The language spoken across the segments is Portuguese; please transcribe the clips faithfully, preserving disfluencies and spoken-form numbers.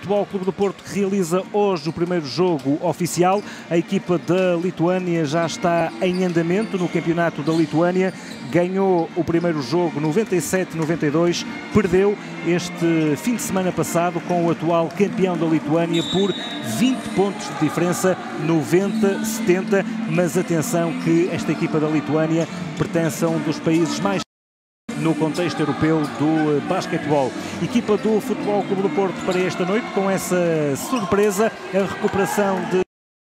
Futebol Clube do Porto que realiza hoje o primeiro jogo oficial. A equipa da Lituânia já está em andamento no campeonato da Lituânia. Ganhou o primeiro jogo noventa e sete a noventa e dois, perdeu este fim de semana passado com o atual campeão da Lituânia por vinte pontos de diferença, noventa a setenta, mas atenção que esta equipa da Lituânia pertence a um dos países mais no contexto europeu do basquetebol. Equipa do Futebol Clube do Porto para esta noite com essa surpresa, a recuperação de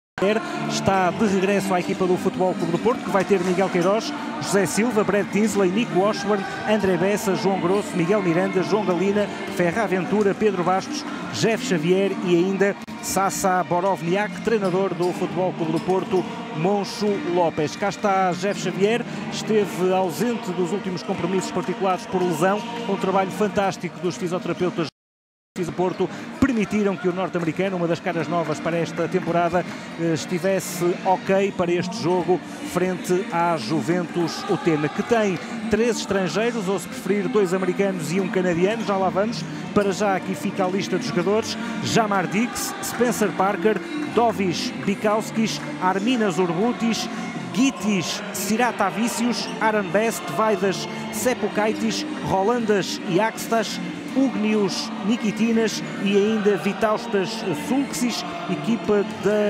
está de regresso à equipa do Futebol Clube do Porto, que vai ter Miguel Queiroz, José Silva, Brad Tinsley, Nico Washburn, André Bessa, João Grosso, Miguel Miranda, João Galina, Ferra Aventura, Pedro Bastos, Jeff Xavier e ainda Sasa Borovniak, treinador do Futebol Clube do Porto, Moncho Lopes. Cá está Jeff Xavier, esteve ausente dos últimos compromissos particulares por lesão, um trabalho fantástico dos fisioterapeutas do Porto permitiram que o norte-americano, uma das caras novas para esta temporada, estivesse ok para este jogo frente à Juventus Utena, que tem três estrangeiros, ou se preferir dois americanos e um canadiano. Já lá vamos. Para já aqui fica a lista dos jogadores: Jamar Dix, Spencer Parker, Dovis Bikauskis, Arminas Urbutis, Gitis Siratavicius, Aaron Best, Vaidas Sepukaitis, Rolandas Iakstas, Ugnius Nikitinas e ainda Vitaustas Sulksis, equipa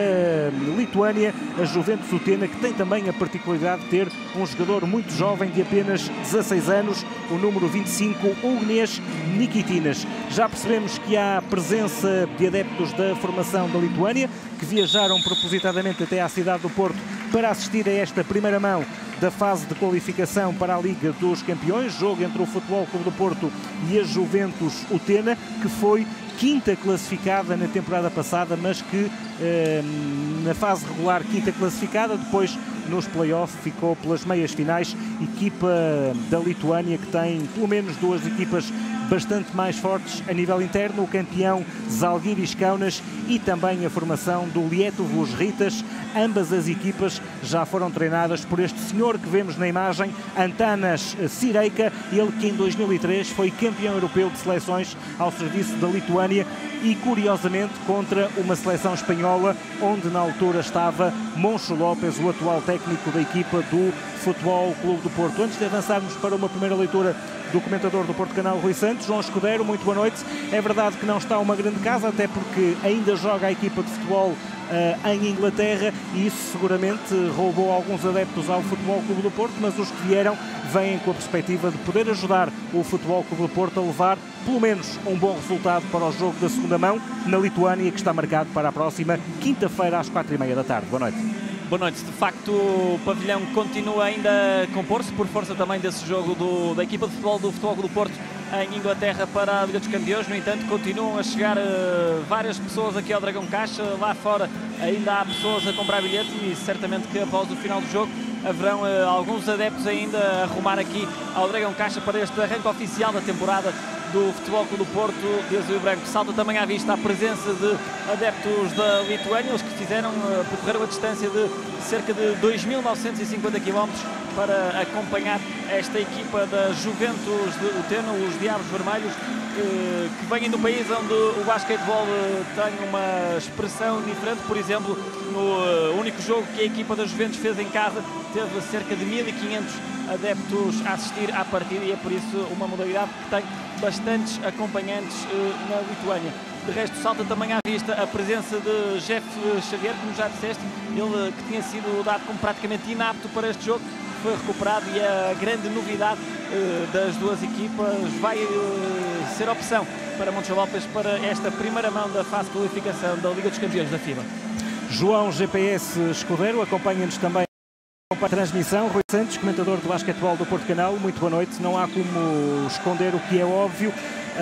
da Lituânia, a Juventus Utena, que tem também a particularidade de ter um jogador muito jovem de apenas dezasseis anos, o número vinte e cinco, Ugnius Nikitinas. Já percebemos que há presença de adeptos da formação da Lituânia, que viajaram propositadamente até à cidade do Porto para assistir a esta primeira mão da fase de qualificação para a Liga dos Campeões, jogo entre o Futebol Clube do Porto e a Juventus Utena, que foi quinta classificada na temporada passada, mas que eh, na fase regular quinta classificada, depois nos play-offs ficou pelas meias finais. Equipa da Lituânia que tem pelo menos duas equipas bastante mais fortes a nível interno, o campeão Žalgiris Kaunas e também a formação do Lietuvos Rytas. Ambas as equipas já foram treinadas por este senhor que vemos na imagem, Antanas Sireika, ele que em dois mil e três foi campeão europeu de seleções ao serviço da Lituânia e curiosamente contra uma seleção espanhola onde na altura estava Moncho Lopes, o atual técnico da equipa do Futebol Clube do Porto. Antes de avançarmos para uma primeira leitura do comentador do Porto Canal, Rui Santos, João Escudero, muito boa noite. É verdade que não está uma grande casa, até porque ainda joga a equipa de futebol uh, em Inglaterra e isso seguramente roubou alguns adeptos ao Futebol Clube do Porto, mas os que vieram vêm com a perspectiva de poder ajudar o Futebol Clube do Porto a levar pelo menos um bom resultado para o jogo da segunda mão na Lituânia, que está marcado para a próxima quinta-feira às quatro e meia da tarde. Boa noite. Boa noite. De facto, o pavilhão continua ainda a compor-se por força também desse jogo do, da equipa de futebol do Futebol Clube do Porto em Inglaterra para a Liga dos Campeões. No entanto, continuam a chegar uh, várias pessoas aqui ao Dragão Caixa. Lá fora ainda há pessoas a comprar bilhete e certamente que após o final do jogo haverão uh, alguns adeptos ainda a arrumar aqui ao Dragão Caixa para este arranque oficial da temporada do Futebol Clube do Porto de azul e branco. Salta também à vista a presença de adeptos da Lituânia, os que fizeram, uh, percorreram a distância de cerca de dois mil novecentos e cinquenta quilómetros para acompanhar esta equipa da Juventus de Utena, os Diabos Vermelhos, uh, que vêm do país onde o basquetebol uh, tem uma expressão diferente. Por exemplo, no uh, único jogo que a equipa da Juventus fez em casa, teve cerca de mil e quinhentos adeptos a assistir à partida e é por isso uma modalidade que tem bastantes acompanhantes uh, na Lituânia. De resto, salta também à vista a presença de Jeff Xavier, como já disseste, ele que tinha sido dado como praticamente inapto para este jogo, foi recuperado e a grande novidade uh, das duas equipas vai uh, ser opção para Moncho Lopes para esta primeira mão da fase de qualificação da Liga dos Campeões da FIBA. João G P S Escudero acompanha-nos também para a transmissão. Rui Santos, comentador de basquetebol do Porto Canal, muito boa noite. Não há como esconder o que é óbvio.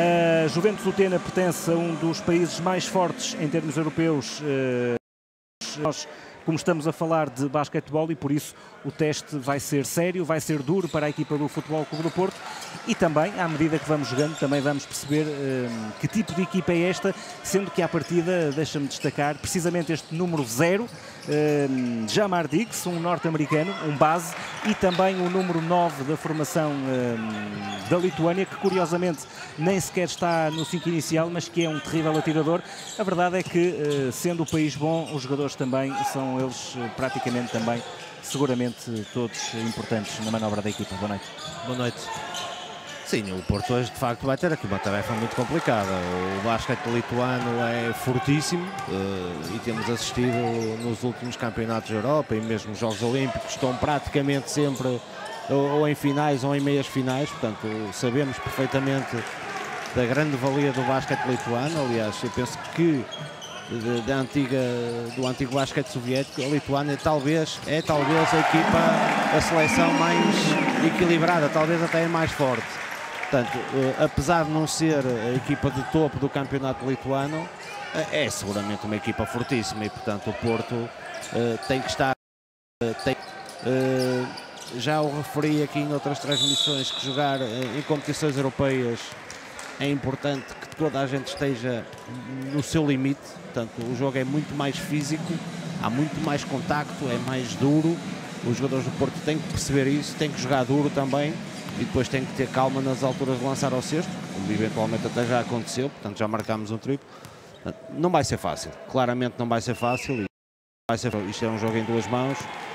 A Juventus Utena pertence a um dos países mais fortes em termos europeus. Nós como estamos a falar de basquetebol, e por isso o teste vai ser sério, vai ser duro para a equipa do Futebol Clube do Porto, e também, à medida que vamos jogando, também vamos perceber hum, que tipo de equipa é esta, sendo que à partida, deixa-me destacar, precisamente este número zero, hum, Jamar Diggs, um norte-americano, um base, e também o número nove da formação hum, da Lituânia, que curiosamente nem sequer está no cinco inicial, mas que é um terrível atirador. A verdade é que, uh, sendo o país bom, os jogadores também são eles uh, praticamente também, seguramente todos importantes na manobra da equipa. Boa noite. Boa noite. Sim, o Porto hoje de facto vai ter aqui uma tarefa muito complicada. O basquete lituano é fortíssimo uh, e temos assistido nos últimos campeonatos da Europa e mesmo os Jogos Olímpicos estão praticamente sempre ou, ou em finais ou em meias finais, portanto sabemos perfeitamente da grande valia do basquete lituano. Aliás, eu penso que da antiga, do antigo basquete soviético, a Lituânia talvez é talvez a equipa, a seleção mais equilibrada, talvez até é mais forte. Portanto, uh, apesar de não ser a equipa de topo do campeonato lituano, uh, é seguramente uma equipa fortíssima e, portanto, o Porto uh, tem que estar... Uh, tem, uh, já o referi aqui em outras transmissões que jogar uh, em competições europeias é importante que toda a gente esteja no seu limite. Portanto, o jogo é muito mais físico, há muito mais contacto, é mais duro. Os jogadores do Porto têm que perceber isso, têm que jogar duro também. E depois tem que ter calma nas alturas de lançar ao cesto, como eventualmente até já aconteceu, portanto já marcámos um triplo. Não vai ser fácil, claramente não vai ser fácil. E vai ser, isto é um jogo em duas mãos.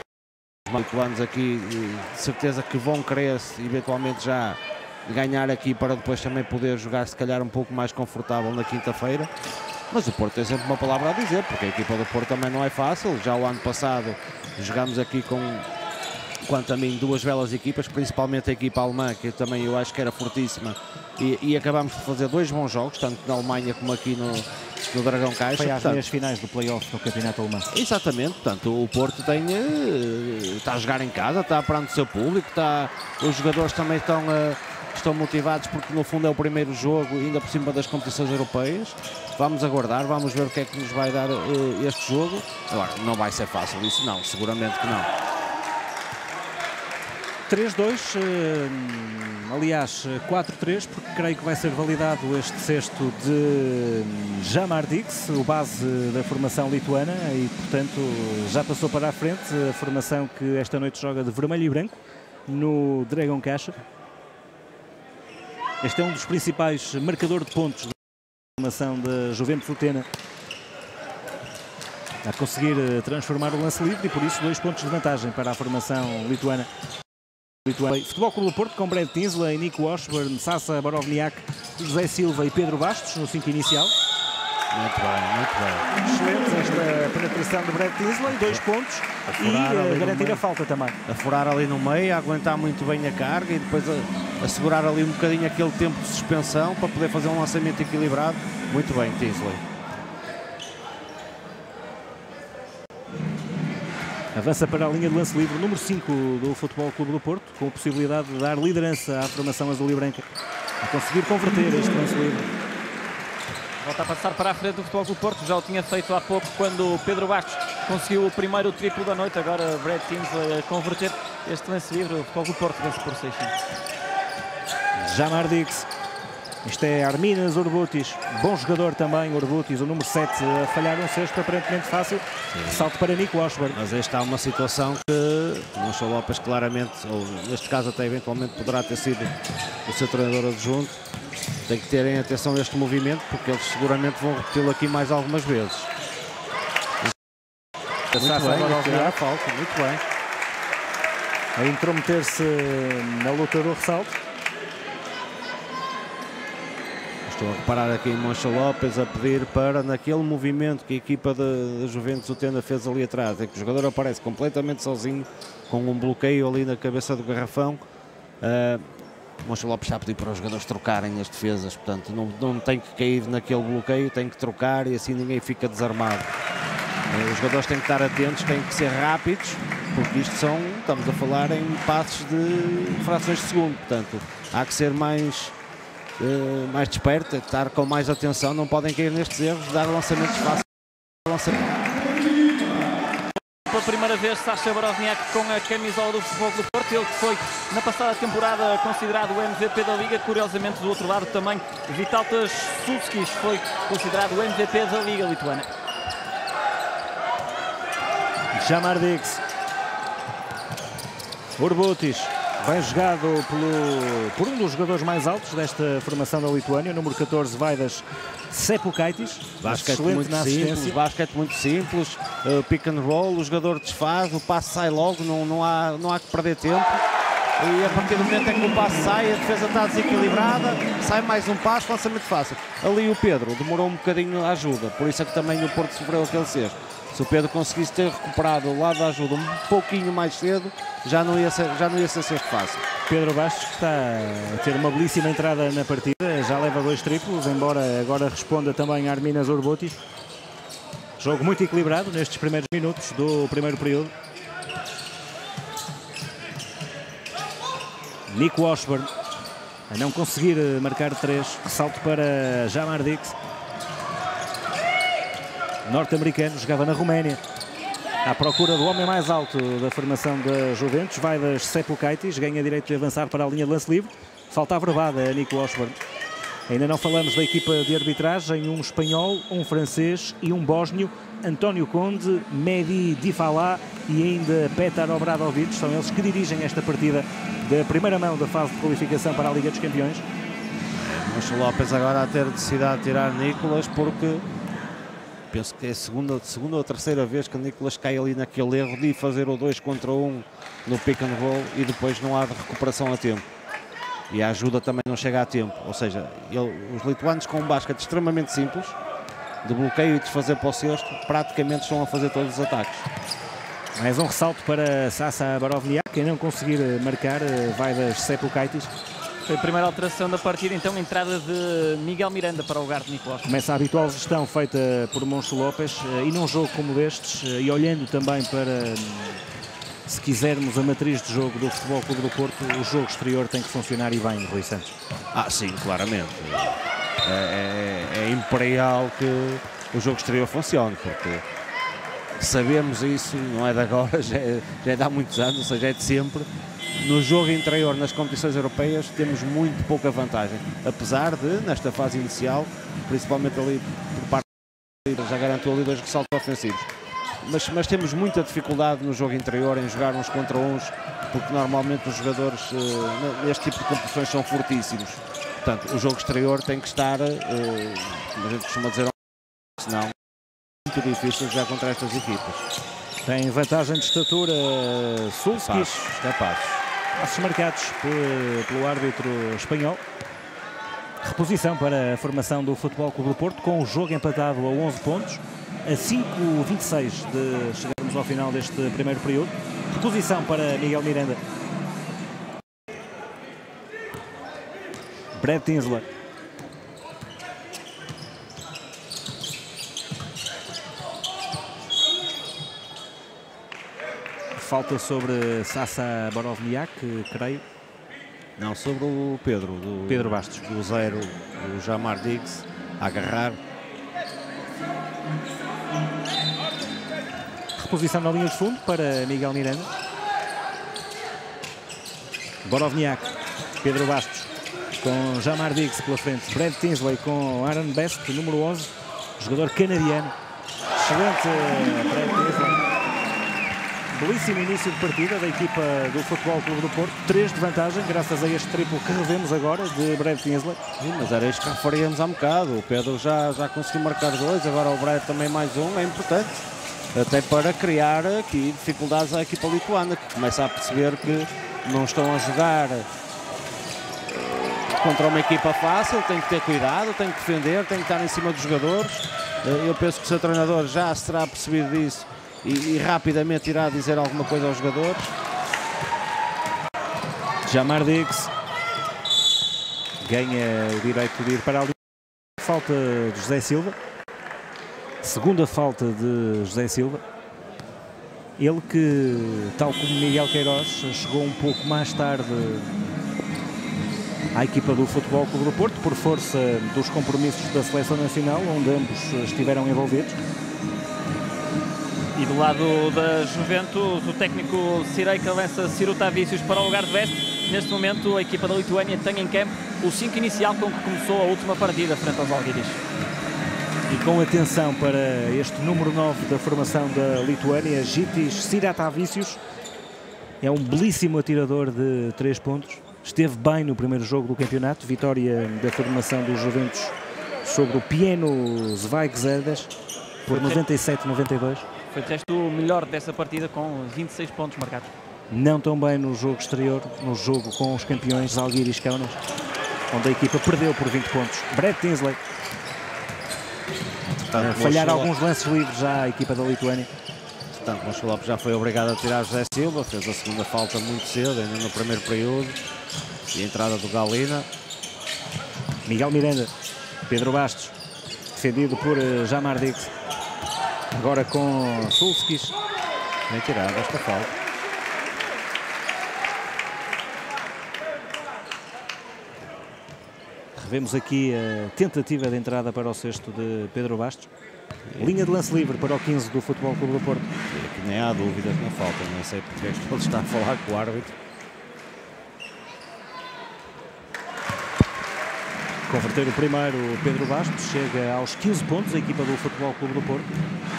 Os lituanos aqui, de certeza que vão querer eventualmente já ganhar aqui para depois também poder jogar se calhar um pouco mais confortável na quinta-feira. Mas o Porto tem sempre uma palavra a dizer, porque a equipa do Porto também não é fácil. Já o ano passado jogámos aqui com... quanto a mim, duas belas equipas, principalmente a equipa alemã, que também eu acho que era fortíssima, e, e acabámos de fazer dois bons jogos, tanto na Alemanha como aqui no, no Dragão Caixa. Foi às portanto, meias finais do play-off do campeonato alemão. Exatamente, portanto o Porto tem, está a jogar em casa, está perante o seu público, está, os jogadores também estão, estão motivados porque no fundo é o primeiro jogo, ainda por cima das competições europeias. Vamos aguardar, vamos ver o que é que nos vai dar este jogo. Agora, não vai ser fácil isso, não, seguramente que não. três dois, aliás quatro três, porque creio que vai ser validado este cesto de Jamar Diggs, o base da formação lituana, e portanto já passou para a frente a formação que esta noite joga de vermelho e branco no Dragão Caixa. Este é um dos principais marcadores de pontos da formação da Juventus Utena, a conseguir transformar o lance livre, e por isso dois pontos de vantagem para a formação lituana. Futebol Clube do Porto com Brad Tinsley, Nico Washburn, Sasa Borovniak, José Silva e Pedro Bastos no cinco inicial. Muito bem, muito bem. Excelente esta penetração de Brad Tinsley, dois pontos, e uh, garantir a falta também. A furar ali no meio, a aguentar muito bem a carga e depois a, a segurar ali um bocadinho aquele tempo de suspensão para poder fazer um lançamento equilibrado. Muito bem, Tinsley. Avança para a linha de lance livre número cinco do Futebol Clube do Porto, com a possibilidade de dar liderança à formação azul e branca, a conseguir converter este lance livre. Volta a passar para a frente do Futebol Clube do Porto, já o tinha feito há pouco quando Pedro Bastos conseguiu o primeiro triplo da noite. Agora Brad Tinsley a converter este lance livre. O Futebol Clube do Porto vence por seis cinco. Jamar Diggs. Isto é Arminas Orbutis, bom jogador também, Orbutis, o número sete, a falhar um cesto aparentemente fácil. Sim. Salto para Nico Washburn. Mas esta é uma situação que o Moncho Lopes claramente, ou neste caso até eventualmente poderá ter sido o seu treinador adjunto, tem que terem atenção a este movimento, porque eles seguramente vão repeti-lo aqui mais algumas vezes. Muito bem, a tirar a falta, muito bem. A intrometer-se na luta do ressalto. Estou a reparar aqui em Moncho Lopes a pedir para, naquele movimento que a equipa da Juventus Utena fez ali atrás, é que o jogador aparece completamente sozinho, com um bloqueio ali na cabeça do garrafão. Uh, Moncho Lopes está a pedir para os jogadores trocarem as defesas, portanto não, não tem que cair naquele bloqueio, tem que trocar e assim ninguém fica desarmado. Uh, os jogadores têm que estar atentos, têm que ser rápidos, porque isto são, estamos a falar em passos de frações de segundo, portanto há que ser mais... Uh, mais desperto, estar com mais atenção, não podem cair nestes erros, dar lançamentos fáceis. Lançamento. primeira vez Sacha Borowniak com a camisola do Futebol do Porto, ele que foi na passada temporada considerado o M V P da Liga. Curiosamente, do outro lado também Vytautas Suckis foi considerado o M V P da Liga lituana. Žemaitis, Urbutis, bem jogado pelo, por um dos jogadores mais altos desta formação da Lituânia, número catorze, Vaidas Sepukaitis. Basquete muito simples, basquete muito simples, uh, pick and roll, o jogador desfaz, o passe sai logo, não, não, há, não há que perder tempo. E a partir do momento em que o passe sai, a defesa está desequilibrada, sai mais um passe, lançamento fácil. Ali o Pedro demorou um bocadinho a ajuda, por isso é que também o Porto sofreu aquele cesto. Se o Pedro conseguisse ter recuperado o lado da ajuda um pouquinho mais cedo, já não ia ser, já não ia ser cesto fácil. Pedro Bastos, que está a ter uma belíssima entrada na partida, já leva dois triplos, embora agora responda também a Arminas Urbutis. Jogo muito equilibrado nestes primeiros minutos do primeiro período. Nico Washburn a não conseguir marcar três, salto para Žemaitis. Norte-americano, jogava na Roménia, à procura do homem mais alto da formação da Juventus. Vaidas Sepukaitis ganha direito de avançar para a linha de lance livre. Falta a verbada a Nico Washburn. Ainda não falamos da equipa de arbitragem, um espanhol, um francês e um bósnio, António Conde, Mehdi Difalá e ainda Petar Obradovic. São eles que dirigem esta partida da primeira mão da fase de qualificação para a Liga dos Campeões. Mas Lopes agora a ter necessidade de tirar Nicolas, porque penso que é a segunda, segunda ou terceira vez que o Nicolas cai ali naquele erro de fazer o dois contra um no pick and roll e depois não há de recuperação a tempo. E a ajuda também não chega a tempo. Ou seja, ele, os lituanos com um basquete extremamente simples, de bloqueio e desfazer para o cesto, praticamente estão a fazer todos os ataques. Mais um ressalto para Saša Borowniak, quem não conseguir marcar, Vaidas Sepukaitis. Foi a primeira alteração da partida, então entrada de Miguel Miranda para o lugar de Nicolas. Começa a habitual gestão feita por Moncho Lopes, e num jogo como destes, e olhando também para, se quisermos, a matriz de jogo do Futebol Clube do Porto, o jogo exterior tem que funcionar e bem, Rui Santos. Ah, sim, claramente. É, é, é imperial que o jogo exterior funcione, porque sabemos isso, não é de agora, já é, já é de há muitos anos, ou seja, é de sempre. No jogo interior, nas competições europeias, temos muito pouca vantagem, apesar de, nesta fase inicial, principalmente ali por parte da já garantiu ali dois ressaltos ofensivos. Mas, mas temos muita dificuldade no jogo interior em jogar uns contra uns, porque normalmente os jogadores uh, neste tipo de competições são fortíssimos. Portanto, o jogo exterior tem que estar, uh, como a gente costuma dizer, senão é muito difícil jogar contra estas equipas. Tem vantagem de estatura Suckis, capaz. Passos marcados pelo árbitro espanhol. Reposição para a formação do Futebol Clube do Porto, com o jogo empatado a onze pontos, a cinco vinte e seis de chegarmos ao final deste primeiro período. Reposição para Miguel Miranda. Brad Tinsler. Falta sobre Saša Borowniak, creio. Não, sobre o Pedro. Do, Pedro Bastos. Do zero, o Žemaitis, a agarrar. Reposição na linha de fundo para Miguel Miranda. Borowniak, Pedro Bastos, com Žemaitis pela frente. Brad Tinsley com Aaron Best, número onze, jogador canadiano. Excelente Brad Tinsley. Belíssimo início de partida da equipa do Futebol Clube do Porto. Três de vantagem, graças a este triplo que revemos agora de Brad Tinsley. Sim, mas era isto que referíamos há um bocado. O Pedro já, já conseguiu marcar dois, agora o Brad também mais um. É importante, até para criar aqui dificuldades à equipa lituana, que começa a perceber que não estão a jogar contra uma equipa fácil. Tem que ter cuidado, tem que defender, tem que estar em cima dos jogadores. Eu penso que o seu treinador já se terá percebido disso E, e rapidamente irá dizer alguma coisa aos jogadores. Žemaitis ganha o direito de ir para a linha. Falta de José Silva. Segunda falta de José Silva. Ele que, tal como Miguel Queiroz, chegou um pouco mais tarde à equipa do Futebol Clube do Porto, por força dos compromissos da Seleção Nacional, onde ambos estiveram envolvidos. E do lado da Juventus, o técnico Cireica lança Siruta Vícios para o lugar de Veste. Neste momento, a equipa da Lituânia tem em campo o cinco inicial com que começou a última partida frente aos Algiris. E com atenção para este número nove da formação da Lituânia, Gytis Siratavicius. É um belíssimo atirador de três pontos. Esteve bem no primeiro jogo do campeonato. Vitória da formação dos Juventus sobre o Pieno Zweigzerdas por noventa e sete a noventa e dois. Foi de resto o melhor dessa partida com vinte e seis pontos marcados. Não tão bem no jogo exterior, no jogo com os campeões Zalgiris Kaunas, onde a equipa perdeu por vinte pontos. Brad Tinsley a falhar alguns lances livres já a equipa da Lituânia. Portanto, Moncho Lopes já foi obrigado a tirar José Silva, fez a segunda falta muito cedo, ainda no primeiro período. E a entrada do Galina. Miguel Miranda, Pedro Bastos, defendido por Jamar Dix. Agora com Sulskis. Bem tirado esta falta. Revemos aqui a tentativa de entrada para o cesto de Pedro Bastos. Linha de lance livre para o quinze do Futebol Clube do Porto. E aqui nem há dúvidas na falta, nem sei porque é que ele está a falar com o árbitro. Converter o primeiro Pedro Bastos, chega aos quinze pontos a equipa do Futebol Clube do Porto.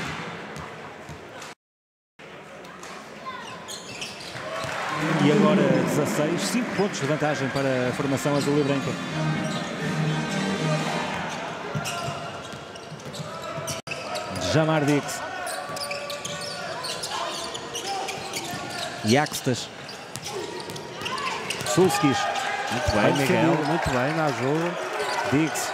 E agora dezasseis, cinco pontos de vantagem para a formação azul e branca. Jamar Dix. Yaxtas. Sulskis. Muito bem, Miguel, muito bem na ajuda. Dix.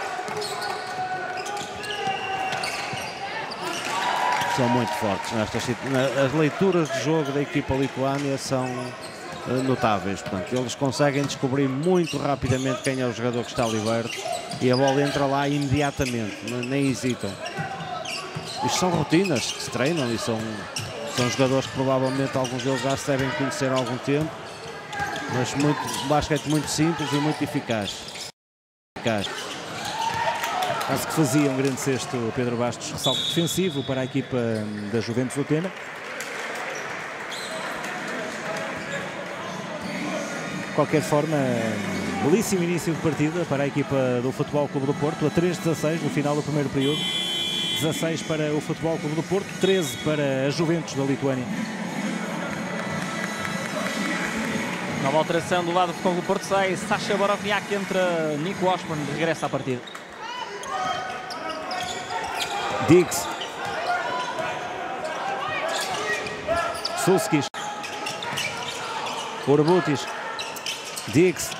São muito fortes nestas situações. As leituras de jogo da equipa lituânia são notáveis. Portanto, eles conseguem descobrir muito rapidamente quem é o jogador que está liberto e a bola entra lá imediatamente, nem hesitam. Isto são rotinas que se treinam e são, são jogadores que provavelmente alguns deles já se devem conhecer há algum tempo, mas muito, basquete muito simples e muito eficaz. eficaz. Quase que fazia um grande cesto Pedro Bastos, ressalto defensivo para a equipa da Juventus Utena. De qualquer forma, belíssimo início de partida para a equipa do Futebol Clube do Porto, a três dezasseis no final do primeiro período. dezasseis para o Futebol Clube do Porto, treze para a Juventus da Lituânia. Nova alteração do lado do Futebol Clube do Porto, sai Sasha Boroviak, entra Nico Osborne, regressa à partida. Dix. Sulskis. Orbutis. Dix.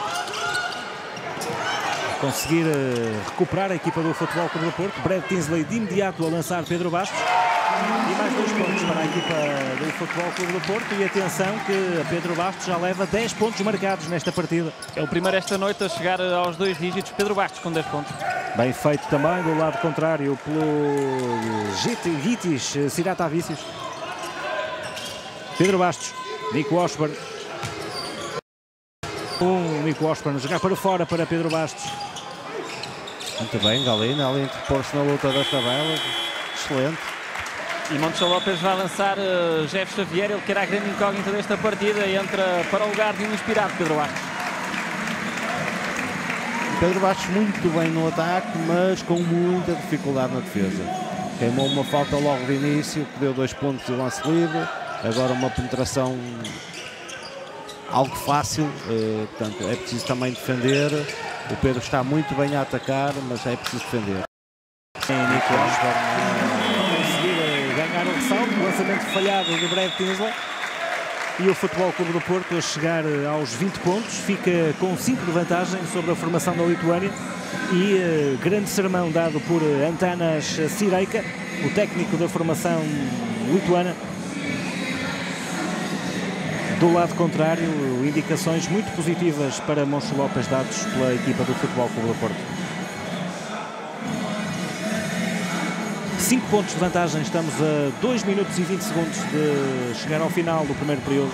Conseguir uh, recuperar a equipa do Futebol Clube do Porto. Brad Tinsley de imediato a lançar Pedro Bastos. E mais dois pontos para a equipa do Futebol Clube do Porto. E atenção que a Pedro Bastos já leva dez pontos marcados nesta partida. É o primeiro esta noite a chegar aos dois dígitos. Pedro Bastos com dez pontos. Bem feito também do lado contrário pelo Gytis Siratavicius. Pedro Bastos. Nico Osborne. Um Nico Osborne a jogar para fora para Pedro Bastos. Muito bem, Galina, ali interpor-se na luta das tabelas. Excelente. E Moncho Lopes vai lançar uh, Jeff Xavier, ele que era a grande incógnita desta partida, e entra para o lugar de um inspirado Pedro Bastos. Pedro Bastos muito bem no ataque, mas com muita dificuldade na defesa. Queimou uma falta logo de início, que deu dois pontos de lance livre. Agora uma penetração algo fácil, uh, portanto é preciso também defender. O Pedro está muito bem a atacar, mas é preciso defender. Sim, Nico Osborne conseguir ganhar o ressalto, lançamento falhado do Brad Tinsley. E o Futebol Clube do Porto a chegar aos vinte pontos, fica com cinco de vantagem sobre a formação da Lituânia. E uh, grande sermão dado por Antanas Cireica, o técnico da formação lituana. Do lado contrário, indicações muito positivas para Moncho Lopes dados pela equipa do Futebol Clube do Porto. cinco pontos de vantagem, estamos a dois minutos e vinte segundos de chegar ao final do primeiro período.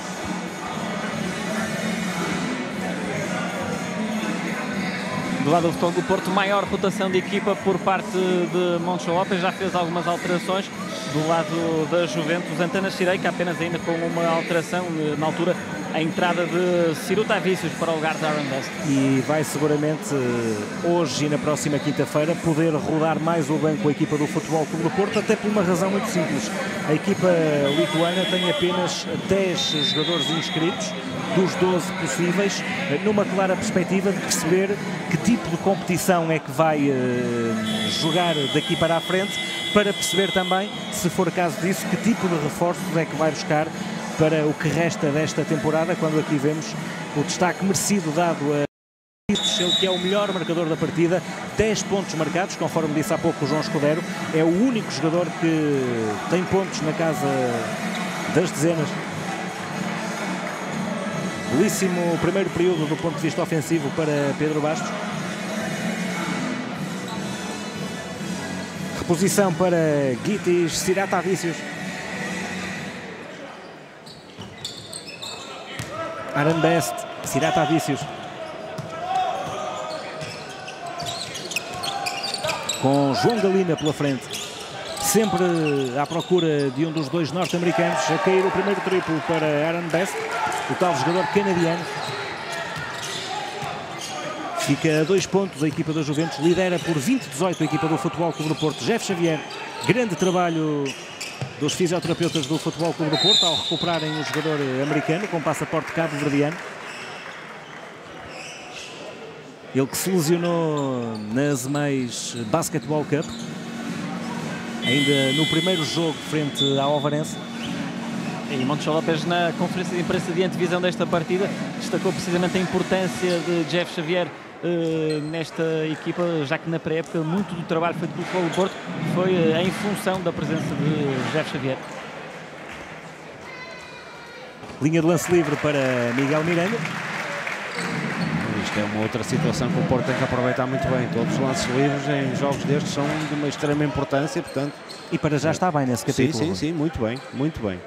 Do lado do Futebol do Porto, maior rotação de equipa por parte de Moncho Lopes, já fez algumas alterações. Do lado da Juventus, Antanas Cireica apenas ainda com uma alteração na altura, a entrada de Ciro Tavicius para o lugar de Aaron Best. E vai seguramente hoje e na próxima quinta-feira poder rodar mais o banco a equipa do Futebol Clube do Porto, até por uma razão muito simples. A equipa lituana tem apenas dez jogadores inscritos dos doze possíveis, numa clara perspectiva de perceber que tipo de competição é que vai uh, jogar daqui para a frente, para perceber também, se for caso disso, que tipo de reforços é que vai buscar para o que resta desta temporada, quando aqui vemos o destaque merecido dado a ele, que é o melhor marcador da partida, dez pontos marcados, conforme disse há pouco o João Escudero, é o único jogador que tem pontos na casa das dezenas. Belíssimo primeiro período do ponto de vista ofensivo para Pedro Bastos. Reposição para Gitis Siratavicius. Aaron Best, Siratavicius. Com João Galina pela frente. Sempre à procura de um dos dois norte-americanos. A cair o primeiro triplo para Aaron Best, o tal jogador canadiano. Fica a dois pontos a equipa da Juventus. Lidera por vinte a dezoito a equipa do Futebol Clube do Porto. Jeff Xavier. Grande trabalho dos fisioterapeutas do Futebol Clube do Porto ao recuperarem o jogador americano com passaporte cabo-verdiano. Ele que se lesionou na Azeméis Basketball Cup, ainda no primeiro jogo frente ao Ovarense. E Moncho Lopes, na conferência de imprensa de antevisão desta partida, destacou precisamente a importância de Jeff Xavier uh, nesta equipa, já que na pré-época muito do trabalho feito pelo Futebol do Porto foi uh, em função da presença de Jeff Xavier. Linha de lance livre para Miguel Miranda. Isto é uma outra situação que o Porto tem que aproveitar muito bem. Todos os lances livres em jogos destes são de uma extrema importância, portanto... E para já está bem nesse capítulo. Sim, sim, sim, muito bem, muito bem.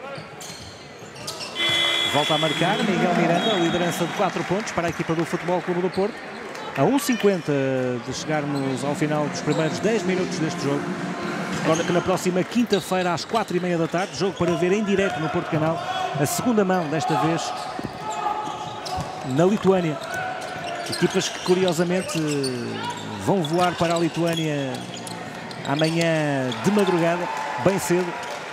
Volta a marcar Miguel Miranda, liderança de quatro pontos para a equipa do Futebol Clube do Porto. A um cinquenta de chegarmos ao final dos primeiros dez minutos deste jogo. Recorda que na próxima quinta-feira, às quatro e meia da tarde, jogo para ver em direto no Porto Canal, a segunda mão, desta vez, na Lituânia. Equipas que, curiosamente, vão voar para a Lituânia amanhã de madrugada, bem cedo.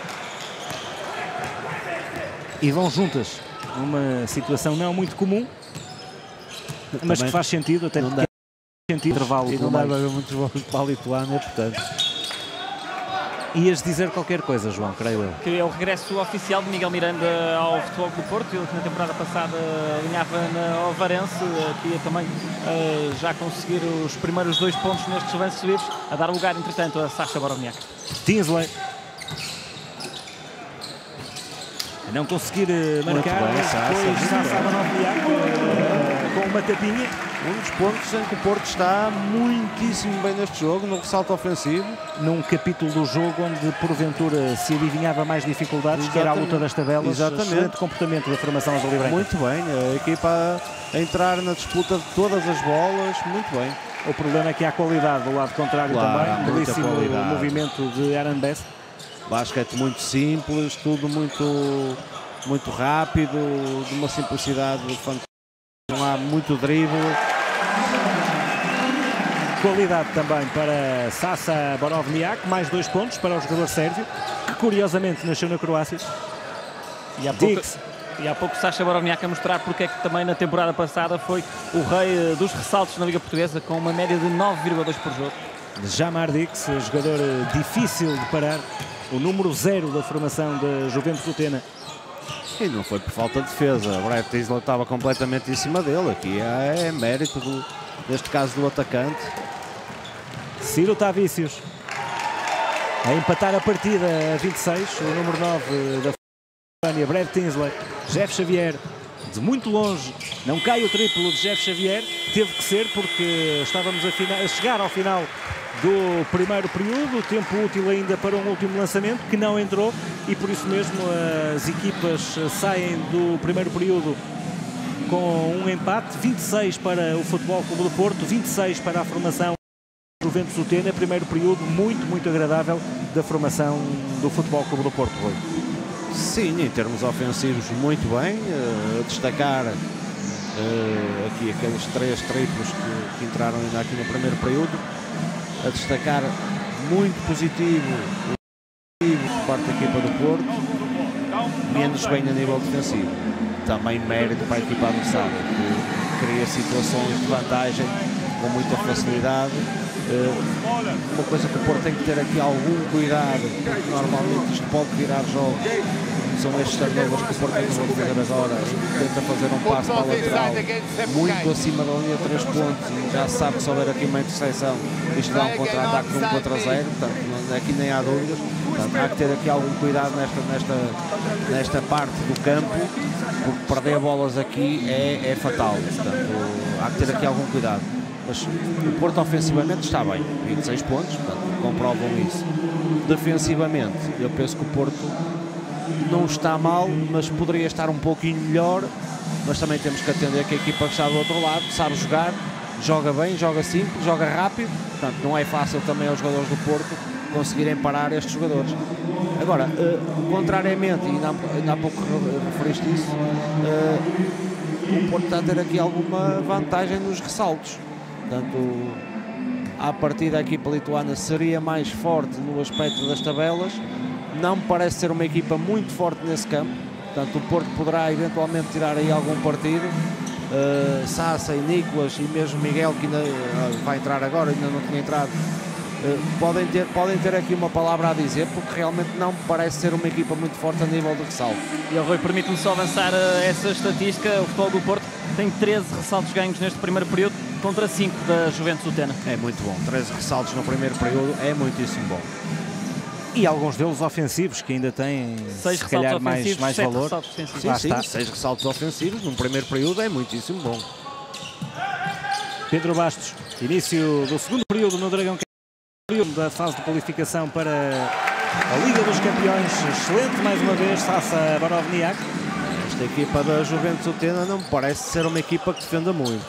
E vão juntas, numa situação não muito comum, mas que faz sentido, até porque é sentido intervalo. E não dá para ver muitos jogos para a Lituânia, portanto. Ias dizer qualquer coisa, João, creio eu. Que é o regresso oficial de Miguel Miranda ao Futebol do Porto. Ele que na temporada passada alinhava na Ovarense, queria também uh, já conseguir os primeiros dois pontos nestes lances livres, a dar lugar, entretanto, a Sacha Boromniak. Tinsley. A não conseguir marcar, bem, mas depois Sacha Boromniak uh, com uma tapinha. Um dos pontos em que o Porto está muitíssimo bem neste jogo, no ressalto ofensivo. Num capítulo do jogo onde, porventura, se adivinhava mais dificuldades, que era a luta das tabelas. Exatamente. Excelente comportamento da formação azul-e-branca. Muito bem, a equipa a entrar na disputa de todas as bolas, muito bem. O problema é que há qualidade do lado contrário, Claro, também. Belíssimo movimento de Aaron Best. Basquete muito simples, tudo muito, muito rápido, de uma simplicidade fantástica. Não há muito drible. Qualidade também para Saša Borovniak, mais dois pontos para o jogador sérvio, que curiosamente nasceu na Croácia. E há pouco, e há pouco Sacha Boromniak a mostrar porque é que também na temporada passada foi o rei dos ressaltos na Liga Portuguesa, com uma média de nove vírgula dois por jogo. Jamar Dix, jogador difícil de parar, o número zero da formação da Juventus Utena. E não foi por falta de defesa, o Brett Tinsley estava completamente em cima dele. Aqui é, é mérito, do, neste caso, do atacante. Ciro Tavicius a empatar a partida a vinte e seis, o número nove da Lituânia, Brett Tinsley. Jeff Xavier, de muito longe, não cai o triplo de Jeff Xavier, teve que ser porque estávamos a, final, a chegar ao final do primeiro período, tempo útil ainda para um último lançamento que não entrou e por isso mesmo as equipas saem do primeiro período com um empate, vinte e seis para o Futebol Clube do Porto, vinte e seis para a formação Juventus Utena. Primeiro período muito, muito agradável da formação do Futebol Clube do Porto, Rui. Sim, em termos ofensivos muito bem, uh, a destacar uh, aqui aqueles três triplos que, que entraram ainda aqui no primeiro período, a destacar muito positivo por parte da equipa do Porto, menos bem a nível defensivo. Também mérito para a equipa adversária, que cria situações de vantagem com muita facilidade. Uh, uma coisa que o Porto tem que ter aqui algum cuidado, porque normalmente isto pode virar jogos. São estes turnovers que o Porto tem que fazer agora. Tenta fazer um passo para a lateral muito acima da linha de três pontos e já se sabe que se houver aqui uma interseção, isto dá um contra-ataque de um contra zero, portanto aqui nem há dúvidas. Portanto, há que ter aqui algum cuidado nesta, nesta, nesta parte do campo, porque perder bolas aqui é, é fatal. Portanto, há que ter aqui algum cuidado. Mas o Porto ofensivamente está bem, vinte e seis pontos, portanto, comprovam isso. Defensivamente, eu penso que o Porto não está mal, mas poderia estar um pouquinho melhor. Mas também temos que atender que a equipa que está do outro lado sabe jogar, joga bem, joga simples, joga rápido. Portanto, não é fácil também aos jogadores do Porto conseguirem parar estes jogadores. Agora, uh, contrariamente, e ainda, ainda há pouco referiste isso, uh, o Porto está a ter aqui alguma vantagem nos ressaltos. Portanto, à partida a equipa lituana seria mais forte no aspecto das tabelas. Não me parece ser uma equipa muito forte nesse campo. Portanto, o Porto poderá eventualmente tirar aí algum partido. Uh, Sassa e Nicolas e mesmo Miguel, que ainda uh, vai entrar agora, ainda não tinha entrado, uh, podem, ter, podem ter aqui uma palavra a dizer, porque realmente não me parece ser uma equipa muito forte a nível de ressalto. E o Rui, permite-me só avançar uh, essa estatística. O Futebol do Porto tem treze ressaltos ganhos neste primeiro período contra cinco da Juventus Utena. É muito bom, treze ressaltos no primeiro período é muitíssimo bom. E alguns deles ofensivos, que ainda têm, seis se calhar, mais, mais valor. Sim, sim, seis ressaltos ofensivos num primeiro período é muitíssimo bom. Pedro Bastos, início do segundo período no Dragão, período da fase de qualificação para a Liga dos Campeões. Excelente mais uma vez, Sassa Borovniak. Esta equipa da Juventus Utena não me parece ser uma equipa que defenda muito.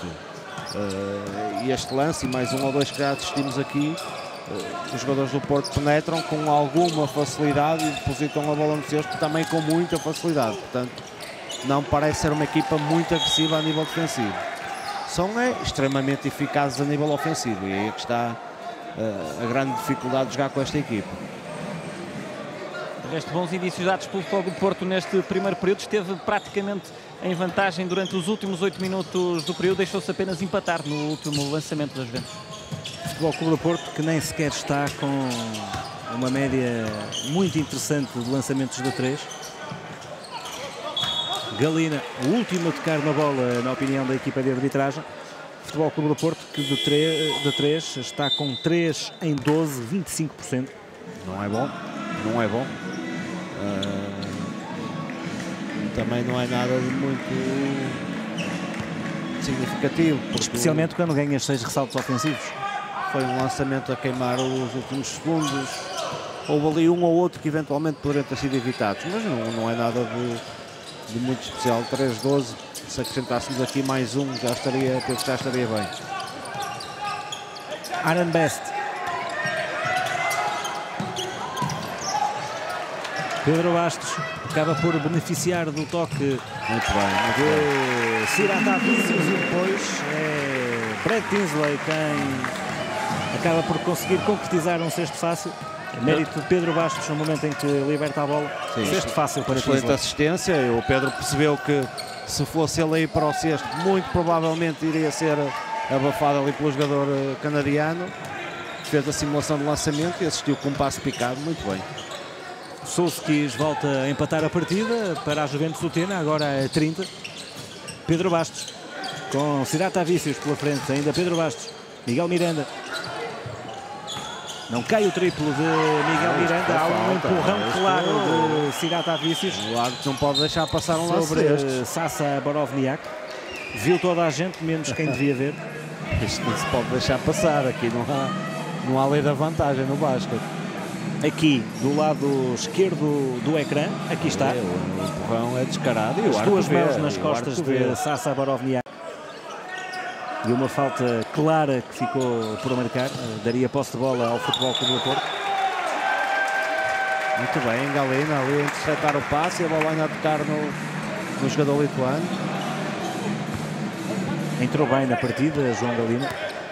Uh, e este lance, e mais um ou dois que já assistimos aqui, Uh, os jogadores do Porto penetram com alguma facilidade e depositam a bola no cesto também com muita facilidade. Portanto, não parece ser uma equipa muito agressiva a nível defensivo. São é, extremamente eficazes a nível ofensivo e aí é que está uh, a grande dificuldade de jogar com esta equipa. De resto, bons indícios dados pelo Futebol do Porto neste primeiro período. Esteve praticamente em vantagem durante os últimos oito minutos do período. Deixou-se apenas empatar no último lançamento das Juventus. Futebol Clube do Porto, que nem sequer está com uma média muito interessante de lançamentos de três. Galina, o último a tocar na bola, na opinião da equipa de arbitragem. Futebol Clube do Porto, que de três, de três está com três em doze, vinte e cinco por cento. Não é bom, não é bom. Uh, também não é nada de muito significativo. Especialmente quando ganhas seis ressaltos ofensivos. Foi um lançamento a queimar os últimos segundos. Houve ali um ou outro que eventualmente poderiam ter sido evitados, mas não, não é nada de, de muito especial. três doze, se acrescentássemos aqui mais um, já estaria, penso que já estaria bem. Aaron Best. Pedro Bastos acaba por beneficiar do toque muito bem, muito de Sirata Vícios e depois é Brad Tinsley quem acaba por conseguir concretizar um cesto fácil. Mérito de Pedro Bastos no momento em que liberta a bola. Sim, cesto fácil para Tinsley. Excelente assistência. O Pedro percebeu que se fosse ele aí para o cesto, muito provavelmente iria ser abafado ali pelo jogador canadiano. Fez a simulação de lançamento e assistiu com um passo picado. Muito bem. Souskis volta a empatar a partida para a Juventus Utena, agora a trinta. Pedro Bastos com Sirata Vícios pela frente, ainda Pedro Bastos. Miguel Miranda. Não cai o triplo de Miguel ah, Miranda, há um falta, empurrão ah, claro de Sirata Vícios. O árbitro não pode deixar passar um lance sobre destes. Sassa Borovniak. Viu toda a gente, menos quem devia ver. Isto não se pode deixar passar, aqui não há, não há lei da vantagem no basquete. aqui do lado esquerdo do ecrã, aqui está. É, o empurrão é descarado e As o duas vê, mãos nas costas de Sasa Barovniak. E uma falta clara que ficou por marcar, daria posse de bola ao Futebol Clube do Porto. Muito bem, Galina ali a interceptar o passe e a bola ainda a tocar no, no jogador lituano. Entrou bem na partida, João Galina.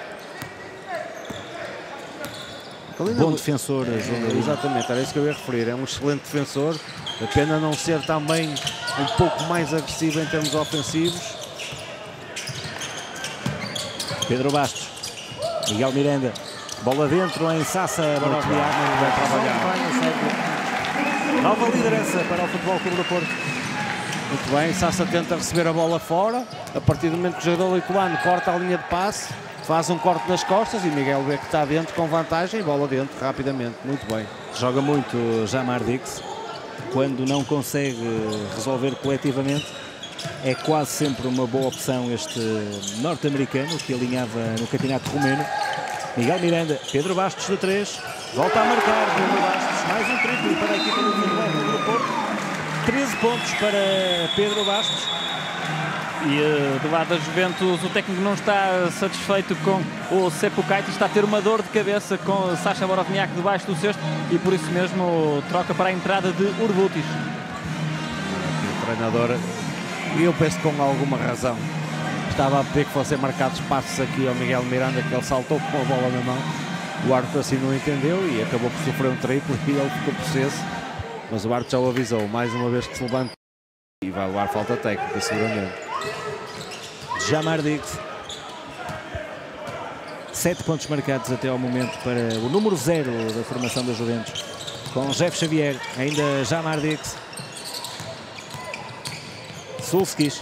Galina Bom defensor, João Galina. Exatamente, era isso que eu ia referir. É um excelente defensor. A pena não ser também um pouco mais agressivo em termos ofensivos. Pedro Bastos, Miguel Miranda, bola dentro em Sasa Barovniak. Nova liderança para o Futebol Clube do Porto. Muito bem, Sasa tenta receber a bola fora. A partir do momento que o jogador lituano corta a linha de passe, faz um corte nas costas e Miguel vê que está dentro com vantagem e bola dentro rapidamente. Muito bem. Joga muito Jamar Dix. Quando não consegue resolver coletivamente, é quase sempre uma boa opção este norte-americano que alinhava no campeonato romeno. Miguel Miranda, Pedro Bastos de três, volta a marcar Pedro Bastos, mais um triplo para a equipa do Futebol Clube do Porto. treze pontos para Pedro Bastos. E uh, do lado da Juventus, o técnico não está satisfeito com o Seppo Kaitis, está a ter uma dor de cabeça com Sasa Barovniak debaixo do cesto e por isso mesmo troca para a entrada de Urbutis. O treinador, e eu penso com alguma razão, estava a pedir que fossem marcados passos aqui ao Miguel Miranda, que ele saltou com a bola na mão. O árbitro assim não entendeu e acabou por sofrer um triplo e ele ficou possesso. Mas o árbitro já o avisou, mais uma vez que se levanta e vai levar falta técnica, seguramente. Jamar Dix. Sete pontos marcados até ao momento para o número zero da formação da Juventus. Com Jeff Xavier, ainda Jamar Dix. Sulskis.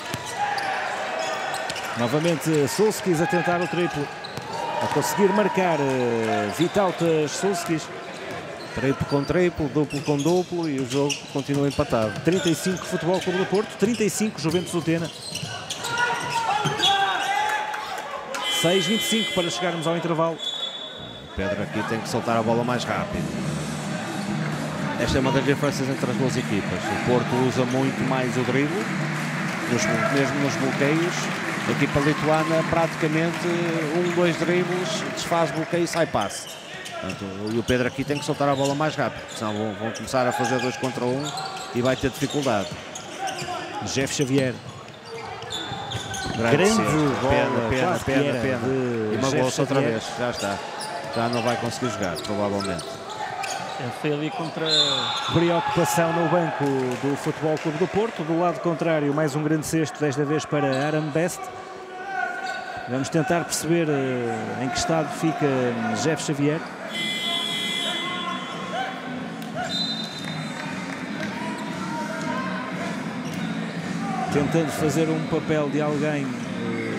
Novamente Sulskis a tentar o triplo. A conseguir marcar uh, Vitautas Sulskis. Triplo com triplo, duplo com duplo e o jogo continua empatado. trinta e cinco Futebol Clube do Porto, trinta e cinco Juventus Utena. seis vinte e cinco para chegarmos ao intervalo. O Pedro aqui tem que soltar a bola mais rápido. Esta é uma das diferenças entre as duas equipas. O Porto usa muito mais o drible, nos, mesmo nos bloqueios. A equipa lituana praticamente um, dois dribles, desfaz bloqueio e sai passe. Portanto, e o Pedro aqui tem que soltar a bola mais rápido, senão vão, vão começar a fazer dois contra um e vai ter dificuldade. Jeff Xavier. Grande, Grande cesto. bola, pena, pena, quase pena, pena, pena. de E magoou-se outra Xavier. vez, já está. Já não vai conseguir jogar, provavelmente. Foi ali contra... Preocupação no banco do Futebol Clube do Porto. Do lado contrário, mais um grande cesto, desta vez para Aram Best. Vamos tentar perceber uh, em que estado fica Jeff Xavier. Tentando fazer um papel de alguém uh,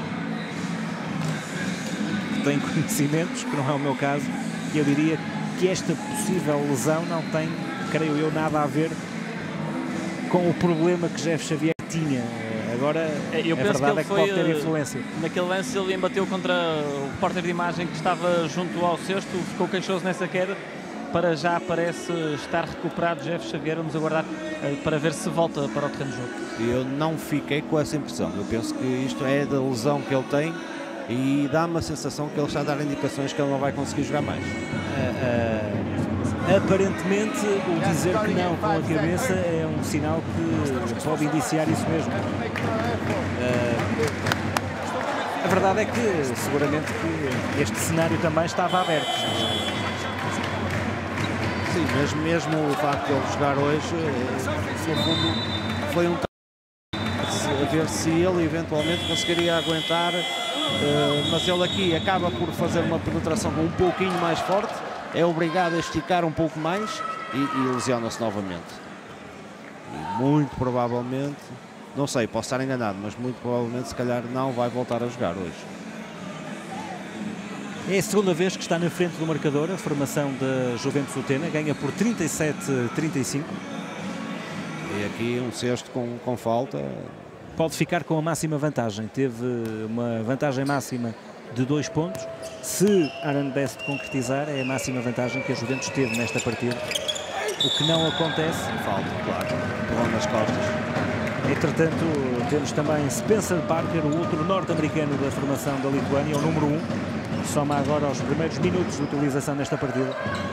que tem conhecimentos, que não é o meu caso. Eu diria que esta possível lesão não tem, creio eu, nada a ver com o problema que Jeff Xavier tinha. Agora, eu a penso verdade que ele é que foi, pode ter influência. Naquele lance ele embateu contra o repórter de imagem que estava junto ao cesto, ficou queixoso nessa queda. Para já parece estar recuperado Jeff Xavier. Vamos aguardar uh, para ver se volta para o terreno de jogo. Eu não fiquei com essa impressão. Eu penso que isto é da lesão que ele tem e dá-me a sensação que ele está a dar indicações que ele não vai conseguir jogar mais. Uh, uh, aparentemente, o dizer que não com a cabeça é um sinal que pode indiciar isso mesmo. Uh, a verdade é que, seguramente, que este cenário também estava aberto. Sim, mesmo, mesmo o facto de ele jogar hoje, no fundo, foi um a ver se ele eventualmente conseguiria aguentar, mas ele aqui acaba por fazer uma penetração um pouquinho mais forte, é obrigado a esticar um pouco mais e, e lesiona-se novamente. E muito provavelmente, não sei, posso estar enganado, mas muito provavelmente se calhar não vai voltar a jogar hoje. É a segunda vez que está na frente do marcador, a formação da Juventus Utena, ganha por trinta e sete a trinta e cinco. E aqui um cesto com, com falta. Pode ficar com a máxima vantagem, teve uma vantagem máxima de dois pontos. Se Aaron Best concretizar, é a máxima vantagem que a Juventus teve nesta partida. O que não acontece. Falta, claro. Pulão nas costas. Entretanto, temos também Spencer Parker, o outro norte-americano da formação da Lituânia, o número um. Soma agora os primeiros minutos de utilização nesta partida.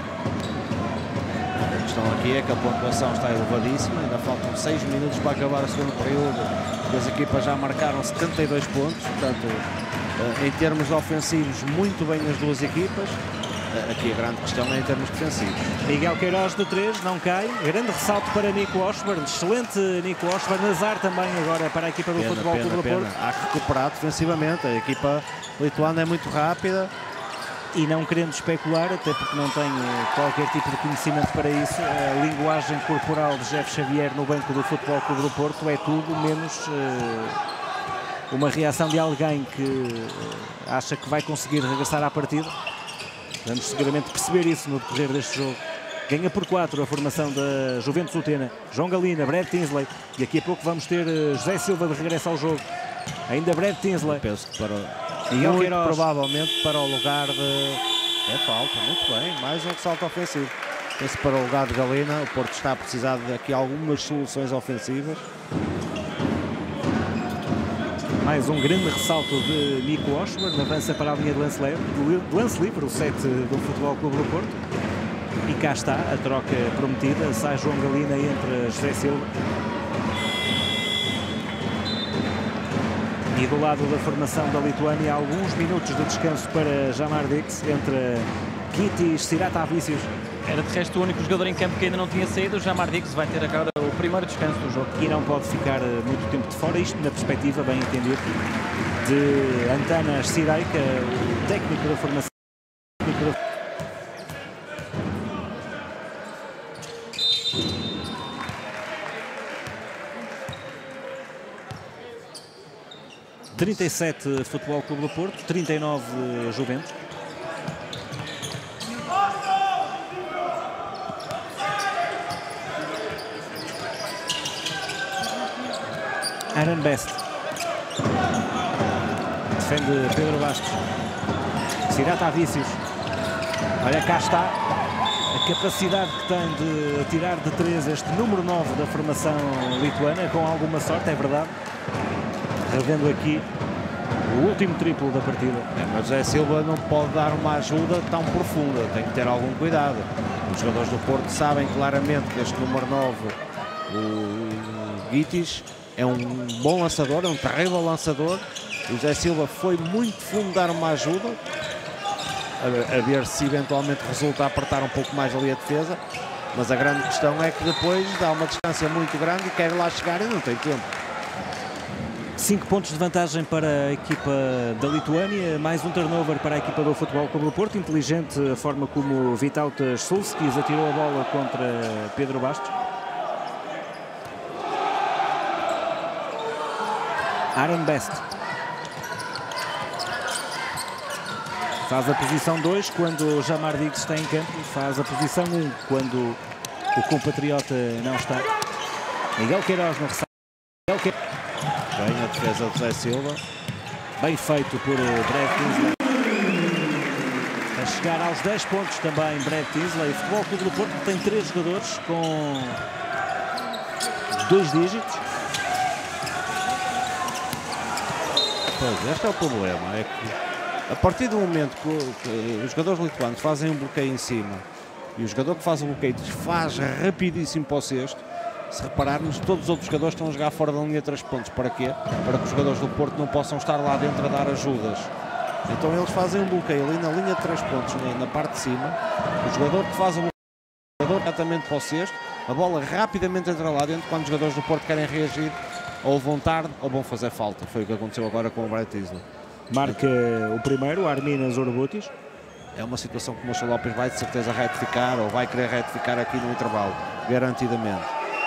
A questão aqui é que a pontuação está elevadíssima, ainda faltam seis minutos para acabar o segundo período. As equipas já marcaram setenta e dois pontos, portanto, em termos ofensivos, muito bem as duas equipas. Aqui a grande questão é em termos defensivos. Miguel Queiroz de três, não cai. Grande ressalto para Nico Washburn. Excelente Nico Washburn. Azar também agora para a equipa do Pena, Futebol pena, Clube do pena. Porto. Há que recuperar defensivamente. A equipa lituana é muito rápida. E não querendo especular, até porque não tenho qualquer tipo de conhecimento para isso, a linguagem corporal de Jeff Xavier no banco do Futebol Clube do Porto é tudo menos uh, uma reação de alguém que uh, acha que vai conseguir regressar à partida. Vamos seguramente perceber isso no decorrer deste jogo. Ganha por quatro a formação da Juventus Utena. João Galina, Brad Tinsley. E daqui a pouco vamos ter uh, José Silva de regresso ao jogo. Ainda Brad Tinsley. Penso que para... Miguel Muito Queiroz. Provavelmente para o lugar de... É falta, muito bem, mais um ressalto ofensivo. Esse para o lugar de Galina, o Porto está a precisar de aqui algumas soluções ofensivas. Mais um grande ressalto de Nico Washburn, avança para a linha de lance livre, de lance livre o sete do Futebol Clube do Porto. E cá está a troca prometida, sai João Galina e entra José Silva. E do lado da formação da Lituânia, alguns minutos de descanso para Jamar Dix, entre Gitis, Siratavicius. Era de resto o único jogador em campo que ainda não tinha saído. O Jamar Dix vai ter agora o primeiro descanso do jogo. E não pode ficar muito tempo de fora, isto na perspectiva, bem entendido, de Antanas Sidaika, o técnico da formação. trinta e sete Futebol Clube do Porto, trinta e nove Juventus. Aaron Best. Defende Pedro Bastos. Siratavicius. Olha, cá está a capacidade que tem de tirar de três este número nove da formação lituana, com alguma sorte, é verdade. Revendo aqui o último triplo da partida. É, mas José Silva não pode dar uma ajuda tão profunda, tem que ter algum cuidado. Os jogadores do Porto sabem claramente que este número nove, o Gitis, é um bom lançador, é um terrível lançador. O José Silva foi muito fundo dar uma ajuda, a, a ver se eventualmente resulta a apertar um pouco mais ali a defesa. Mas a grande questão é que depois dá uma distância muito grande e quer lá chegar e não tem tempo. cinco pontos de vantagem para a equipa da Lituânia, mais um turnover para a equipa do Futebol Clube do Porto. Inteligente a forma como Vytautas Sulskis atirou a bola contra Pedro Bastos. Aaron Best faz a posição dois quando Jamar Dix está em campo, faz a posição um quando o compatriota não está. Miguel Queiroz no ressalto. Miguel Queiroz. Bem a defesa de José Silva. Bem feito por Brad Tinsley. A chegar aos dez pontos também Brad Tinsley. O Futebol Clube do Porto tem três jogadores com dois dígitos. Pois, este é o problema. É que a partir do momento que, que os jogadores lituanos fazem um bloqueio em cima e o jogador que faz o bloqueio faz rapidíssimo para o cesto, se repararmos, todos os outros jogadores estão a jogar fora da linha de três pontos. Para quê? Para que os jogadores do Porto não possam estar lá dentro a dar ajudas. Então eles fazem um bloqueio ali na linha de três pontos, na, na parte de cima. O jogador que faz o bloqueio diretamente para o cesto, a bola rapidamente entra lá dentro quando os jogadores do Porto querem reagir, ou vão tarde ou vão fazer falta. Foi o que aconteceu agora com o Brad Tinsley. Marca o primeiro, Arminas Orbutis. É uma situação que o Mocho Lopes vai de certeza retificar, ou vai querer retificar aqui no intervalo, garantidamente.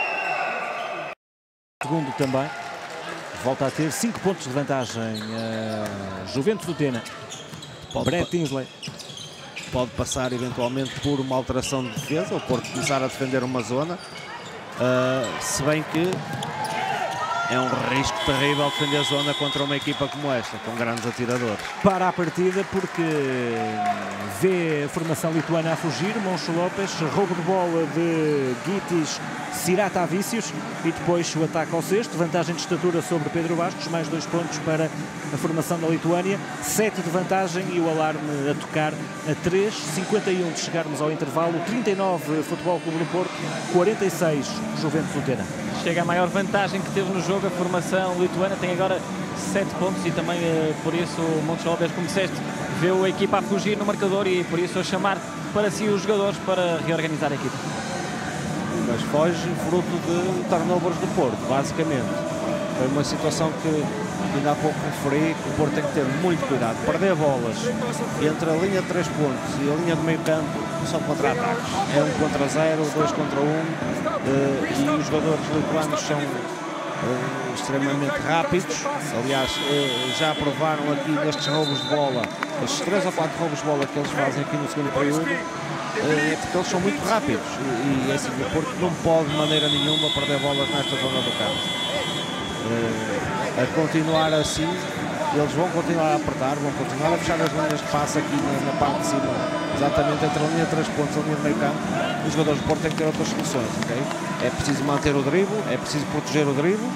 Segundo também, volta a ter cinco pontos de vantagem a Juventus Utena. Brad Tinsley. Pode passar eventualmente por uma alteração de defesa, o Porto começar a defender uma zona, uh, se bem que é um risco terrível defender a zona contra uma equipa como esta, com grandes atiradores. Para a partida, porque vê a formação lituana a fugir, Moncho Lopes, roubo de bola de Gytis Siratavicius e depois o ataque ao sexto, vantagem de estatura sobre Pedro Bastos, mais dois pontos para a formação da Lituânia, sete de vantagem e o alarme a tocar a três, cinquenta e um de chegarmos ao intervalo, trinta e nove Futebol Clube do Porto, quarenta e seis Juventus Utena. Chega a maior vantagem que teve no jogo a formação lituana, tem agora sete pontos e também por isso o Moncho Lopes, como disseste, vê a equipa a fugir no marcador e por isso a chamar para si os jogadores para reorganizar a equipa. Mas foge fruto de turnovers do Porto, basicamente. Foi uma situação que ainda há pouco referi, que o Porto tem que ter muito cuidado. Perder bolas entre a linha de três pontos e a linha de meio campo são contra-ataques. É um contra zero, dois contra um, uh, e os jogadores lituanos são uh, extremamente rápidos. Aliás, uh, já provaram aqui nestes roubos de bola, estes três ou quatro roubos de bola que eles fazem aqui no segundo período, é porque eles são muito rápidos e, e assim, o Porto não pode de maneira nenhuma perder bolas nesta zona do campo. Uh, a continuar assim, eles vão continuar a apertar, vão continuar a fechar as linhas de passe aqui na, na parte de cima, exatamente entre a linha de três pontos e a linha de meio campo. Os jogadores do Porto têm que ter outras soluções, ok? É preciso manter o drible, é preciso proteger o drible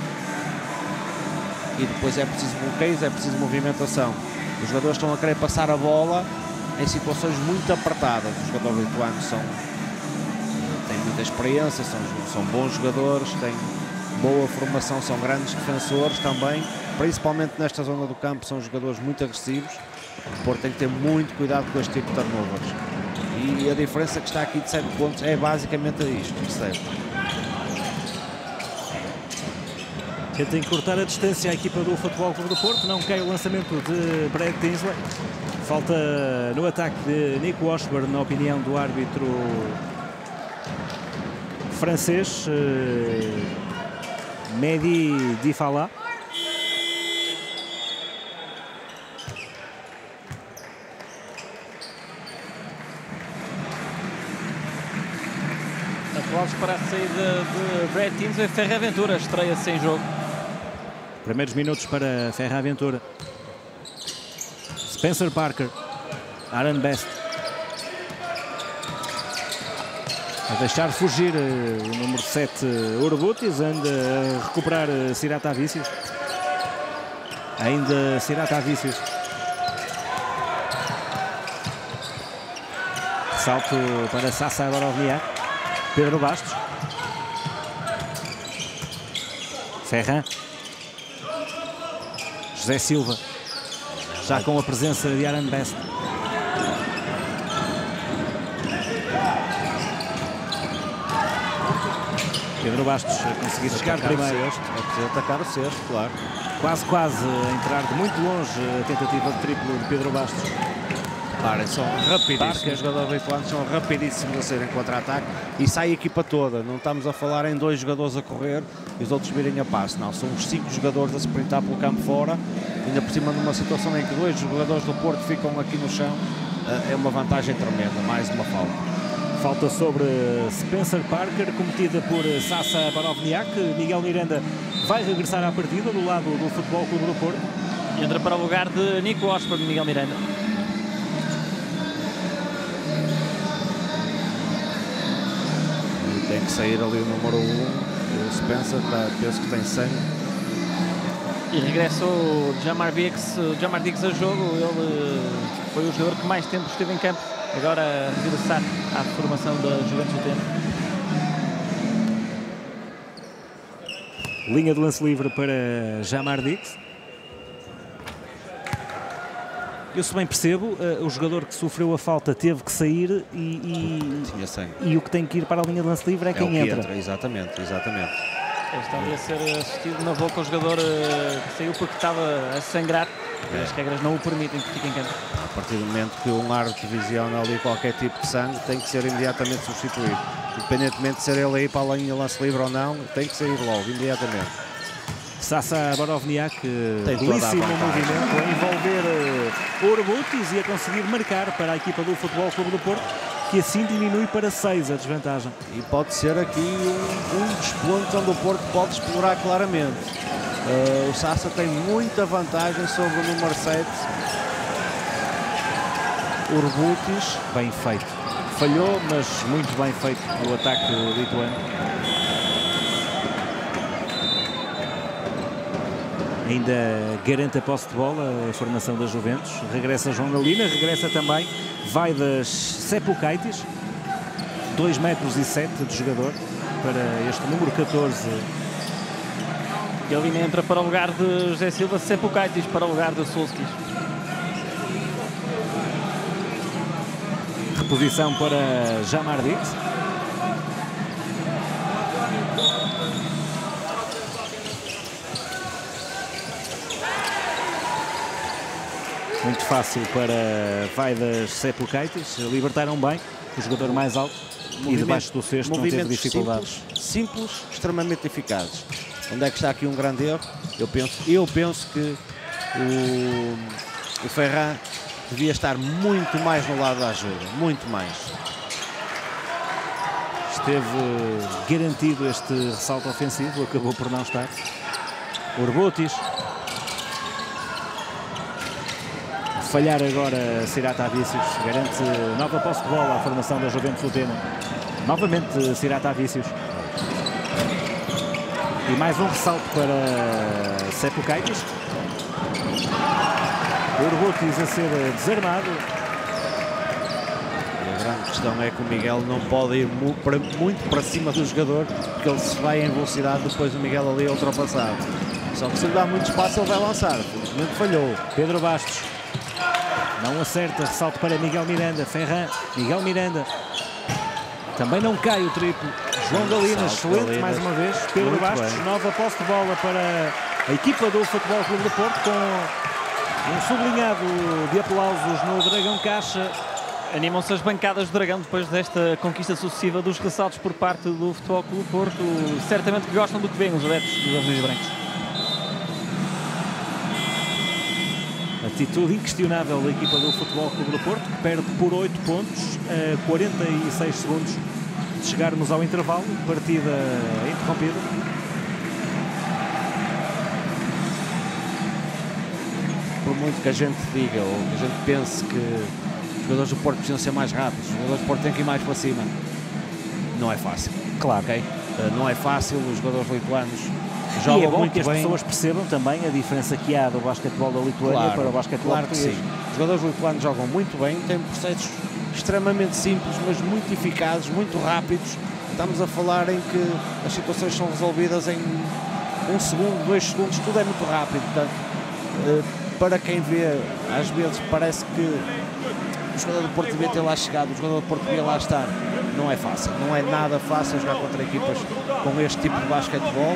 e depois é preciso bloqueios, é preciso movimentação. Os jogadores estão a querer passar a bola em situações muito apertadas. Os jogadores lituanos são, têm muita experiência, são, são bons jogadores, têm boa formação, são grandes defensores também, principalmente nesta zona do campo, são jogadores muito agressivos. O Porto tem que ter muito cuidado com este tipo de turnovers. E a diferença que está aqui de sete pontos é basicamente isto, percebe? Tenta encurtar a distância à equipa do Futebol Clube do Porto, não cai o lançamento de Brad Tinsley. Falta no ataque de Nico Washburn, na opinião do árbitro francês, Mehdi Difala. Aplausos para a saída de Brad Tinsley. Ferraventura estreia-se em jogo. Primeiros minutos para Ferraventura. Spencer Parker, Aaron Best. A deixar fugir o número sete Urbutis, anda a recuperar Siratavicius. Ainda Siratavicius. Salto para Sasa Barovniak. Pedro Bastos. Ferran. José Silva. Já com a presença de Aaron Best. Pedro Bastos a conseguir chegar primeiro. É preciso atacar o sexto, claro. Quase, quase a entrar de muito longe a tentativa de triplo de Pedro Bastos. Claro, são rapidíssimos, os jogadores lituanos são rapidíssimos a sair em contra-ataque e sai a equipa toda. Não estamos a falar em dois jogadores a correr e os outros virem a passe, não. São os cinco jogadores a se sprintar pelo campo fora, ainda por cima numa situação em que dois jogadores do Porto ficam aqui no chão. É uma vantagem tremenda, mais uma falta. Falta sobre Spencer Parker, cometida por Sasa Barovniak. Miguel Miranda vai regressar à partida do lado do Futebol Clube do Porto. E entra para o lugar de Nico Washburn, Miguel Miranda. Tem que sair ali o número um, o Spencer, tá, penso que tem sangue. E regressa o Jamar Diggs, Jamar Diggs a jogo. Ele foi o jogador que mais tempo esteve em campo. Agora a regressar à formação da Juventus Utena. Linha de lance livre para Jamar Diggs. Eu, se bem percebo, uh, o jogador que sofreu a falta teve que sair e, e, Tinha sangue. e o que tem que ir para a linha de lance livre é, é quem entra. entra. Exatamente, exatamente. Está ali a ser assistido na boca o jogador uh, que saiu porque estava a sangrar. É. As regras não o permitem que fique em campo. A partir do momento que um árbitro visiona ali qualquer tipo de sangue, tem que ser imediatamente substituído. Independentemente de ser ele aí para a linha de lance livre ou não, tem que sair logo, imediatamente. Sasa Barovniak, belíssimo movimento, a envolver uh, Urbutis e a conseguir marcar para a equipa do Futebol Clube do Porto, que assim diminui para seis a desvantagem. E pode ser aqui um, um dos pontos onde o Porto pode explorar claramente. Uh, o Sassa tem muita vantagem sobre o número sete. Urbutis. Bem feito. Falhou, mas muito bem feito o ataque lituano. Ainda garante a posse de bola a formação da Juventus. Regressa João Galina, regressa também Vaidas Sepulkaitis. dois metros e sete de jogador para este número catorze. Galina entra para o lugar de José Silva, Sepulkaitis para o lugar de Sulskis. Reposição para Jamardix. Muito fácil para Vaidas Sepulkaitis. Libertaram bem o jogador mais alto e debaixo do cesto não teve dificuldades. Simples, simples, extremamente eficazes. Onde é que está aqui um grande erro? Eu penso, eu penso que o, o Ferran devia estar muito mais no lado da ajuda, muito mais. Esteve garantido este ressalto ofensivo, acabou por não estar. Urbutis. Falhar agora Sirata Vícios, garante nova posse de bola à formação da Juventus Utena. Novamente Sirata Vícios. E mais um ressalto para Sepulkaitis. Urbutis a ser desarmado. E a grande questão é que o Miguel não pode ir mu para, muito para cima do jogador, porque ele se vai em velocidade, depois o Miguel ali é ultrapassado. Só que se lhe dá muito espaço ele vai lançar. Felizmente falhou. Pedro Bastos. Não acerta, ressalto para Miguel Miranda. Ferran, Miguel Miranda. Também não cai o triplo. João Galina, excelente Galina. Mais uma vez. Pedro Muito Bastos, bem. Nova posse de bola para a equipa do Futebol Clube do Porto, com um sublinhado de aplausos no Dragão Caixa. Animam-se as bancadas do Dragão depois desta conquista sucessiva dos ressaltos por parte do Futebol Clube do Porto. Certamente que gostam do que vêem os adeptos dos azuis brancos. Atitude inquestionável da equipa do Futebol Clube do Porto, que perde por oito pontos a quarenta e seis segundos de chegarmos ao intervalo. Partida interrompida. Por muito que a gente diga ou que a gente pense que os jogadores do Porto precisam ser mais rápidos, os jogadores do Porto têm que ir mais para cima, não é fácil. Claro. Okay? Não é fácil, os jogadores lituanos jogam e é bom muito que as bem. Pessoas percebam também a diferença que há do basquetebol da Lituânia claro, para o basquetebol claro português. Sim. Os jogadores lituanos jogam muito bem, têm processos extremamente simples, mas muito eficazes, muito rápidos. Estamos a falar em que as situações são resolvidas em um segundo, dois segundos, tudo é muito rápido. Portanto, para quem vê, às vezes parece que o jogador do Porto devia ter lá chegado, o jogador do Porto devia lá estar. Não é fácil, não é nada fácil jogar contra equipas com este tipo de basquetebol.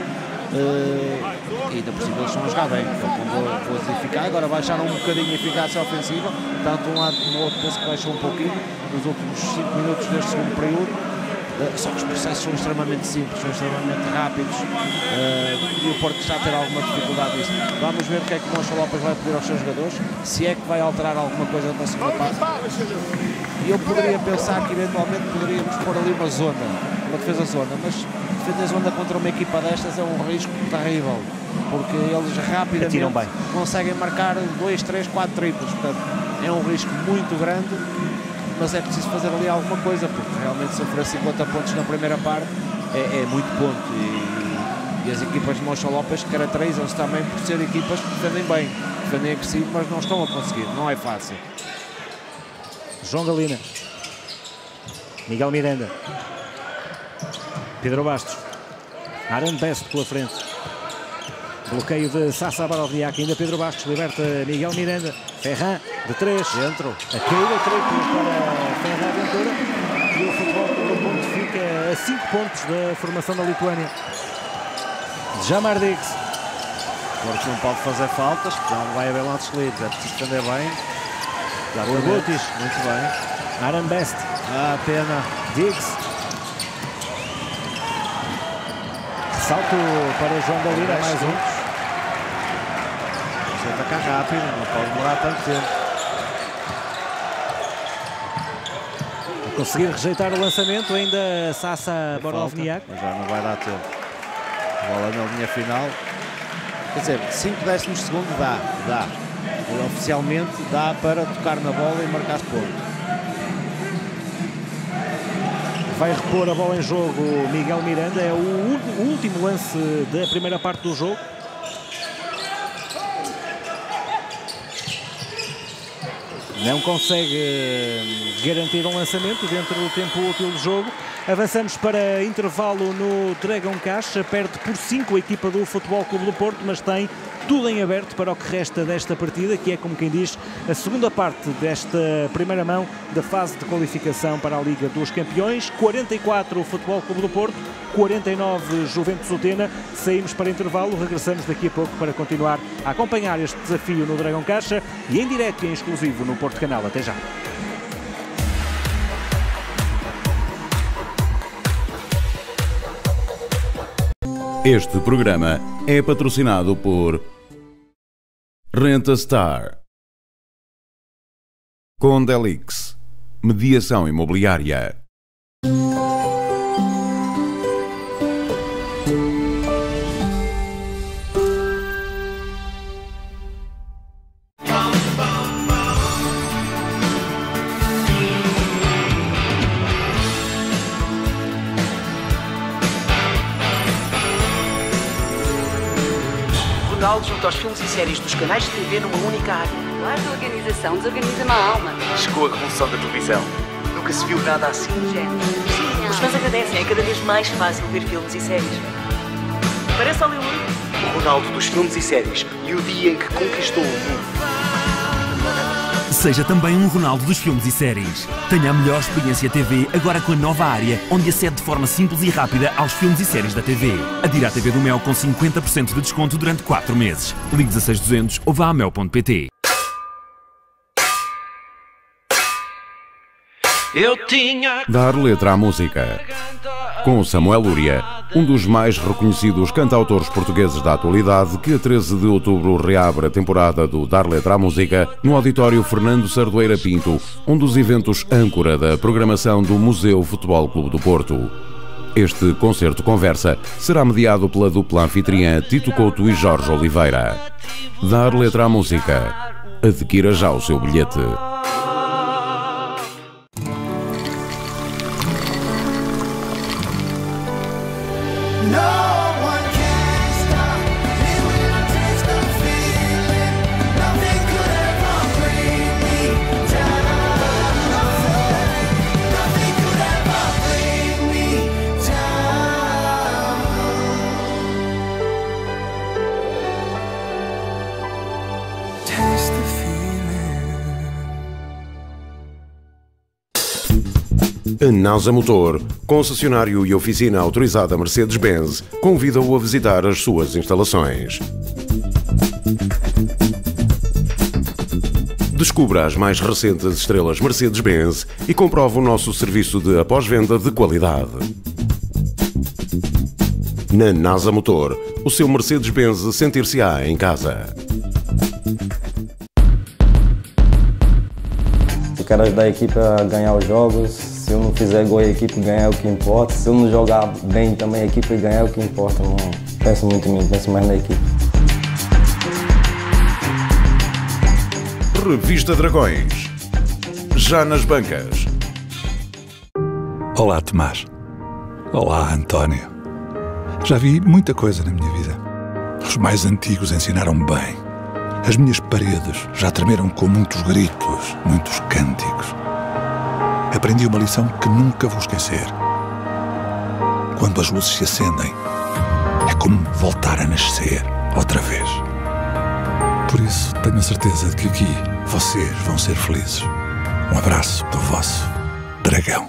Uh, e ainda por cima eles estão a jogar bem, com boas eficácias. Agora baixaram um bocadinho a eficácia ofensiva, tanto um lado como o outro penso que baixou um pouquinho nos últimos cinco minutos deste segundo período. Uh, só que os processos são extremamente simples, são extremamente rápidos uh, e o Porto está a ter alguma dificuldade nisso. Vamos ver o que é que o Moncho Lopes vai pedir aos seus jogadores, se é que vai alterar alguma coisa na segunda parte. E eu poderia pensar que eventualmente poderíamos pôr ali uma zona, uma defesa zona, mas defender zona contra uma equipa destas é um risco terrível, porque eles rapidamente conseguem marcar dois, três, quatro triplos, portanto é um risco muito grande, mas é preciso fazer ali alguma coisa, porque realmente sofrer cinquenta pontos na primeira parte é, é muito ponto e, e as equipas de Moncho Lopes caracterizam-se também por ser equipas que defendem bem, defendem agressivo, mas não estão a conseguir, não é fácil. João Galina, Miguel Miranda, Pedro Bastos, Aaron Best pela frente, bloqueio de Sasa Barovniak, ainda Pedro Bastos, liberta Miguel Miranda, Ferran de três, dentro, a caída triplo para Ferran Ventura e o Futebol Clube do Porto fica a cinco pontos da formação da Lituânia. Jamardix. O Porto não pode fazer faltas, não vai haver lances livres, é preciso defender bem. Urbutis, muito bem. Aaron Best, ah, pena. Diggs. Salto para João Galina, mais um. Precisa atacar rápido, não pode demorar tanto tempo. A conseguir rejeitar o lançamento, ainda Sasa Barovniak. Mas já não vai dar tempo. Bola na linha final. Quer dizer, cinco décimos de segundo dá, dá. E, oficialmente dá para tocar na bola e marcar ponto. Vai repor a bola em jogo Miguel Miranda, é o, o último lance da primeira parte do jogo. Não consegue garantir um lançamento dentro do tempo útil do jogo. Avançamos para intervalo no Dragão Caixa. Perde por cinco a equipa do Futebol Clube do Porto, mas tem tudo em aberto para o que resta desta partida, que é, como quem diz, a segunda parte desta primeira mão da fase de qualificação para a Liga dos Campeões. quarenta e quatro o Futebol Clube do Porto, quarenta e nove Juventus Utena. Saímos para intervalo, regressamos daqui a pouco para continuar a acompanhar este desafio no Dragão Caixa e em direto e em exclusivo no Porto Canal. Até já. Este programa é patrocinado por Renta Star, Condelix, Mediação Imobiliária. Junto aos filmes e séries dos canais de T V numa única área. A arte de organização desorganiza-me a alma. Chegou a revolução da televisão. Nunca se viu nada assim. Gênio. Os fãs agradecem, é cada vez mais fácil ver filmes e séries. Parece Hollywood. O Ronaldo dos filmes e séries e o dia em que conquistou o mundo. Seja também um Ronaldo dos filmes e séries. Tenha a melhor experiência T V agora com a nova área, onde acede de forma simples e rápida aos filmes e séries da T V. Adira à T V do Mel com cinquenta por cento de desconto durante quatro meses. Ligue dezasseis duzentos ou vá a mel ponto pt. Eu tinha... Dar letra à música. Com Samuel Lúria, um dos mais reconhecidos cantautores portugueses da atualidade, que a treze de outubro reabre a temporada do Dar Letra à Música no auditório Fernando Sardoeira Pinto, um dos eventos âncora da programação do Museu Futebol Clube do Porto. Este concerto-conversa será mediado pela dupla anfitriã Tito Couto e Jorge Oliveira. Dar Letra à Música. Adquira já o seu bilhete. A NASA Motor, concessionário e oficina autorizada Mercedes-Benz, convida-o a visitar as suas instalações. Descubra as mais recentes estrelas Mercedes-Benz e comprove o nosso serviço de após-venda de qualidade. Na NASA Motor, o seu Mercedes-Benz sentir-se-á em casa. Eu quero ajudar a equipe a ganhar os jogos. Se eu não fizer gol, a equipe ganhar é o que importa. Se eu não jogar bem também, a equipe ganhar é o que importa. Não penso muito em mim, penso mais na equipe. Revista Dragões. Já nas bancas. Olá, Tomás. Olá, António. Já vi muita coisa na minha vida. Os mais antigos ensinaram-me bem. As minhas paredes já tremeram com muitos gritos, muitos cânticos. Aprendi uma lição que nunca vou esquecer. Quando as luzes se acendem, é como voltar a nascer outra vez. Por isso, tenho a certeza de que aqui vocês vão ser felizes. Um abraço do vosso Dragão.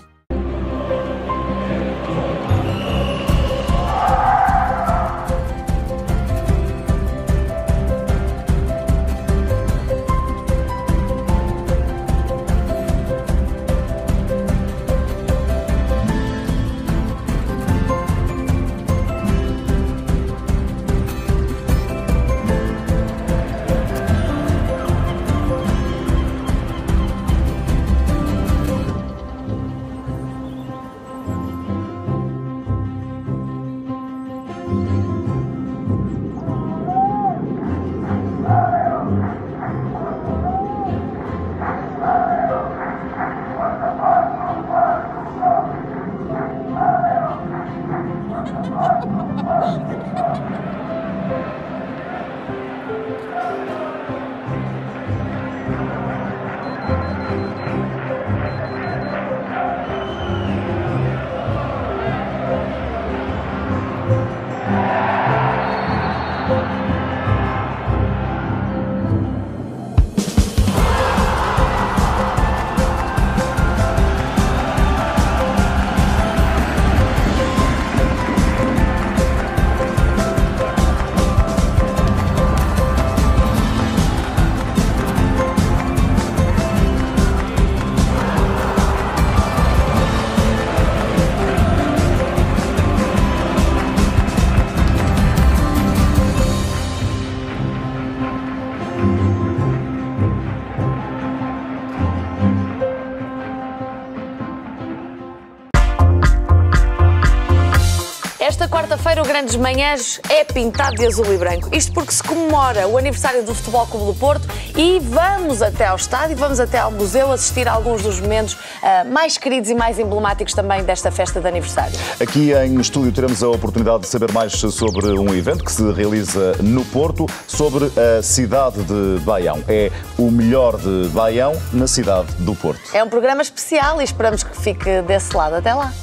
Esta quarta-feira o Grandes Manhãs é pintado de azul e branco. Isto porque se comemora o aniversário do Futebol Clube do Porto e vamos até ao estádio, vamos até ao museu assistir a alguns dos momentos uh, mais queridos e mais emblemáticos também desta festa de aniversário. Aqui em estúdio teremos a oportunidade de saber mais sobre um evento que se realiza no Porto, sobre a cidade de Baião. É o melhor de Baião na cidade do Porto. É um programa especial e esperamos que fique desse lado. Até lá.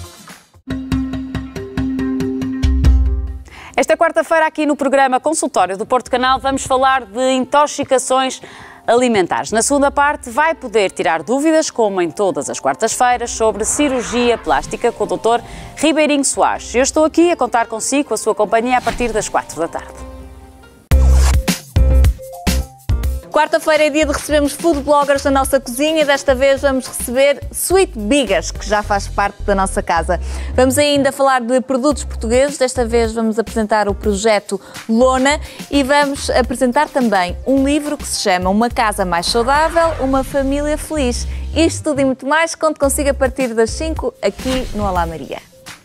Esta quarta-feira, aqui no programa Consultório do Porto Canal, vamos falar de intoxicações alimentares. Na segunda parte, vai poder tirar dúvidas, como em todas as quartas-feiras, sobre cirurgia plástica com o doutor Ribeirinho Soares. Eu estou aqui a contar consigo, com a sua companhia, a partir das quatro da tarde. Quarta-feira é dia de recebermos food bloggers na nossa cozinha e desta vez vamos receber Sweet Bigas, que já faz parte da nossa casa. Vamos ainda falar de produtos portugueses, desta vez vamos apresentar o projeto Lona e vamos apresentar também um livro que se chama Uma Casa Mais Saudável, Uma Família Feliz. Isto tudo e muito mais, conto consigo a partir das cinco aqui no Olá Maria.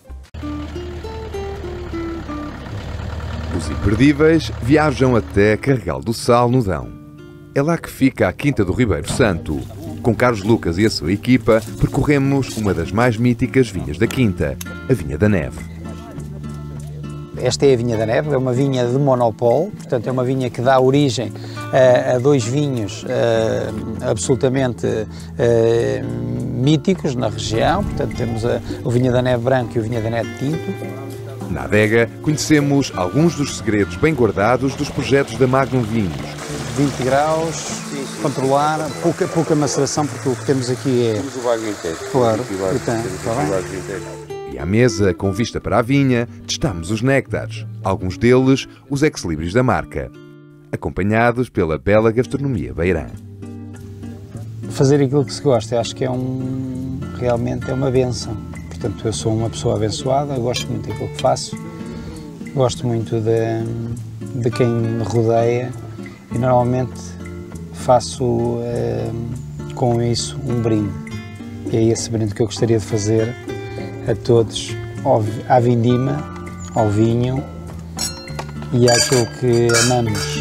Os imperdíveis viajam até Carregal do Sal, no Dão. É lá que fica a Quinta do Ribeiro Santo. Com Carlos Lucas e a sua equipa, percorremos uma das mais míticas vinhas da Quinta, a Vinha da Neve. Esta é a Vinha da Neve, é uma vinha de monopólio, portanto é uma vinha que dá origem a, a dois vinhos a, absolutamente a, míticos na região, portanto temos a, o Vinha da Neve branco e o Vinha da Neve tinto. Na adega, conhecemos alguns dos segredos bem guardados dos projetos da Magnum Vinhos. vinte graus, controlar, pouca, pouca maceração, porque o que temos aqui é... Temos o bagulho inteiro. Claro, e tem, está E à mesa, com vista para a vinha, testamos os néctares, alguns deles os ex-libris da marca, acompanhados pela bela gastronomia beirã. Fazer aquilo que se gosta, eu acho que é um... realmente é uma bênção. Portanto, eu sou uma pessoa abençoada, gosto muito daquilo que faço, gosto muito de, de quem me rodeia e normalmente faço uh, com isso um brinde. E é esse brinde que eu gostaria de fazer a todos, ao, à vindima, ao vinho e àquilo que amamos.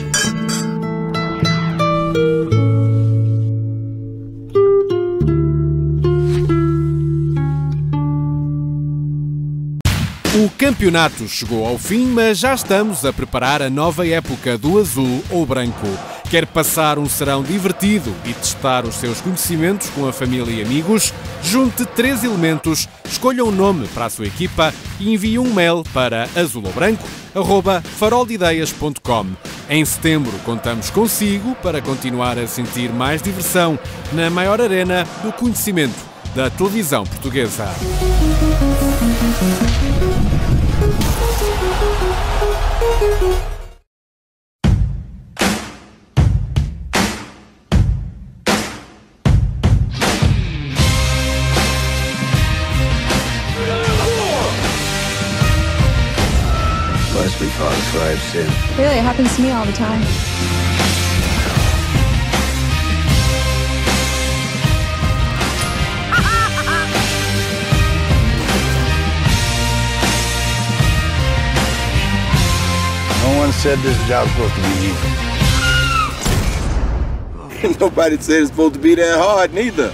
O campeonato chegou ao fim, mas já estamos a preparar a nova época do azul ou branco. Quer passar um serão divertido e testar os seus conhecimentos com a família e amigos? Junte três elementos, escolha um nome para a sua equipa e envie um mail para azulobranco arroba faroldeideias ponto com. Em setembro contamos consigo para continuar a sentir mais diversão na maior arena do conhecimento da televisão portuguesa. Must be Fox five sin. Really, it happens to me all the time. No one said this job's supposed to be easy. Nobody said it's supposed to be that hard, neither.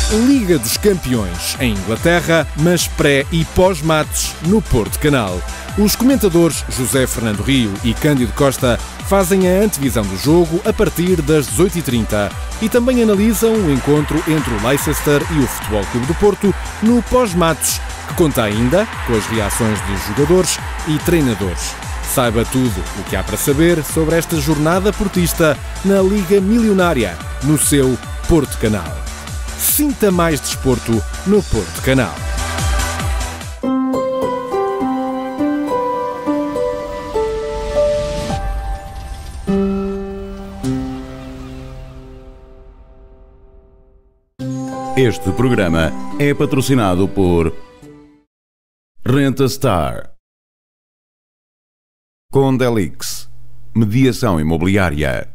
Liga dos Campeões em Inglaterra, mas pré e pós-mates no Porto Canal. Os comentadores José Fernando Rio e Cândido Costa fazem a antevisão do jogo a partir das dezoito e trinta e também analisam o encontro entre o Leicester e o Futebol Clube do Porto no pós-mates, que conta ainda com as reações de jogadores e treinadores. Saiba tudo o que há para saber sobre esta jornada portista na Liga Milionária, no seu Porto Canal. Sinta mais desporto no Porto Canal. Este programa é patrocinado por Renta Star, Condelix, Mediação Imobiliária.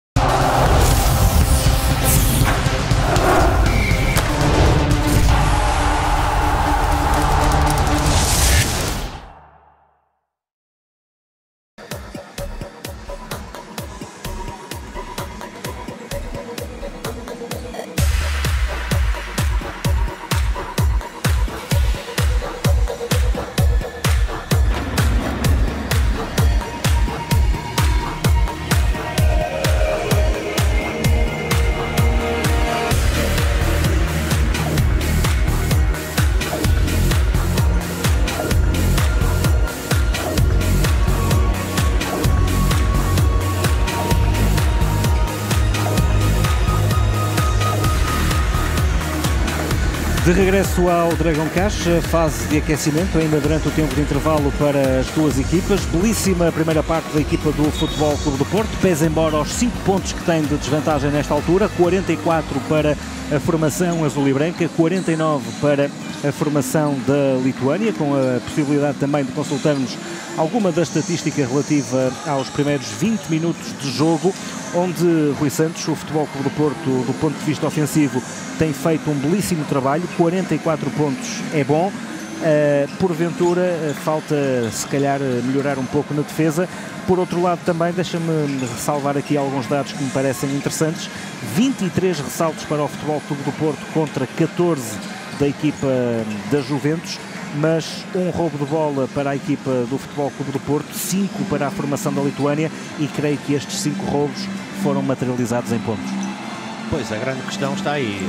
De regresso ao Dragão Caixa, fase de aquecimento, ainda durante o tempo de intervalo para as duas equipas. Belíssima primeira parte da equipa do Futebol Clube do Porto, pese embora aos cinco pontos que tem de desvantagem nesta altura, quarenta e quatro para a formação azul e branca, quarenta e nove para a formação da Lituânia, com a possibilidade também de consultarmos alguma da estatística relativa aos primeiros vinte minutos de jogo, onde Rui Santos, o Futebol Clube do Porto, do ponto de vista ofensivo, tem feito um belíssimo trabalho. Quarenta e quatro pontos é bom. Uh, porventura, uh, falta se calhar melhorar um pouco na defesa. Por outro lado também, deixa-me ressalvar aqui alguns dados que me parecem interessantes. vinte e três ressaltos para o Futebol Clube do Porto contra catorze da equipa da Juventus, mas um roubo de bola para a equipa do Futebol Clube do Porto, cinco para a formação da Lituânia, e creio que estes cinco roubos foram materializados em pontos. Pois, a grande questão está aí.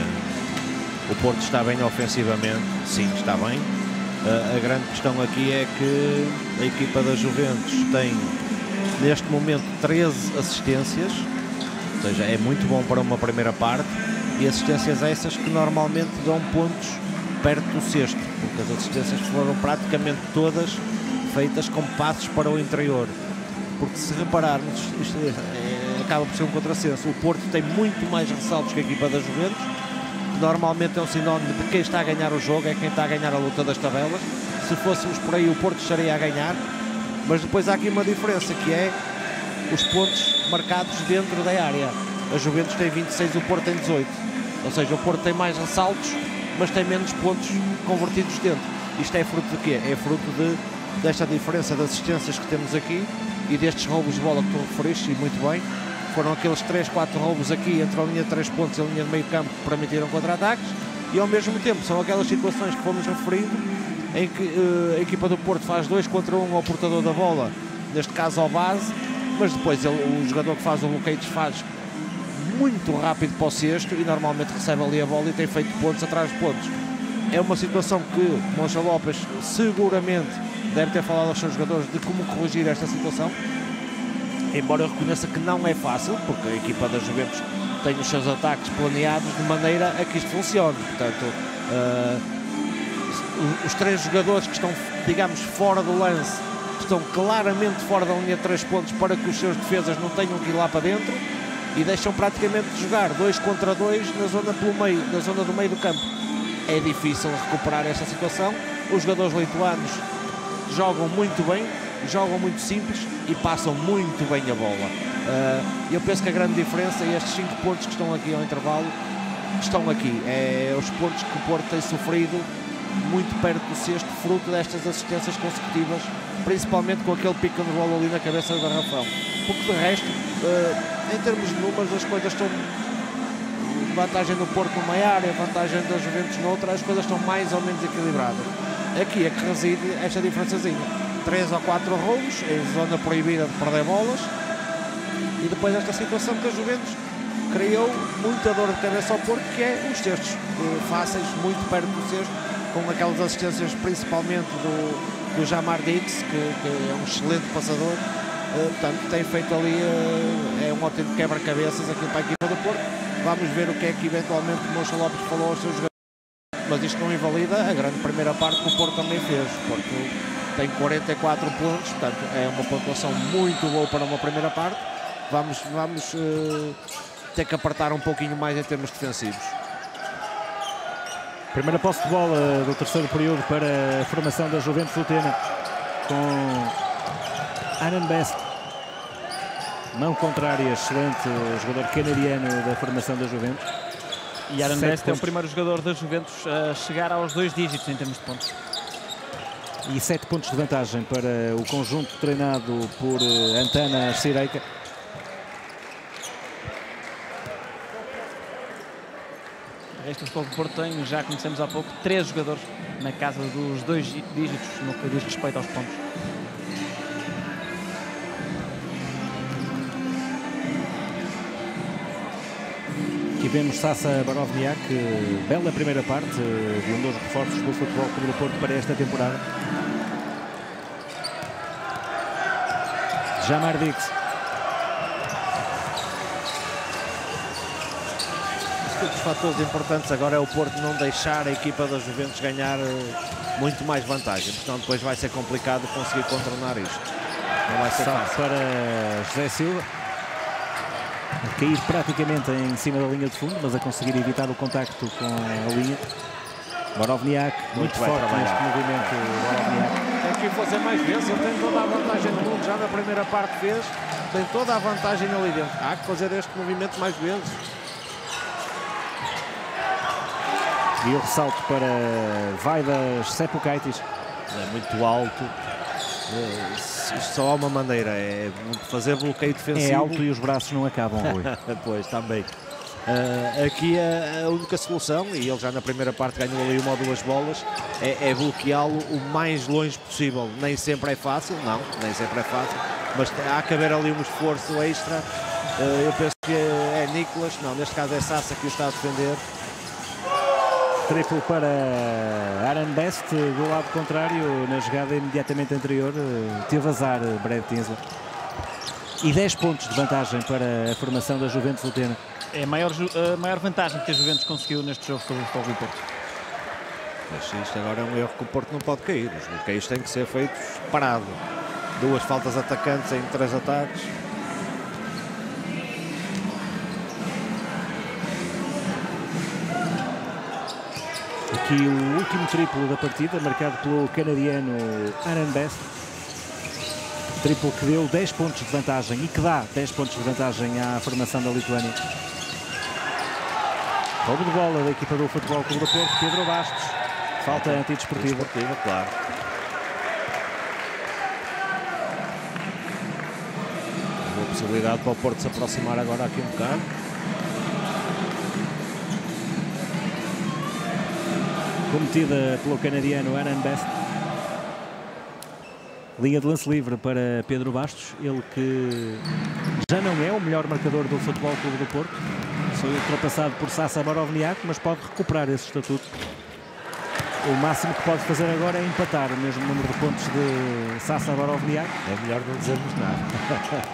O Porto está bem ofensivamente, sim, está bem. A grande questão aqui é que a equipa da Juventus tem, neste momento, treze assistências, ou seja, é muito bom para uma primeira parte, e assistências essas que normalmente dão pontos perto do cesto, porque as assistências foram praticamente todas feitas com passos para o interior. Porque se repararmos, isto é, é, acaba por ser um contrassenso. O Porto tem muito mais ressaltos que a equipa da Juventus, que normalmente é um sinónimo de quem está a ganhar o jogo, é quem está a ganhar a luta das tabelas. Se fôssemos por aí, o Porto estaria a ganhar, mas depois há aqui uma diferença, que é os pontos marcados dentro da área. A Juventus tem vinte e seis, o Porto tem dezoito. Ou seja, o Porto tem mais ressaltos, mas tem menos pontos convertidos dentro. Isto é fruto de quê? É fruto de, desta diferença de assistências que temos aqui e destes roubos de bola que tu referiste, e muito bem. Foram aqueles três, quatro roubos aqui entre a linha de três pontos e a linha de meio campo que permitiram contra-ataques, e ao mesmo tempo são aquelas situações que fomos referindo, em que uh, a equipa do Porto faz dois contra um ao portador da bola, neste caso ao base, mas depois ele, o jogador que faz o bloqueio faz muito rápido para o cesto e normalmente recebe ali a bola e tem feito pontos atrás de pontos. É uma situação que Moncho Lopes seguramente deve ter falado aos seus jogadores de como corrigir esta situação, embora eu reconheça que não é fácil, porque a equipa da Juventus tem os seus ataques planeados de maneira a que isto funcione. Portanto, uh, os três jogadores que estão, digamos, fora do lance, estão claramente fora da linha de três pontos para que os seus defesas não tenham que ir lá para dentro, e deixam praticamente de jogar dois contra dois na zona pelo meio, na zona do meio do campo. É difícil recuperar esta situação. Os jogadores lituanos jogam muito bem, jogam muito simples e passam muito bem a bola. Uh, eu penso que a grande diferença é estes cinco pontos que estão aqui ao intervalo, estão aqui. É os pontos que o Porto tem sofrido muito perto do cesto, fruto destas assistências consecutivas, principalmente com aquele pick and roll ali na cabeça do garrafão. Porque de resto, uh, em termos de números, as coisas estão vantagem do Porto numa área, vantagem da Juventus noutra, as coisas estão mais ou menos equilibradas. Aqui é que reside esta diferençazinha. Três ou quatro roubos, em zona proibida de perder bolas, e depois esta situação que a Juventus criou muita dor de cabeça ao Porto, que é os cestos eh, fáceis, muito perto do cesto, com aquelas assistências principalmente do, do Jamar Dix, que, que é um excelente passador. Uh, portanto, tem feito ali, uh, é um autêntico quebra-cabeças aqui para a equipa do Porto. Vamos ver o que é que eventualmente o Mocha Lopes falou aos seus jogadores, mas isto não invalida a grande primeira parte que o Porto também fez. O Porto tem quarenta e quatro pontos, portanto é uma pontuação muito boa para uma primeira parte. Vamos, vamos uh, ter que apertar um pouquinho mais em termos defensivos. Primeira posse de bola do terceiro período para a formação da Juventus Utena, com Aaron Best, mão contrária, excelente jogador canadiano da formação da Juventus. E Aaron Best é o primeiro jogador da Juventus a chegar aos dois dígitos em termos de pontos. E sete pontos de vantagem para o conjunto treinado por Antana Sireika. Este Futebol do Porto tem, já conhecemos há pouco, três jogadores na casa dos dois dígitos no que diz respeito aos pontos. Aqui vemos Sasa Barovniak, bela primeira parte de um dos reforços do Futebol Clube do Porto para esta temporada. Jamar Dix. Um dos fatores importantes agora é o Porto não deixar a equipa da Juventus ganhar muito mais vantagem, portanto depois vai ser complicado conseguir contornar isto. Não vai ser fácil. Para José Silva, a cair praticamente em cima da linha de fundo, mas a conseguir evitar o contacto com a linha. Barovniak, muito, muito forte neste movimento. Barovniak. Tem que o fazer mais vezes, ele tem toda a vantagem do mundo, já na primeira parte fez, tem toda a vantagem ali dentro. Há que fazer este movimento mais vezes. E o ressalto para Vaidas Sepukaitis. É muito alto. Isto só há uma maneira, é fazer bloqueio defensivo. É alto e os braços não acabam, Rui. Pois, também. Uh, aqui a, a única solução, e ele já na primeira parte ganhou ali uma ou duas bolas, é, é bloqueá-lo o mais longe possível. Nem sempre é fácil, não, nem sempre é fácil, mas há que haver ali um esforço extra. Uh, eu penso que é Nicolas, não, neste caso é Sasa que o está a defender. Triplo para Aaron Best, do lado contrário, na jogada imediatamente anterior, teve azar Brad Tinsley. E dez pontos de vantagem para a formação da Juventus Utena. É a maior, a maior vantagem que a Juventus conseguiu neste jogo sobre o Futebol do Porto. Mas isto agora é um erro que o Porto não pode cair. Os bloqueios têm que ser feitos parado. Duas faltas atacantes em três ataques. Aqui o último triplo da partida, marcado pelo canadiano Aaron Best. Triplo que deu dez pontos de vantagem e que dá dez pontos de vantagem à formação da Lituânia. Roubo de bola da equipa do Futebol Clube do Porto, Pedro Bastos. Falta antidesportiva. Antidesportiva, claro. Boa possibilidade para o Porto se aproximar agora aqui um bocado. Cometida pelo canadiano Aaron Best. Linha de lance livre para Pedro Bastos, ele que já não é o melhor marcador do Futebol Clube do Porto. Foi ultrapassado por Sasa Barovniak, mas pode recuperar esse estatuto. O máximo que pode fazer agora é empatar o mesmo número de pontos de Sasa Barovniak. É melhor não dizermos nada.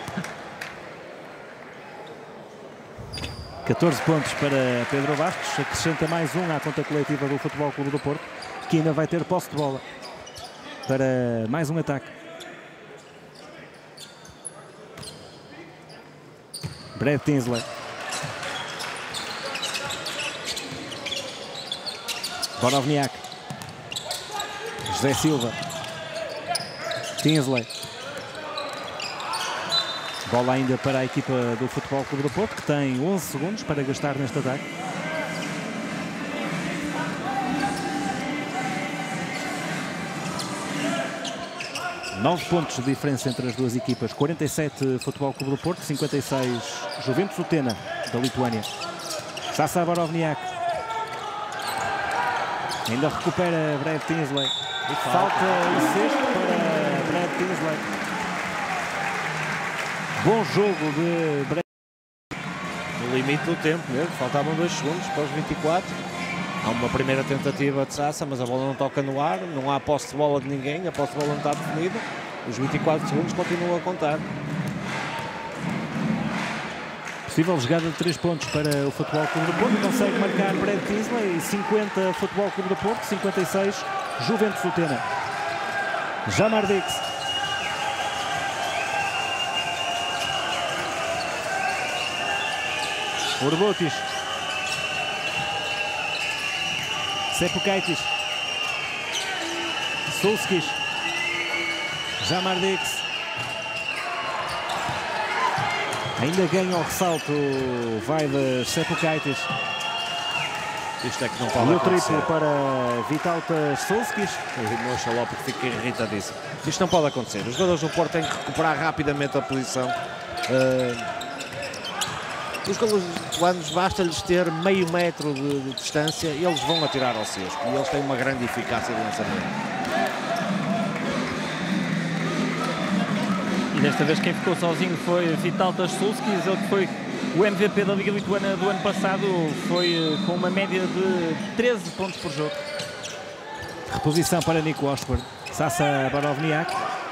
catorze pontos para Pedro Bastos, acrescenta mais um à conta coletiva do Futebol Clube do Porto, que ainda vai ter posse de bola para mais um ataque. Brad Tinsley. Barovniak. José Silva. Tinsley. Bola ainda para a equipa do Futebol Clube do Porto, que tem onze segundos para gastar neste ataque. nove pontos de diferença entre as duas equipas. quarenta e sete Futebol Clube do Porto, cinquenta e seis Juventus Utena da Lituânia. Sasa Borovniak. Ainda recupera Brad Tinsley. E falta o sexto para Brad Tinsley. Bom jogo de Brad. No limite do tempo mesmo, faltavam dois segundos para os vinte e quatro. Há uma primeira tentativa de Sasa, mas a bola não toca no ar, não há posse de bola de ninguém, a posse de bola não está definida. Os vinte e quatro segundos continuam a contar. Possível jogada de três pontos para o Futebol Clube do Porto. Consegue marcar Brad Tinsley. cinquenta Futebol Clube do Porto, cinquenta e seis Juventus Utena. Jamar Dix. Urbotis. Sepukaitis. Sulskis. Jamar Dix. Ainda ganha o ressalto. Vai de Sepukaitis. Isto é que não pode e acontecer. o triplo para Vitautas Sulskis. O Xaló porque fica irritadíssimo. Isto não pode acontecer. Os jogadores do Porto têm que recuperar rapidamente a posição. Uh, os lituanos basta-lhes ter meio metro de, de distância e eles vão atirar ao cesto. E eles têm uma grande eficácia de lançamento. E desta vez quem ficou sozinho foi Vitautas Sulskis, ele que foi o M V P da Liga Lituana do ano passado, foi com uma média de treze pontos por jogo. Reposição para Nico Osborne. Sasa Borovniak.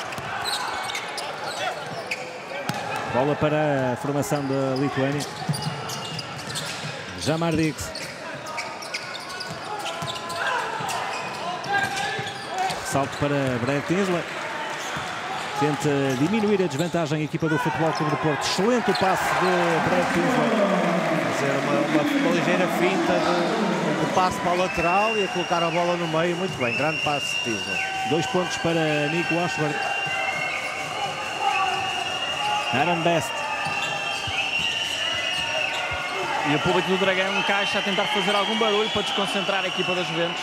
Bola para a formação da Lituânia. Jamar Dix. Salto para Brad Tinsley. Tenta diminuir a desvantagem a equipa do Futebol Clube do Porto. Excelente o passe de Brad Tinsley. Fazer uma, uma, uma ligeira finta de, de passe para a lateral e a colocar a bola no meio. Muito bem, grande passe de Tinsley. Dois pontos para Nico Osborne. Aaron Best. E o público do Dragão encaixa a tentar fazer algum barulho para desconcentrar a equipa da Juventus.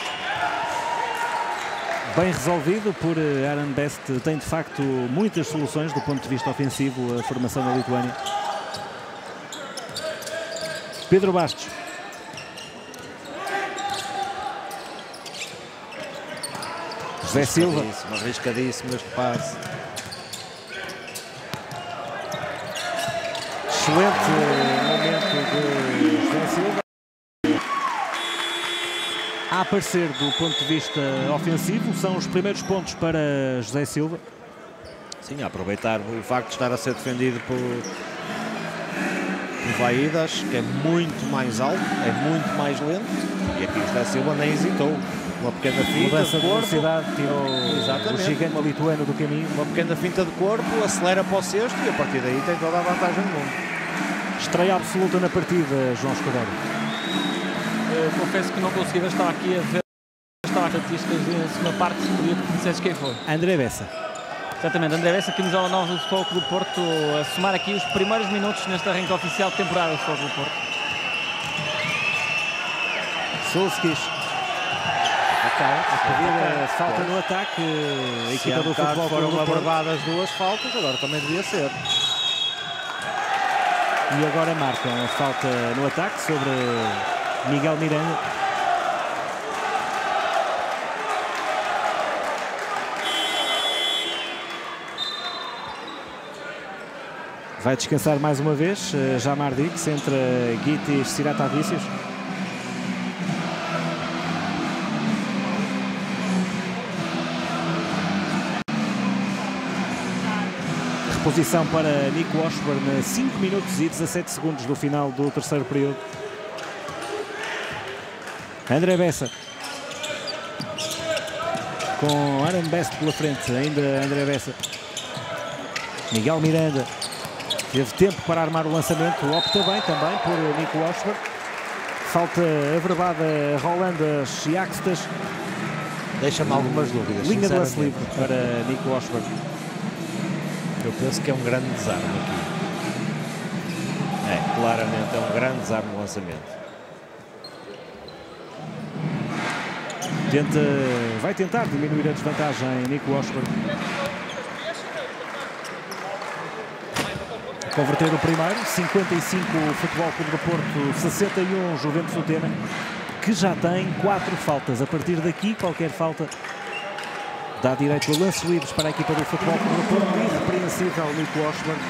Bem resolvido por Aaron Best. Tem de facto muitas soluções do ponto de vista ofensivo a formação da Lituânia. Pedro Bastos. José Silva. Arriscadíssimo este passe. Excelente momento de José Silva. A aparecer do ponto de vista ofensivo, são os primeiros pontos para José Silva. Sim, a aproveitar o facto de estar a ser defendido por, por Vaídas, que é muito mais alto, é muito mais lento. E aqui o José Silva nem hesitou. Uma pequena finta Mudança de de corpo. velocidade, tirou Exatamente. o gigante lituano do caminho. Uma pequena finta de corpo, acelera para o cesto e a partir daí tem toda a vantagem do mundo. Estreia absoluta na partida, João Escudeiro. Eu confesso que não consegui, estava aqui a ver as estatísticas em segunda parte, se podia que dissesse quem foi. André Bessa. Exatamente, André Bessa, camisola nova do Futebol Clube do Porto, a somar aqui os primeiros minutos neste arranque oficial de temporada do Futebol Clube do Porto. Sulskis. A pedir a falta no ataque, a equipa do Futebol Clube foram do Porto. abordadas duas faltas, agora também devia ser. E agora marcam a falta no ataque sobre Miguel Miranda. Vai descansar mais uma vez Jamar Dix entre Gitis Siratavicius. Reposição para Nico Osborne, cinco minutos e dezassete segundos do final do terceiro período. André Bessa. Com Aaron Best pela frente, ainda André Bessa. Miguel Miranda. Teve tempo para armar o lançamento, opta bem também por Nico Osborne. Falta averbada a Rolandas e Axtas. Deixa-me algumas dúvidas. Linha de lance livre para Nico Osborne. Eu penso que é um grande desarme aqui. É, claramente é um grande desarme no lançamento. Tenta, vai tentar diminuir a desvantagem Nico Osborne. converter o primeiro. cinquenta e cinco Futebol Clube do Porto, sessenta e um Juventus Utena, que já tem quatro faltas. A partir daqui, qualquer falta dá direito a lance livres para a equipa do Futebol Clube do Porto, irrepreensível ao Nico Washburn.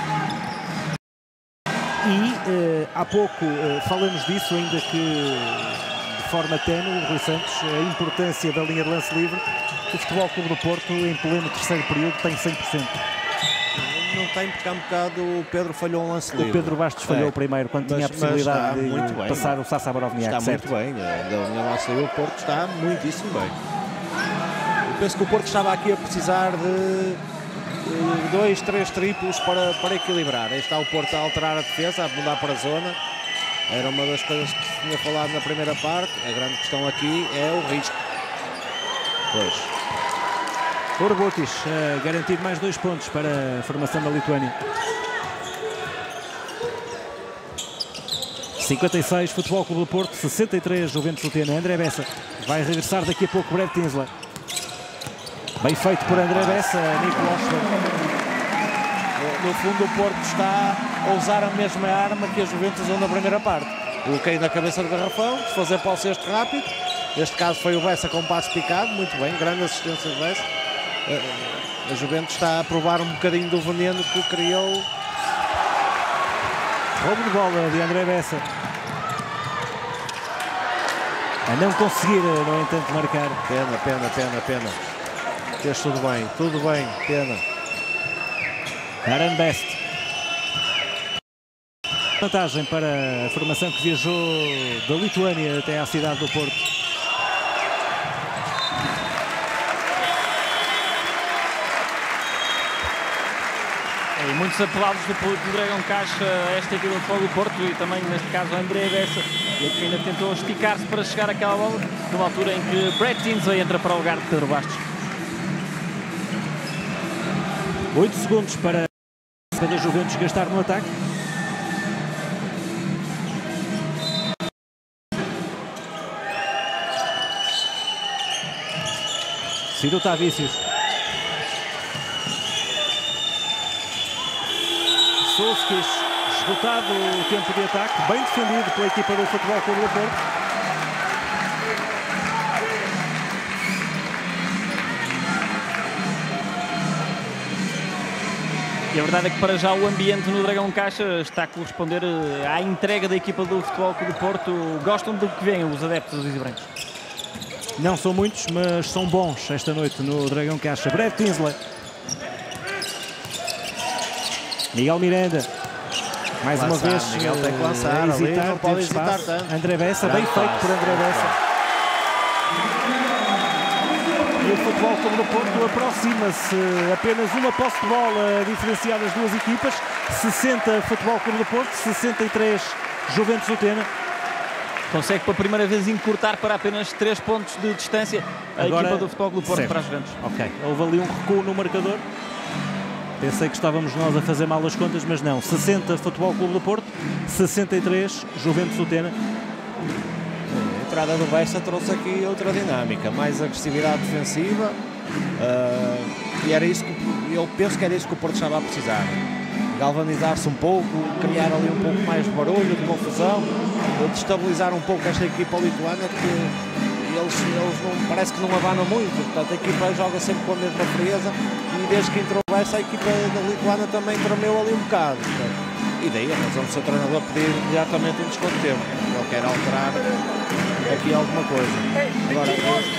E eh, há pouco eh, falamos disso, ainda que de forma ténue, Rui Santos, a importância da linha de lance livre. O Futebol Clube do Porto, em pleno terceiro período, tem cem por cento. Não tem, porque há um bocado o Pedro falhou um lance livre. O Pedro Bastos falhou é. o primeiro, quando mas, tinha a possibilidade de muito bem, passar o Sasa Borovniak. Está certo? muito bem, da linha de lance livre, o Porto está muitíssimo bem. Eu penso que o Porto estava aqui a precisar de dois, três triplos para, para equilibrar. Aí está o Porto a alterar a defesa, a mudar para a zona. Era uma das coisas que se tinha falado na primeira parte. A grande questão aqui é o risco. Pois. Urbutis a garantir mais dois pontos para a formação da Lituânia. cinquenta e seis Futebol Clube do Porto, sessenta e três Juventus Utena. André Bessa vai regressar daqui a pouco. Brad Tinsley. Bem feito por André Bessa, Nico Washburn. No fundo, o Porto está a usar a mesma arma que a Juventus usou na primeira parte. O cair na cabeça do garrafão, fazer para o cesto rápido. Neste caso foi o Bessa com um passo picado, muito bem, grande assistência de Bessa. A Juventus está a provar um bocadinho do veneno que criou. Roubo de bola de André Bessa. A não conseguir, no entanto, marcar. Pena, pena, pena, pena. Fez tudo bem, tudo bem, pena. Aaron Best. Vantagem para a formação que viajou da Lituânia até à cidade do Porto. E muitos apelados do público do Dragão Caixa a esta equipa do Futebol do Porto e também, neste caso, André Bessa, ele que ainda tentou esticar-se para chegar àquela bola, numa altura em que Brad Tinsley entra para o lugar de Pedro Bastos. oito segundos para a Juventus gastar no ataque. Ciro Tavicius. Souskis, esgotado o tempo de ataque, bem defendido pela equipa do Futebol Clube do Porto. E a verdade é que para já o ambiente no Dragão Caixa está a corresponder à entrega da equipa do Futebol Clube do Porto. Gostam do que vêm os adeptos dos Brancos? Não são muitos, mas são bons esta noite no Dragão Caixa. Brad Tinsley. Miguel Miranda. Mais lançar, uma vez, Miguel tem que lançar, a hesitar, ali, não pode hesitar tanto. André Bessa, bem feito por André Bessa. E o Futebol Clube do Porto aproxima-se, apenas uma posse de bola diferenciada das duas equipas. sessenta Futebol Clube do Porto, sessenta e três Juventus Utena. Consegue pela primeira vez encurtar para apenas três pontos de distância a Agora, equipa do Futebol Clube do Porto certo. para a Juventus. Ok, houve ali um recuo no marcador. Pensei que estávamos nós a fazer mal as contas, mas não. sessenta Futebol Clube do Porto, sessenta e três Juventus Utena. A entrada do Bessa trouxe aqui outra dinâmica, mais agressividade defensiva, uh, e era isso que eu penso que era isso que o Porto estava a precisar. Galvanizar-se um pouco, criar ali um pouco mais de barulho, de confusão, destabilizar um pouco esta equipa lituana, que eles, eles não, parece que não abanam muito. Portanto, a equipa joga sempre com a mesma frieza, e desde que entrou essa, a equipa da lituana também tremeu ali um bocado. E daí a razão do seu treinador pedir imediatamente um desconto de tempo. Ele quer alterar aqui alguma coisa. Agora,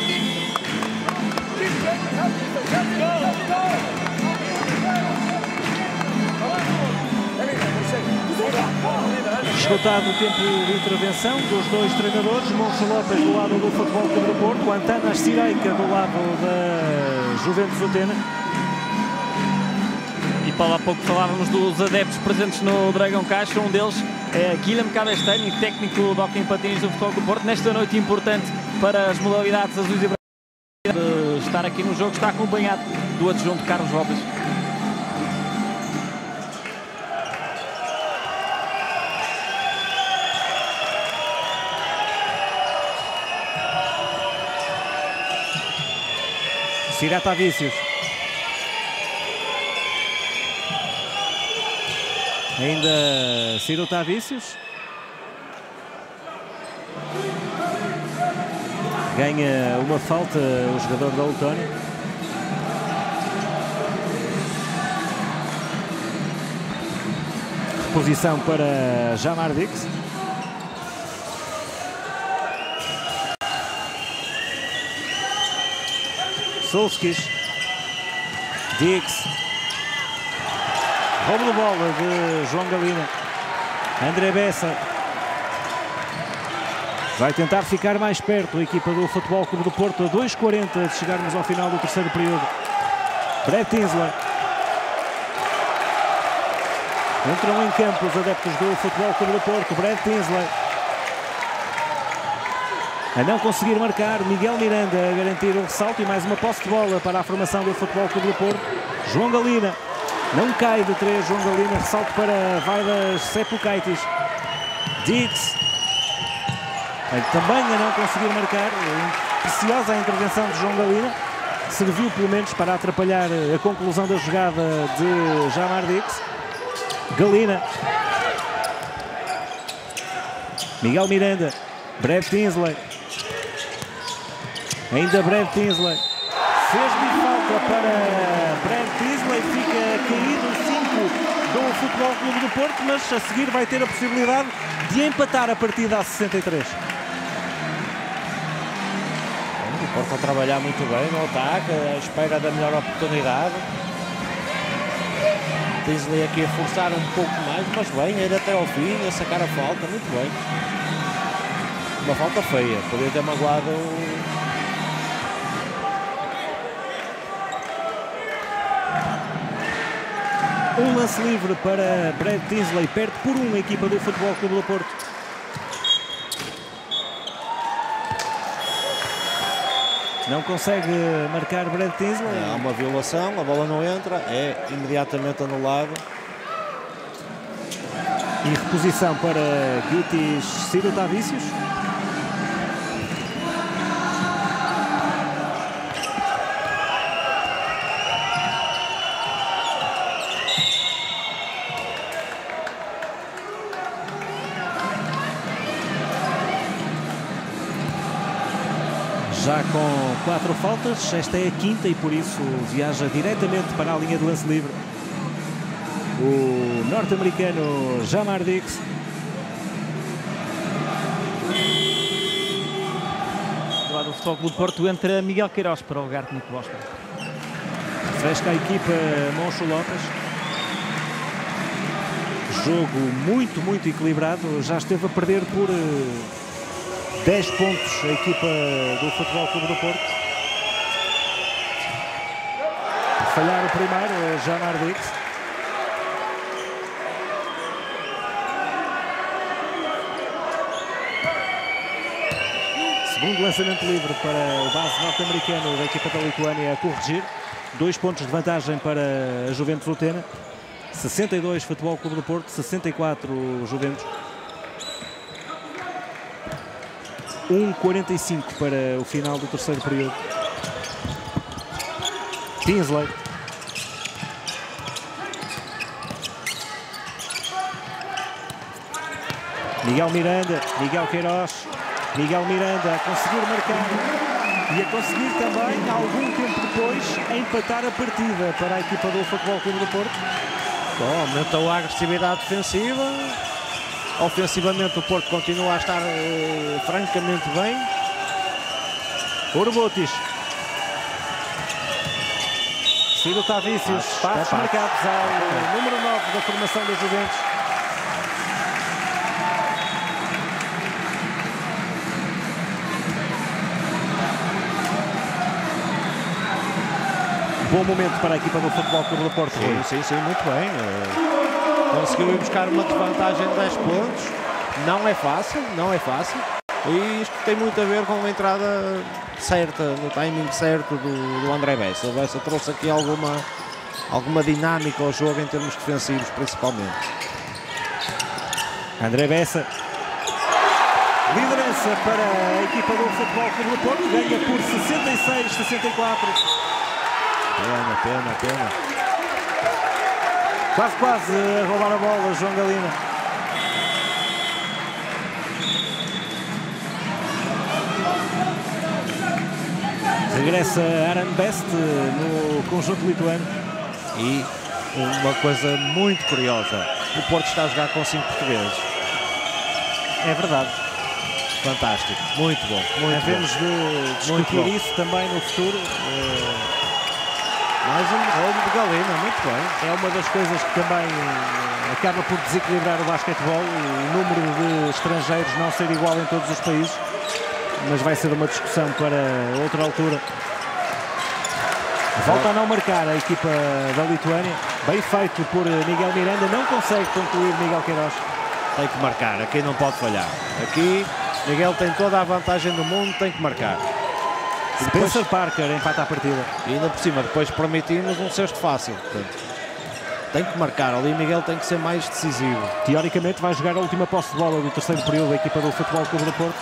esgotado o tempo de intervenção dos dois treinadores, Moncho Lopes do lado do Futebol Clube do Porto, Antanas Sireica do lado da Juventus Utena. E para há pouco falávamos dos adeptos presentes no Dragão Caixa. Um deles é Guilherme Cabesteiro, técnico do Hockey em Patins do Futebol Clube do Porto. Nesta noite importante para as modalidades azuis e brancas, de estar aqui no jogo, está acompanhado do adjunto Carlos Lopes. Cirata Vícios. Ainda Ciro Tavícios. Ganha uma falta o jogador da Letónia. Posição para Jamar Dix. Solskis. Dix. Roubo de bola de João Galina. André Bessa. Vai tentar ficar mais perto a equipa do Futebol Clube do Porto. A dois e quarenta de chegarmos ao final do terceiro período. Brad Tinsley. Entram em campo os adeptos do Futebol Clube do Porto. Brad Tinsley. A não conseguir marcar. Miguel Miranda a garantir o ressalto. E mais uma posse de bola para a formação do Futebol Clube do Porto. João Galina. Não cai de três. João Galina. Ressalto para Vardas Sepulcaitis. Dix. Também a não conseguir marcar. Preciosa a intervenção de João Galina. Serviu pelo menos para atrapalhar a conclusão da jogada de Jamar Dix. Galina. Miguel Miranda. Brad Tinsley. Ainda Brad Tinsley. Fez-lhe falta para Brad Tinsley. Fica a cair no cinco do Futebol Clube do Porto, mas a seguir vai ter a possibilidade de empatar a partida a sessenta e três. O Porto a trabalhar muito bem no ataque, à espera da melhor oportunidade. Tinsley aqui a forçar um pouco mais, mas bem, ir até ao fim, a sacar a falta, muito bem. Uma falta feia, podia ter magoado. Um lance livre para Brad Tinsley, perde por um a equipa do Futebol Clube do Porto. Não consegue marcar Brad Tinsley. Há uma violação, a bola não entra, é imediatamente anulado. E reposição para Gutis Ciro Tavícios. Já com quatro faltas, esta é a quinta e por isso viaja diretamente para a linha de lance livre o norte-americano Jamar Dix. Do lado do Futebol Clube do Porto entra Miguel Queiroz para o lugar de Nico Bosco. Refresca a equipa Moncho Lopes. Jogo muito, muito equilibrado. Já esteve a perder por dez pontos a equipa do Futebol Clube do Porto. Falhar o primeiro, Jamar Dix. Segundo lançamento livre para o base norte-americano da equipa da Lituânia a corrigir. Dois pontos de vantagem para a Juventus Utena. sessenta e dois Futebol Clube do Porto, sessenta e quatro Juventus. um quarenta e cinco para o final do terceiro período. Tinsley. Miguel Miranda, Miguel Queiroz. Miguel Miranda a conseguir marcar e a conseguir também, algum tempo depois, empatar a partida para a equipa do Futebol Clube do Porto. Bom, aumentou a agressividade defensiva. Ofensivamente o Porto continua a estar uh, francamente bem. Orbotis. Ciro Tavícios, passos marcados ao número nove da formação da Juventus. Bom momento para a equipa do Futebol Clube do Porto. Sim, sim, sim, muito bem. Uh, conseguiu ir buscar uma desvantagem de dez pontos. Não é fácil, não é fácil. E isto tem muito a ver com a entrada certa, no timing certo do, do André Bessa. O Bessa trouxe aqui alguma, alguma dinâmica ao jogo em termos defensivos, principalmente. André Bessa. Liderança para a equipa do Futebol Clube do Porto. Ganha por sessenta e seis a sessenta e quatro. Pena, pena, pena. Quase, quase a roubar a bola, João Galina. Regressa Aaron Best no conjunto lituano. E uma coisa muito curiosa, o Porto está a jogar com cinco portugueses. É verdade. Fantástico, muito bom. Muito Devemos de discutir isso também no futuro. Mais um gol de Galina, muito bem. É uma das coisas que também acaba por desequilibrar o basquetebol, o número de estrangeiros não ser igual em todos os países, mas vai ser uma discussão para outra altura. Volta a não marcar a equipa da Lituânia, bem feito por Miguel Miranda, não consegue concluir Miguel Queiroz. Tem que marcar, aqui não pode falhar. Aqui Miguel tem toda a vantagem do mundo, tem que marcar. Spencer Parker empata a partida. E ainda por cima, depois permitimos um cesto fácil. Portanto, tem que marcar ali, Miguel tem que ser mais decisivo. Teoricamente vai jogar a última posse de bola do terceiro período da equipa do Futebol Clube do Porto.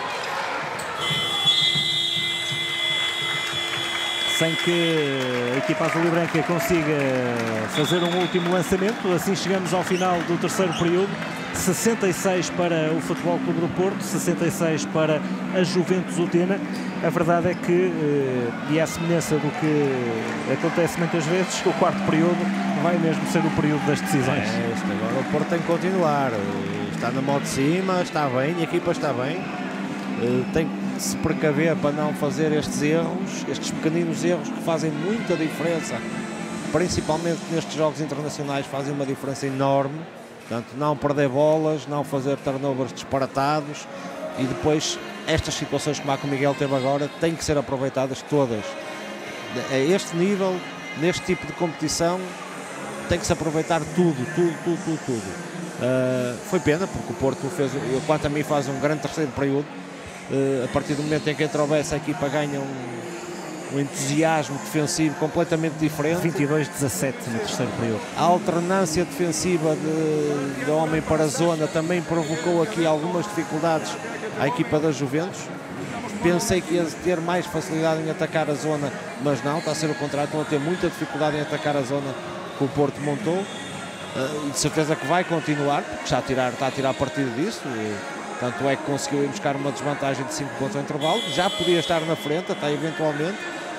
Sem que a equipa azul e branca consiga fazer um último lançamento. Assim chegamos ao final do terceiro período. sessenta e seis para o Futebol Clube do Porto, sessenta e seis para a Juventus Utena. A verdade é que, e é a semelhança do que acontece muitas vezes, o quarto período vai mesmo ser o período das decisões. É, este agora o Porto tem que continuar. Está na mão de cima, está bem, a equipa está bem. Tem que se precaver para não fazer estes erros, estes pequeninos erros que fazem muita diferença, principalmente nestes jogos internacionais, fazem uma diferença enorme. Portanto, não perder bolas, não fazer turnovers disparatados e depois estas situações como a que o Miguel teve agora têm que ser aproveitadas todas. A este nível, neste tipo de competição, tem que se aproveitar tudo, tudo, tudo, tudo, tudo. Uh, foi pena, porque o Porto fez, quanto a mim, faz um grande terceiro período. Uh, a partir do momento em que entra o Bessa, a equipa ganha um, um entusiasmo defensivo completamente diferente. vinte e dois a dezassete no terceiro período. A alternância defensiva de, de homem para a zona também provocou aqui algumas dificuldades à equipa da Juventus. Pensei que ia ter mais facilidade em atacar a zona, mas não, está a ser o contrário, estão a ter muita dificuldade em atacar a zona que o Porto montou. Uh, de certeza que vai continuar, porque já a tirar, está a tirar partido disso. E, tanto é que conseguiu ir buscar uma desvantagem de cinco pontos ao intervalo. Já podia estar na frente, até eventualmente.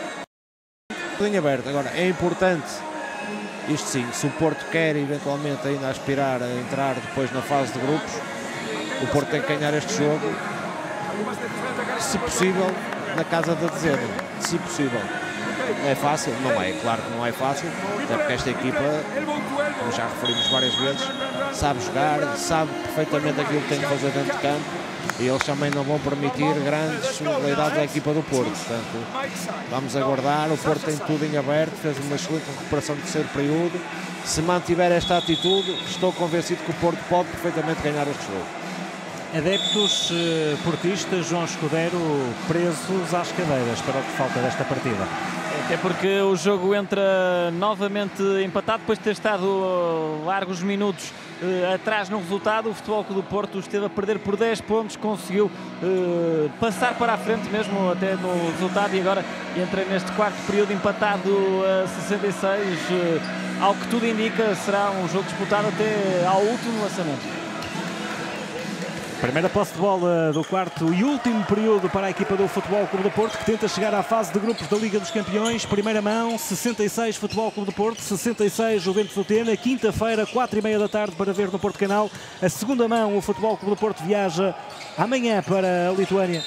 Em aberto. Agora, é importante, isto sim, se o Porto quer eventualmente ainda aspirar a entrar depois na fase de grupos, o Porto tem que ganhar este jogo, se possível, na casa da dezena. Se possível. É fácil? Não é, claro que não é fácil, até porque esta equipa, como já referimos várias vezes, sabe jogar, sabe perfeitamente aquilo que tem que fazer dentro de campo e eles também não vão permitir grandes probabilidades à equipa do Porto. Portanto, vamos aguardar. O Porto tem tudo em aberto, fez uma excelente recuperação do terceiro período. Se mantiver esta atitude, estou convencido que o Porto pode perfeitamente ganhar este jogo. Adeptos eh, portistas, João Escudero, presos às cadeiras para o que falta desta partida. Até porque o jogo entra novamente empatado, depois de ter estado largos minutos uh, atrás no resultado. O Futebol Clube do Porto esteve a perder por dez pontos, conseguiu uh, passar para a frente mesmo até no resultado e agora entra neste quarto período empatado a sessenta e seis. Uh, ao que tudo indica, será um jogo disputado até ao último lançamento. Primeira posse de bola do quarto e último período para a equipa do Futebol Clube do Porto, que tenta chegar à fase de grupos da Liga dos Campeões. Primeira mão, sessenta e seis Futebol Clube do Porto, sessenta e seis Juventus Utena. Quinta-feira, quatro e meia da tarde, para ver no Porto Canal. A segunda mão, o Futebol Clube do Porto viaja amanhã para a Lituânia.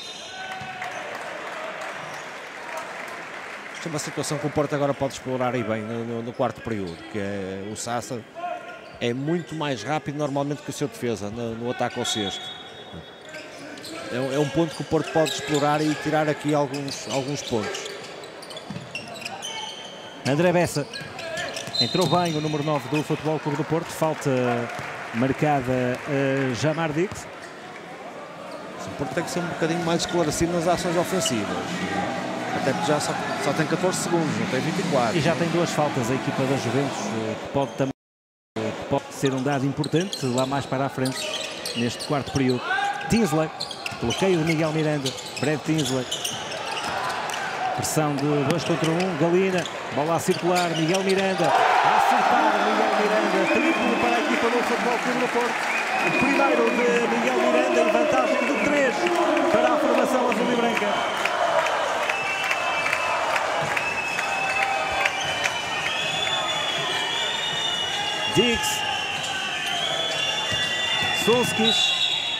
Isto é uma situação que o Porto agora pode explorar aí bem no, no, no quarto período, que é o Sassa. É muito mais rápido normalmente que o seu defesa no, no ataque ao cesto. É, é um ponto que o Porto pode explorar e tirar aqui alguns, alguns pontos. André Bessa entrou bem, o número nove do Futebol Clube do Porto. Falta marcada a Jamar Dix. O Porto tem que ser um bocadinho mais esclarecido nas ações ofensivas. Até porque já só, só tem catorze segundos, não tem vinte e quatro. E já tem duas faltas a equipa da Juventus, que pode também pode ser um dado importante lá mais para a frente neste quarto período. Tinsley, bloqueio de Miguel Miranda, Brad Tinsley, pressão de dois contra um, Galina, bola a circular, Miguel Miranda, A acertar Miguel Miranda, triplo para a equipa do Futebol Clube do Porto. O primeiro de Miguel Miranda e vantagem de três para a formação azul e branca. Diggs. Solskis.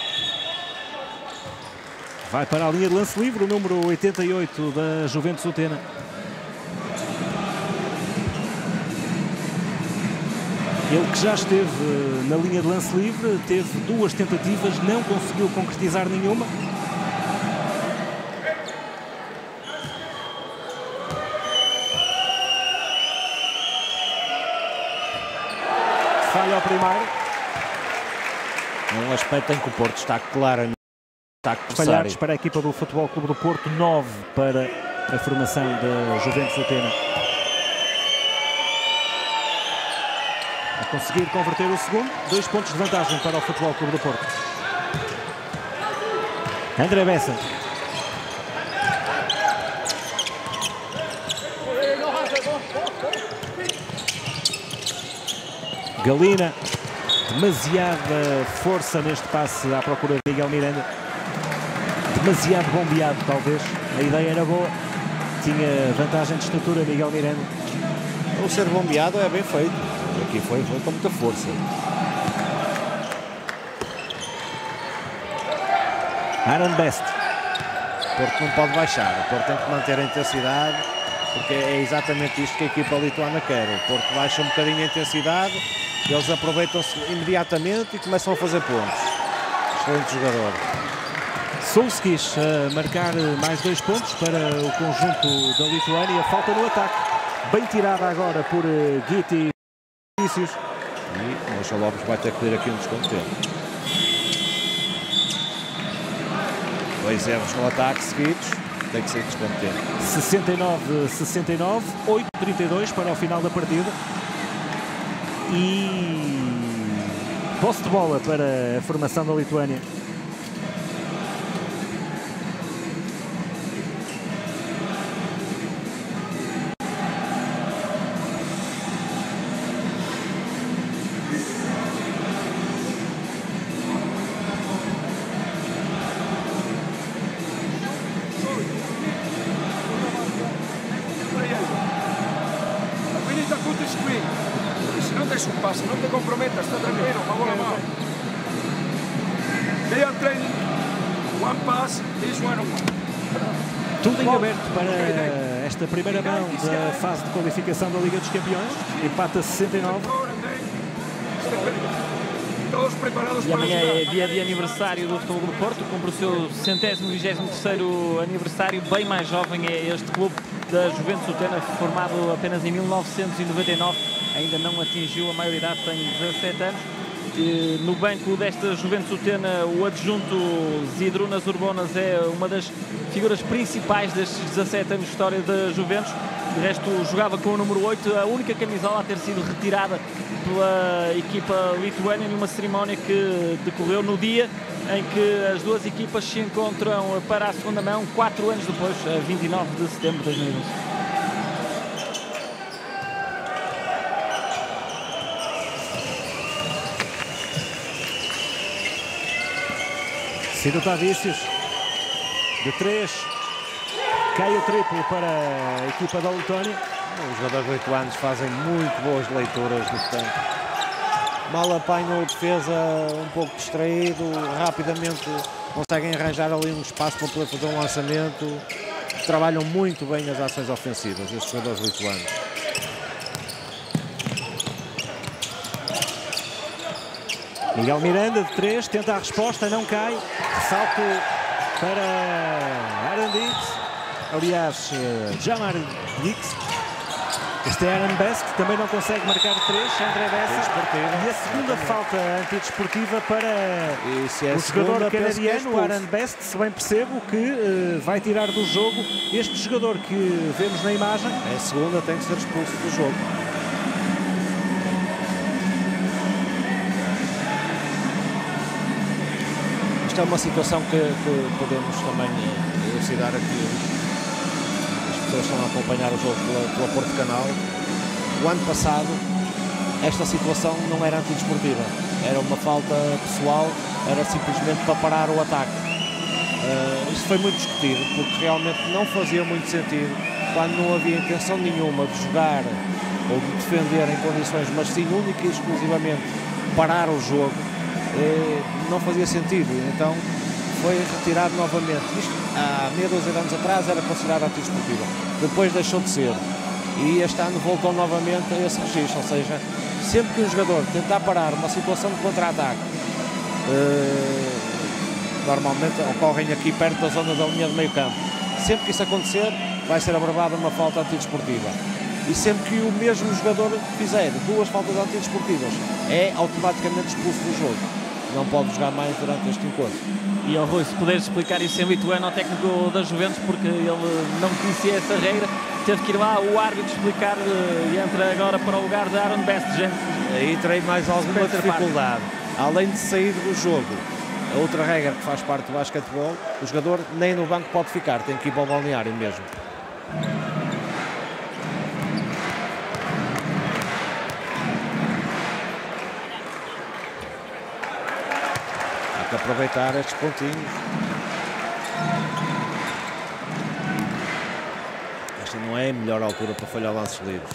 Vai para a linha de lance livre, o número oitenta e oito da Juventus Utena. Ele que já esteve na linha de lance livre, teve duas tentativas, não conseguiu concretizar nenhuma. Falha ao primeiro. É um aspecto em que o Porto está claramente falhados para a equipa do Futebol Clube do Porto, nove para a formação da Juventus Utena. A conseguir converter o segundo, dois pontos de vantagem para o Futebol Clube do Porto. André Bessa. Galina. Demasiada força neste passe à procura de Miguel Miranda. Demasiado bombeado, talvez. A ideia era boa. Tinha vantagem de estatura Miguel Miranda. O ser bombeado é bem feito. Aqui foi, foi com muita força. Aaron Best. O Porto não pode baixar. O Porto tem que manter a intensidade, porque é exatamente isto que a equipa lituana quer. O Porto baixa um bocadinho a intensidade, eles aproveitam-se imediatamente e começam a fazer pontos. Excelente jogador. Solskis a marcar mais dois pontos para o conjunto da Lituânia. Falta no ataque. Bem tirada agora por Guiti. E o Mocha Lopes vai ter que ter aqui um desconto dele. Dois erros no ataque seguidos. Tem que ser desconto dele. sessenta e nove a sessenta e nove. oito a trinta e dois para o final da partida. E posse de bola para a formação da Lituânia. Não te comprometas, está tranquilo, por favor, a mão. They are training. One pass, this one. Tudo em aberto para esta primeira mão da fase de qualificação da Liga dos Campeões. Empate a sessenta e nove. Todos preparados e amanhã é dia de aniversário do Futebol do Porto, cumpre o seu centésimo vigésimo terceiro aniversário. Bem mais jovem é este clube da Juventus Utena, formado apenas em mil novecentos e noventa e nove. Ainda não atingiu a maioridade, tem dezassete anos. E no banco desta Juventus Utena, o adjunto Zidrunas Urbonas é uma das figuras principais destes dezassete anos de história da Juventus. De resto, jogava com o número oito, a única camisola a ter sido retirada pela equipa lituânia numa cerimónia que decorreu no dia em que as duas equipas se encontram para a segunda mão, quatro anos depois, a vinte e nove de setembro de dois mil e onze. Cido Tavicius, de três, cai o triplo para a equipa da Letónia. Os jogadores lituanos fazem muito boas leituras do campo. Mal apanham a defesa um pouco distraído, rapidamente conseguem arranjar ali um espaço para poder fazer um lançamento. Trabalham muito bem as ações ofensivas, estes jogadores lituanos. Miguel Miranda, de três, tenta a resposta, não cai. Salto para Aaron Diggs. Aliás, Jamar Diggs. Este é Aaron Best, também não consegue marcar de três. André Bessa. E a segunda falta antidesportiva para é o jogador canadiano, é Aaron Best. Se bem percebo que uh, vai tirar do jogo este jogador que vemos na imagem. É a segunda, tem que ser expulso do jogo. Esta é uma situação que, que podemos também elucidar aqui. As pessoas estão a acompanhar o jogo pela, pela Porto Canal. O ano passado, esta situação não era antidesportiva, era uma falta pessoal, era simplesmente para parar o ataque. Uh, isto foi muito discutido, porque realmente não fazia muito sentido, quando não havia intenção nenhuma de jogar ou de defender em condições, mas sim única e exclusivamente parar o jogo, eh, não fazia sentido, então foi retirado novamente. Isto há meia dúzia de anos atrás era considerado antidesportiva, depois deixou de ser, e este ano voltou novamente a esse registro, ou seja, sempre que um jogador tentar parar uma situação de contra-ataque, eh, normalmente ocorrem aqui perto da zona da linha de meio campo, sempre que isso acontecer vai ser abreviada uma falta antidesportiva. E sempre que o mesmo jogador fizer duas faltas antidesportivas, é automaticamente expulso do jogo. Não pode jogar mais durante este encontro. E ao Rui, se puderes explicar isso em lituano ao técnico da Juventus, porque ele não conhecia essa regra, teve que ir lá o árbitro explicar e entra agora para o lugar de Aaron Bestgen. Aí terei mais alguma dificuldade. Além de sair do jogo, a outra regra que faz parte do basquetebol, o jogador nem no banco pode ficar, tem que ir para o balneário mesmo. Tem que aproveitar estes pontinhos. Esta não é a melhor altura para falhar lances livres.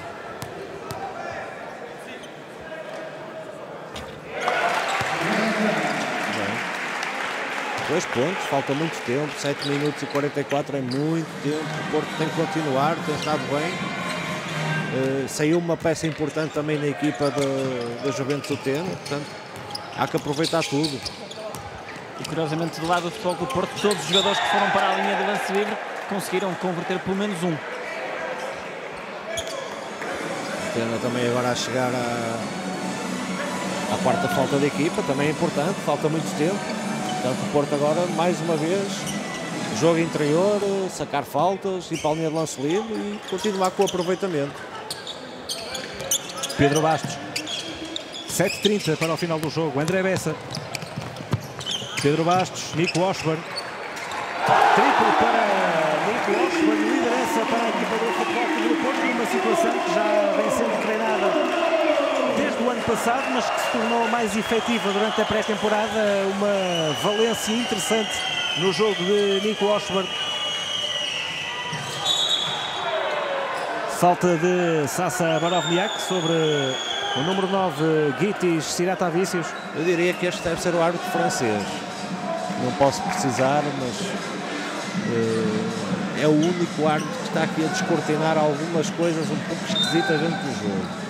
Dois pontos, falta muito tempo, sete minutos e quarenta e quatro é muito tempo, o Porto tem que continuar, tem estado bem. Uh, saiu uma peça importante também na equipa da Juventus Uteno, portanto há que aproveitar tudo. E curiosamente do lado do Futebol Clube do Porto, todos os jogadores que foram para a linha de lance livre conseguiram converter pelo menos um. Uteno também agora a chegar à, à quarta falta da equipa, também é importante, falta muito tempo. Portanto, o Porto agora, mais uma vez, jogo interior, sacar faltas, ir para a linha de lance livre e continuar com o aproveitamento. Pedro Bastos. sete e trinta para o final do jogo. André Bessa. Pedro Bastos, Nico Washburn. Triplo para Nico Washburn, liderança para a equipa do Futebol Clube do Porto, numa situação que já vem sendo treinada desde o ano passado, mas que se tornou mais efetiva durante a pré-temporada. Uma valência interessante no jogo de Nico Washburn. Falta de Sasa Barovniak sobre o número nove, Gitis Siratavicius. Eu diria que este deve ser o árbitro francês. Não posso precisar, mas uh, é o único árbitro que está aqui a descortinar algumas coisas um pouco esquisitas dentro do jogo.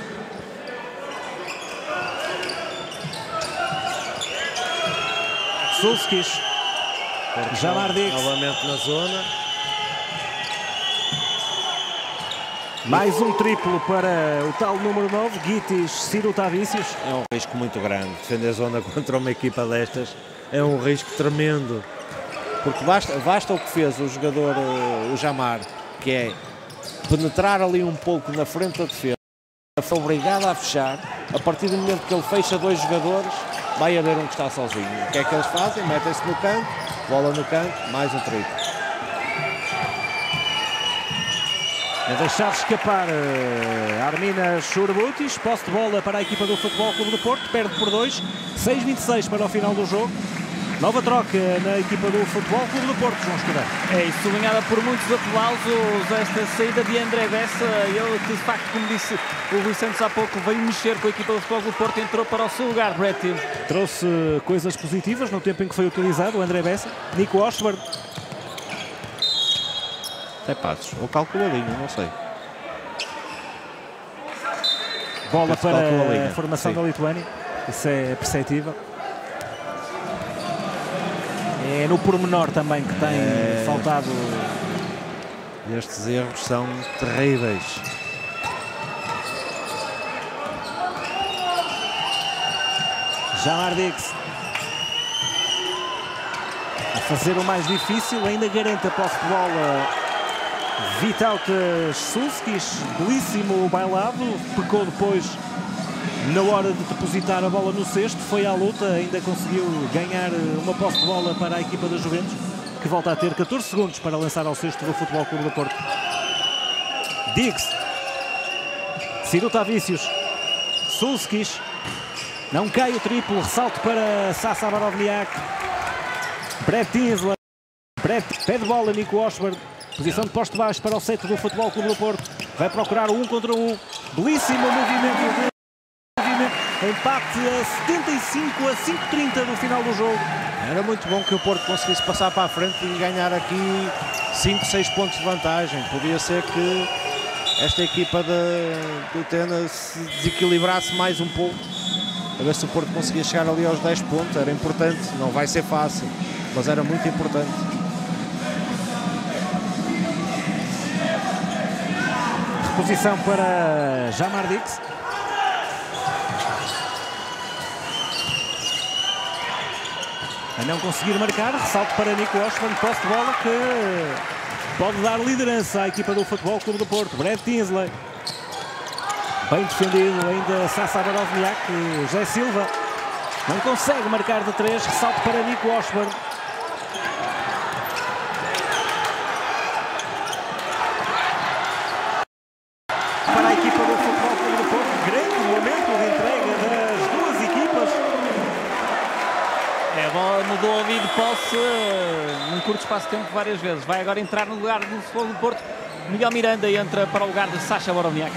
Sulskis, Jamar Dix. Novamente na zona. Mais um triplo para o tal número nove, Gitis Siratavicius. É um risco muito grande. Defender a zona contra uma equipa destas é um risco tremendo. Porque basta, basta o que fez o jogador, o Jamar, que é penetrar ali um pouco na frente da defesa. Foi obrigado a fechar. A partir do momento que ele fecha dois jogadores, vai haver um que está sozinho. O que é que eles fazem? Metem-se no canto, bola no canto, mais um triplo. A deixar escapar uh, Arminas Churbutis, posse de bola para a equipa do Futebol Clube do Porto, perde por dois, seis a vinte e seis para o final do jogo. Nova troca na equipa do Futebol Clube do Porto, João Escudeiro. É isso, sublinhada por muitos aplausos esta saída de André Bessa, ele que de facto, como disse o Luís Santos há pouco, veio mexer com a equipa do Futebol Clube do Porto e entrou para o seu lugar, Brett. Trouxe coisas positivas no tempo em que foi utilizado o André Bessa. Nico Washburn. Até passos, ou calculadinho, não sei. Bola para a formação Sim. da Lituânia, isso é perceptível. É no pormenor também que tem é... faltado. Estes erros são terríveis. Jamar Dix a fazer o mais difícil, ainda garante a posse de bola Vytautas Sulskis, belíssimo bailado, pecou depois na hora de depositar a bola no cesto, foi à luta, ainda conseguiu ganhar uma posse de bola para a equipa da Juventus, que volta a ter catorze segundos para lançar ao cesto do Futebol Clube do Porto. Dix, Siratavicius, Sulskis. Não cai o triplo, ressalto para Sasa Barovniak. Brett Tinsley. Brett pede bola, Nico Osberg. Posição de poste baixo para o sete do Futebol Clube do Porto. Vai procurar o um contra um. Belíssimo movimento de empate a setenta e cinco a cinco trinta no final do jogo. Era muito bom que o Porto conseguisse passar para a frente e ganhar aqui cinco, seis pontos de vantagem. Podia ser que esta equipa de, do Tena se desequilibrasse mais um pouco, a ver se o Porto conseguia chegar ali aos dez pontos. Era importante, não vai ser fácil, mas era muito importante. Reposição para Jamar Dix. A não conseguir marcar, ressalto para Nico Osman, posse de bola que pode dar liderança à equipa do Futebol Clube do Porto. Brett Tinsley. Bem defendido ainda Sasa Barovniak. José Silva não consegue marcar de três, ressalto para Nico Osman. Para a equipa do Futebol Clube do Porto, grande momento de entrega das duas equipas. É, a bola mudou ali de posse num curto espaço de tempo várias vezes. Vai agora entrar no lugar do Futebol do Porto. Miguel Miranda entra para o lugar de Sasha Barovniak.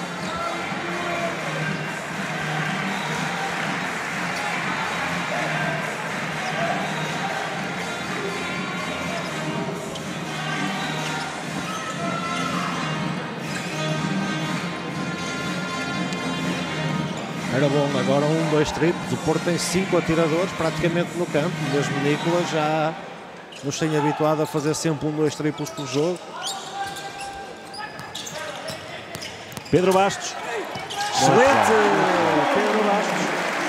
Era bom, agora um, dois triplos. O Porto tem cinco atiradores praticamente no campo. Mesmo Nicolas já nos tem habituado a fazer sempre um, dois triplos por jogo. Pedro Bastos. Excelente Pedro Bastos.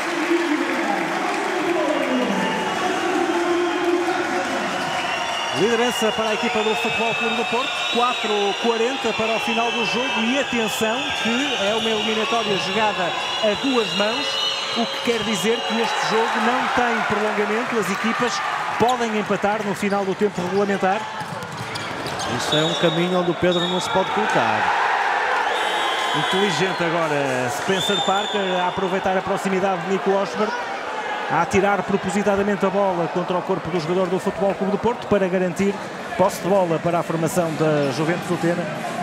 Liderança para a equipa do Futebol Clube do Porto. quatro a quarenta para o final do jogo. E atenção que é uma eliminatória jogada a duas mãos, o que quer dizer que este jogo não tem prolongamento. As equipas podem empatar no final do tempo regulamentar. Isso é um caminho onde o Pedro não se pode colocar. Inteligente agora Spencer Parker a aproveitar a proximidade de Nico Osberg, a atirar propositadamente a bola contra o corpo do jogador do Futebol Clube do Porto para garantir posse de bola para a formação da Juventus Utena.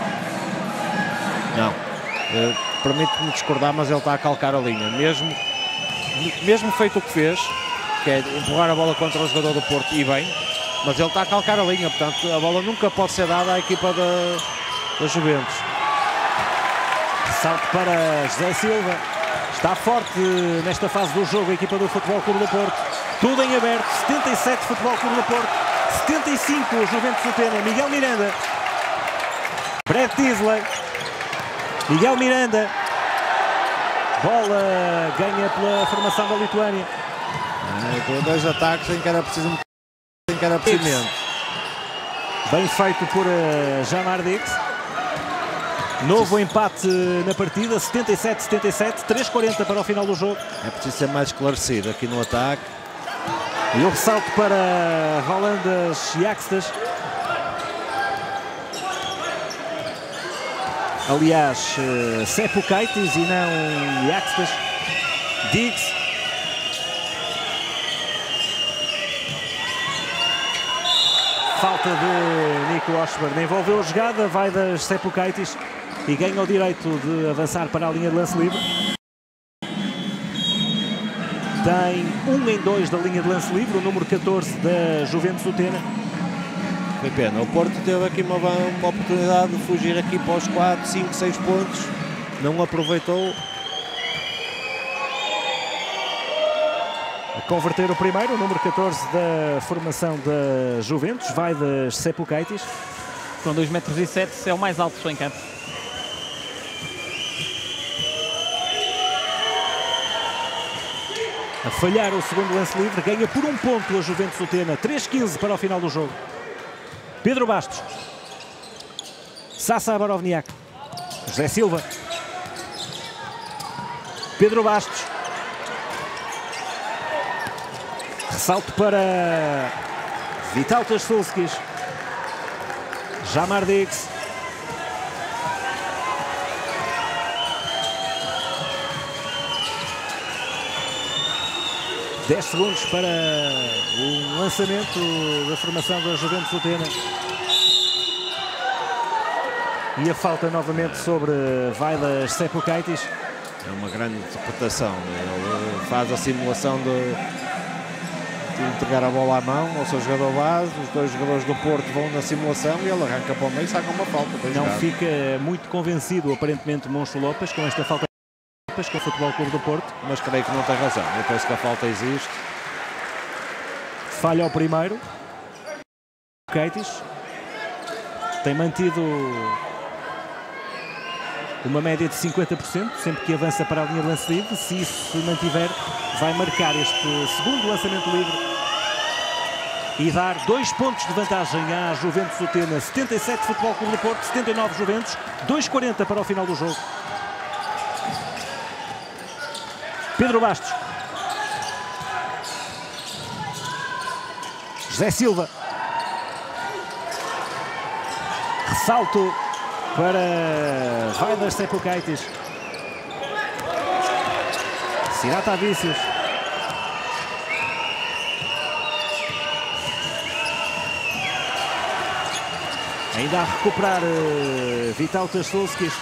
Não, uh, permite-me discordar, mas ele está a calcar a linha. Mesmo, mesmo feito o que fez, que é empurrar a bola contra o jogador do Porto, e bem, mas ele está a calcar a linha, portanto a bola nunca pode ser dada à equipa da, da Juventus. Salto para José Silva. Está forte nesta fase do jogo a equipa do Futebol Clube do Porto. Tudo em aberto. setenta e sete Futebol Clube do Porto. setenta e cinco Juventus Utena. Miguel Miranda. Brett Tinsley. Miguel Miranda. Bola ganha pela formação da Lituânia. Ah, dois ataques em que era preciso em que era preciso. Bem feito por uh, Jamar Dix. Novo empate na partida, setenta e sete a setenta e sete, três a quarenta para o final do jogo. É preciso ser mais esclarecido aqui no ataque. E o ressalto para Rolandas Jakstas. Aliás, uh, Sepukaitis e não Jakstas. Diggs. Falta de Nico Osberg. Envolveu a jogada, vai das Sepukaitis e ganha o direito de avançar para a linha de lance livre. Tem um em dois da linha de lance livre, o número catorze da Juventus Utena. Foi pena, o Porto teve aqui uma, uma oportunidade de fugir aqui para os quatro, cinco, seis pontos, não aproveitou. A converter o primeiro, o número catorze da formação da Juventus, vai das Sepukaitis. Com dois metros e sete, é o mais alto em campo. A falhar o segundo lance livre, ganha por um ponto a Juventus Utena, três a quinze para o final do jogo. Pedro Bastos. Sasa Barovniak. José Silva. Pedro Bastos. Ressalto para Vytautas Sulskis. Jamar Dix. dez segundos para o lançamento da formação da Juventus Utena. E a falta novamente sobre Vaidas Sepukaitis. É uma grande interpretação. Ele faz a simulação de, de entregar a bola à mão ao seu jogador base. Os dois jogadores do Porto vão na simulação e ele arranca para o meio e saca uma falta. Não fica muito convencido, aparentemente, Moncho Lopes com esta falta com o Futebol Clube do Porto. Mas creio que não tem razão. Eu penso que a falta existe. Falha ao primeiro. Keitis tem mantido uma média de cinquenta por cento, sempre que avança para a linha de lance livre. Se isso se mantiver, vai marcar este segundo lançamento livre e dar dois pontos de vantagem à Juventus Utena. setenta e sete Futebol Clube do Porto, setenta e nove Juventus, dois quarenta para o final do jogo. Pedro Bastos. José Silva. Ressalto para Vaidas Sepukaitis. Sirata Vícios. Ainda a recuperar uh, Vital Tassulskis.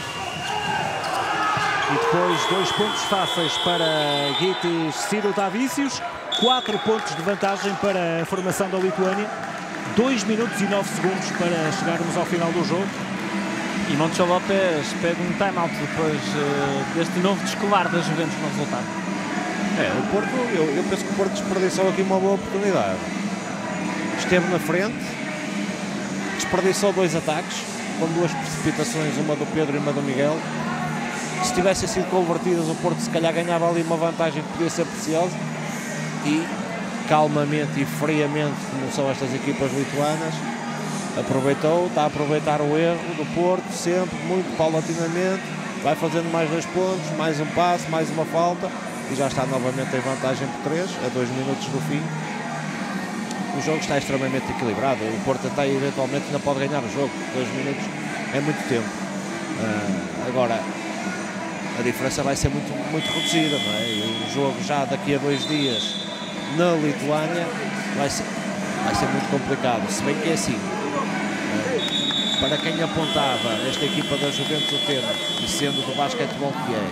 E depois dois pontos fáceis para Gytis Sirotavicius. Quatro pontos de vantagem para a formação da Lituânia. dois minutos e nove segundos para chegarmos ao final do jogo. E Moncho Lopes pede um time-out depois uh, deste novo descolar da Juventus no resultado. É, o Porto, eu, eu penso que o Porto desperdiçou aqui uma boa oportunidade. Esteve na frente, desperdiçou dois ataques, com duas precipitações, uma do Pedro e uma do Miguel. Se tivessem sido convertidas, o Porto se calhar ganhava ali uma vantagem que podia ser preciosa. E calmamente e friamente, como são estas equipas lituanas, aproveitou, está a aproveitar o erro do Porto, sempre, muito paulatinamente, vai fazendo mais dois pontos, mais um passe, mais uma falta e já está novamente em vantagem por três, a dois minutos do fim. O jogo está extremamente equilibrado, o Porto até eventualmente ainda pode ganhar o jogo, dois minutos é muito tempo. Uh, agora, a diferença vai ser muito, muito reduzida, não é? E o jogo já daqui a dois dias na Lituânia vai ser, vai ser muito complicado, se bem que é assim. Para quem apontava esta equipa da Juventus Utena e sendo do basquetebol que é,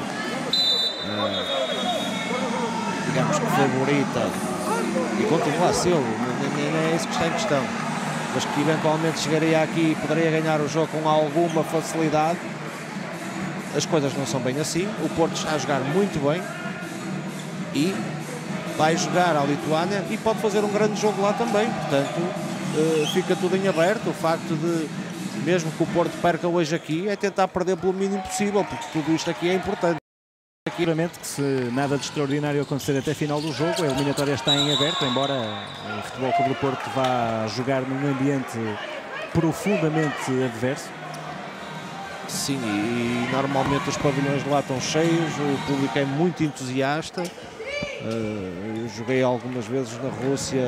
uh, digamos que favorita e continua a ser, não é isso que está em questão, mas que eventualmente chegaria aqui e poderia ganhar o jogo com alguma facilidade, as coisas não são bem assim. O Porto está a jogar muito bem e vai jogar à Lituânia e pode fazer um grande jogo lá também, portanto uh, fica tudo em aberto. O facto de mesmo que o Porto perca hoje aqui, é tentar perder pelo mínimo possível, porque tudo isto aqui é importante. Seguramente que se nada de extraordinário acontecer até final do jogo, a eliminatória está em aberto, embora o Futebol Clube do Porto vá jogar num ambiente profundamente adverso. Sim, e normalmente os pavilhões de lá estão cheios, o público é muito entusiasta. Eu joguei algumas vezes na Rússia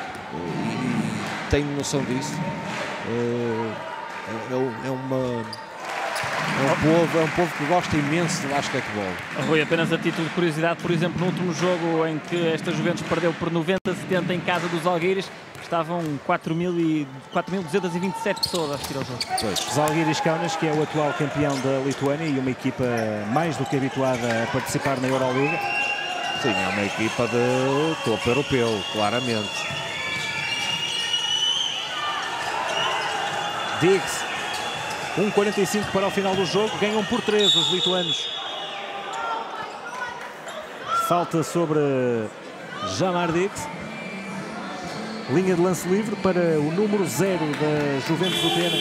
e tenho noção disso. É, é, uma, é, um povo, é um povo que gosta imenso de basquetebol. Rui, apenas a título de curiosidade, por exemplo, no último jogo em que esta Juventus perdeu por noventa a setenta em casa dos Zalgiris, estavam quatro mil duzentas e vinte e sete pessoas a assistir ao jogo. Pois, Zalgiris Kaunas, que é o atual campeão da Lituânia e uma equipa mais do que habituada a participar na Euroliga. Sim, é uma equipa de topo europeu, claramente. Diggs, um quarenta e cinco para o final do jogo, ganham por três os lituanos. Falta sobre Jamar Diggs. Linha de lance livre para o número zero da Juventus Utena.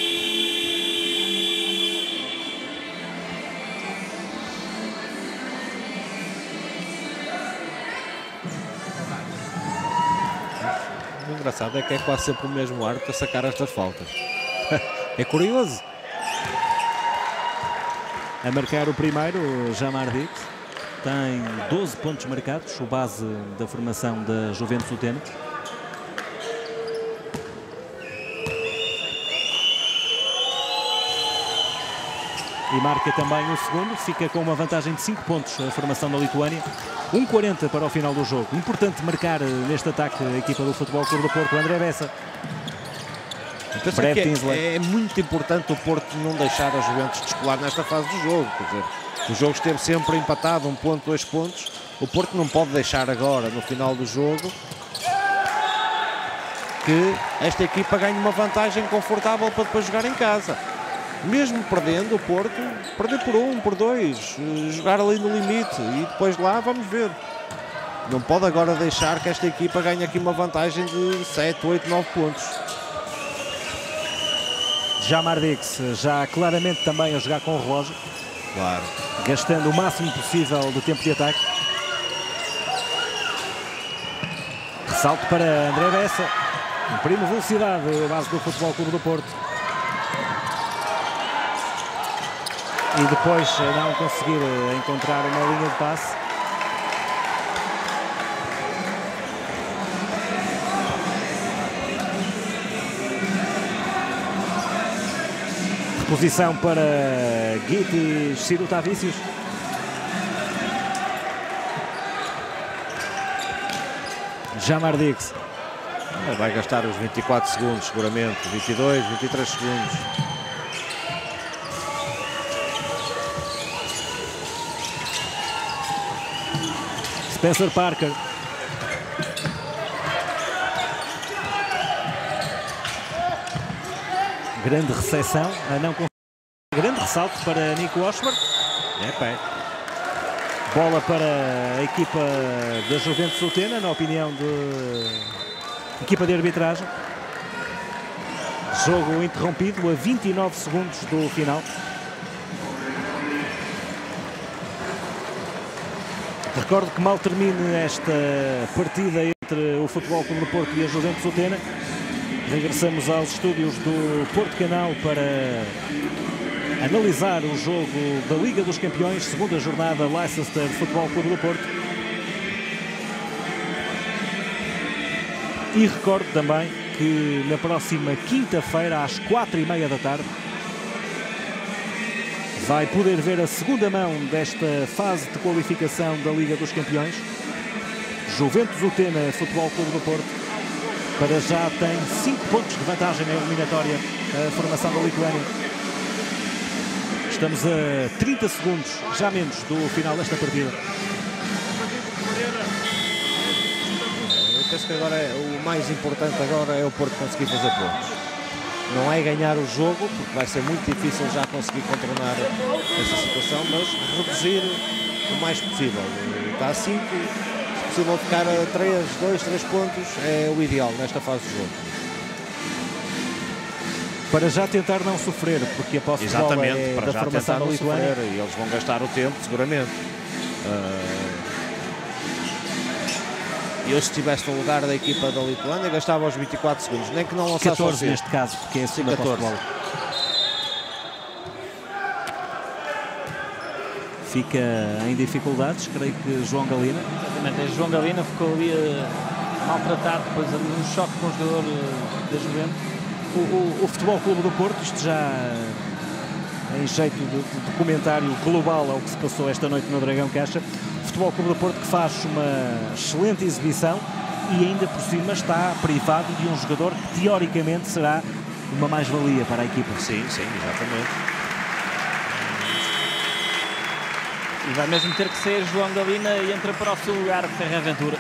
O engraçado é que é quase sempre o mesmo árbitro a sacar estas faltas. É curioso. A marcar o primeiro, Jamar Diggs. Tem doze pontos marcados, o base da formação da Juventus Utena. e marca também o segundo. Fica com uma vantagem de cinco pontos a formação da Lituânia. um quarenta para o final do jogo. Importante marcar neste ataque a equipa do Futebol Clube do Porto. André Bessa. É, é muito importante o Porto não deixar a Juventus descolar nesta fase do jogo. Quer dizer, o jogo esteve sempre empatado, um ponto, dois pontos. O Porto não pode deixar agora, no final do jogo, que esta equipa ganhe uma vantagem confortável para depois jogar em casa. Mesmo perdendo, o Porto, perder por um, por dois, jogar ali no limite e depois lá vamos ver. Não pode agora deixar que esta equipa ganhe aqui uma vantagem de sete, oito, nove pontos. Jamardix já claramente também a jogar com o relógio. Claro. Gastando o máximo possível de tempo de ataque. Ressalto para André Bessa. Imprime velocidade a base do Futebol Clube do Porto. E depois não conseguir encontrar uma linha de passe. Posição para Guitis Sirutavicius. Jamardix. Vai gastar os vinte e quatro segundos, seguramente. vinte e dois, vinte e três segundos. Spencer Parker. Grande recepção, a não conseguir. Grande ressalto para Nico Osberg. É pé. Bola para a equipa da Juventus Utena, na opinião da equipa de arbitragem. Jogo interrompido a vinte e nove segundos do final. Recordo que mal termine esta partida entre o Futebol Clube do Porto e a Juventus Utena, regressamos aos estúdios do Porto Canal para analisar o jogo da Liga dos Campeões, segunda jornada, Leicester Futebol Clube do Porto. E recordo também que na próxima quinta-feira, às quatro e meia da tarde, vai poder ver a segunda mão desta fase de qualificação da Liga dos Campeões. Juventus Utena Futebol Clube do Porto. Para já tem cinco pontos de vantagem na eliminatória a formação da Lituânia. Estamos a trinta segundos, já menos, do final desta partida. Eu penso que agora é, o mais importante agora é o Porto conseguir fazer pontos. Não é ganhar o jogo, porque vai ser muito difícil já conseguir contornar esta situação, mas reduzir o mais possível. Está a cinco. Se possível ficar a três, dois, três pontos é o ideal nesta fase do jogo. Para já tentar não sofrer, porque a posse de bola é para da já formação da Lituânia. E eles vão gastar o tempo, seguramente. Uh, eu, se estivesse no lugar da equipa da Lituânia, gastava os vinte e quatro segundos, nem que não lançasse catorze neste caso, porque é a segunda posse de bola. Fica em dificuldades, creio que João Galina. Exatamente, João Galina ficou ali uh, maltratado depois num choque com o jogador uh, da Juventus. O, o, o Futebol Clube do Porto, isto já em jeito de, de documentário global ao que se passou esta noite no Dragão Caixa. O Futebol Clube do Porto que faz uma excelente exibição e ainda por cima está privado de um jogador que teoricamente será uma mais-valia para a equipa. Sim, sim, exatamente. E vai mesmo ter que ser João Galina e entra para o seu lugar Ferreira Ventura.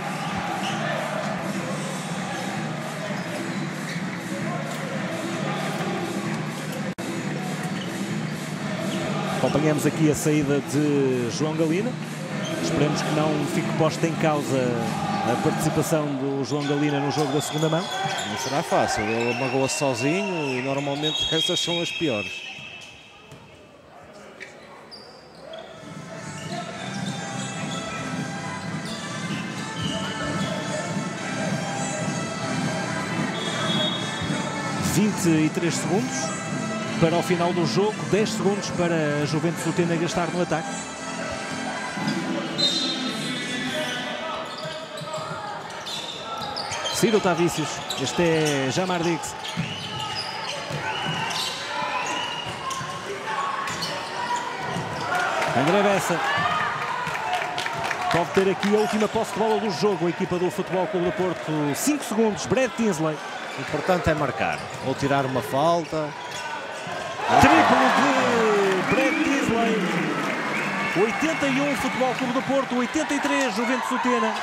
Acompanhamos aqui a saída de João Galina. Esperemos que não fique posta em causa a participação do João Galina no jogo da segunda mão. Não será fácil, ele magoa-se sozinho e normalmente essas são as piores. vinte e três segundos para o final do jogo, dez segundos para a Juventus Utena gastar no ataque. Sirutavicius, este é Jamardix. André Bessa pode ter aqui a última posse de bola do jogo, a equipa do Futebol Clube do Porto. cinco segundos, Brad Tinsley. O importante é marcar, ou tirar uma falta. Triplo de Brad Tinsley. oitenta e um, Futebol Clube do Porto, oitenta e três, Juventus Utena.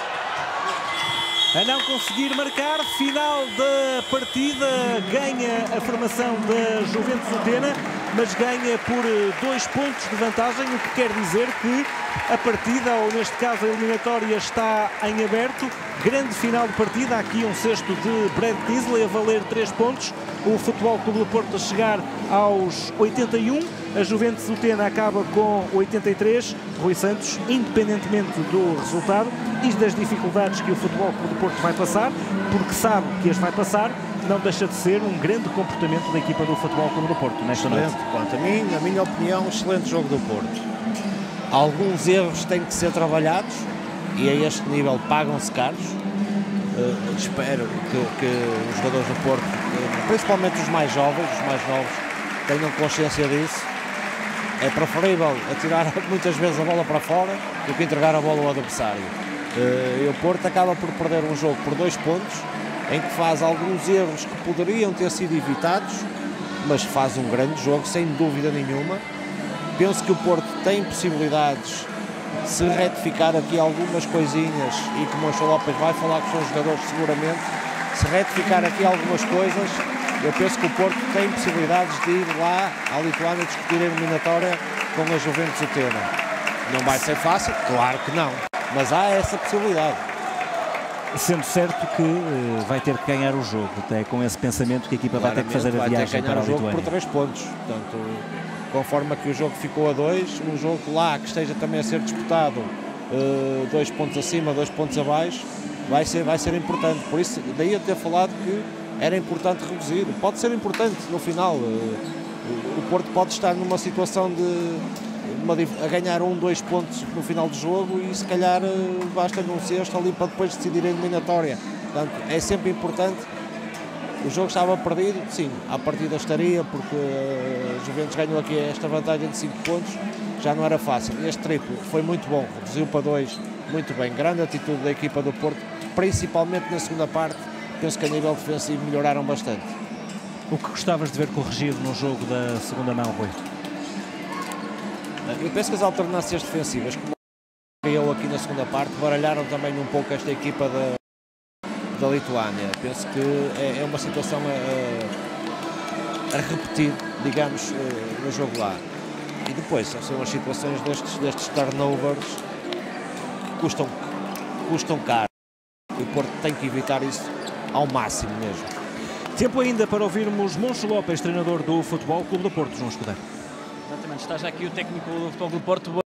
A não conseguir marcar, final da partida, ganha a formação da Juventus Utena, mas ganha por dois pontos de vantagem, o que quer dizer que a partida, ou neste caso a eliminatória, está em aberto. Grande final de partida, aqui um cesto de Brad Tinsley a valer três pontos. O Futebol Clube do Porto a chegar aos oitenta e um, a Juventus Utena acaba com oitenta e três. Rui Santos, independentemente do resultado e das dificuldades que o Futebol Clube do Porto vai passar, porque sabe que as vai passar, não deixa de ser um grande comportamento da equipa do Futebol Clube do Porto nesta noite. Quanto a mim, na minha opinião, um excelente jogo do Porto. Alguns erros têm que ser trabalhados e a este nível pagam-se caros. Uh, espero que, que os jogadores do Porto, uh, principalmente os mais jovens, os mais novos, tenham consciência disso. É preferível atirar muitas vezes a bola para fora do que entregar a bola ao adversário. Uh, e o Porto acaba por perder um jogo por dois pontos, em que faz alguns erros que poderiam ter sido evitados, mas faz um grande jogo, sem dúvida nenhuma. Penso que o Porto tem possibilidades de se retificar aqui algumas coisinhas, e como o Mancho Lopes vai falar com os seus jogadores seguramente, se retificar aqui algumas coisas, eu penso que o Porto tem possibilidades de ir lá à Lituânia discutir a eliminatória com a Juventus Utena. Não vai ser fácil? Claro que não, mas há essa possibilidade. Sendo certo que uh, vai ter que ganhar o jogo, até com esse pensamento que a equipa vai ter que fazer a viagem para a Lituânia. Vai ter que ganhar o jogo por três pontos, portanto, conforme que o jogo ficou a dois, um jogo lá que esteja também a ser disputado uh, dois pontos acima, dois pontos abaixo, vai ser, vai ser importante. Por isso, daí eu ter falado que era importante reduzir. Pode ser importante no final. Uh, o Porto pode estar numa situação de uma, a ganhar um, dois pontos no final do jogo e se calhar uh, basta num sexto ali para depois decidir a eliminatória. Portanto, é sempre importante. O jogo estava perdido, sim, à partida estaria, porque a Juventus ganhou aqui esta vantagem de cinco pontos, já não era fácil. Este triplo foi muito bom, reduziu para dois, muito bem. Grande atitude da equipa do Porto, principalmente na segunda parte. Penso que a nível defensivo melhoraram bastante. O que gostavas de ver corrigido no jogo da segunda mão, Rui? Eu penso que as alternâncias defensivas, como eu aqui na segunda parte, baralharam também um pouco esta equipa da, da Lituânia. Penso que é, é uma situação a, a repetir, digamos, no jogo lá. E depois são as situações destes, destes turnovers que custam, custam caro. O Porto tem que evitar isso ao máximo mesmo. Tempo ainda para ouvirmos Mancho Lopes, treinador do Futebol Clube do Porto, João Escudeiro. Exatamente, está já aqui o técnico do Futebol Clube do Porto.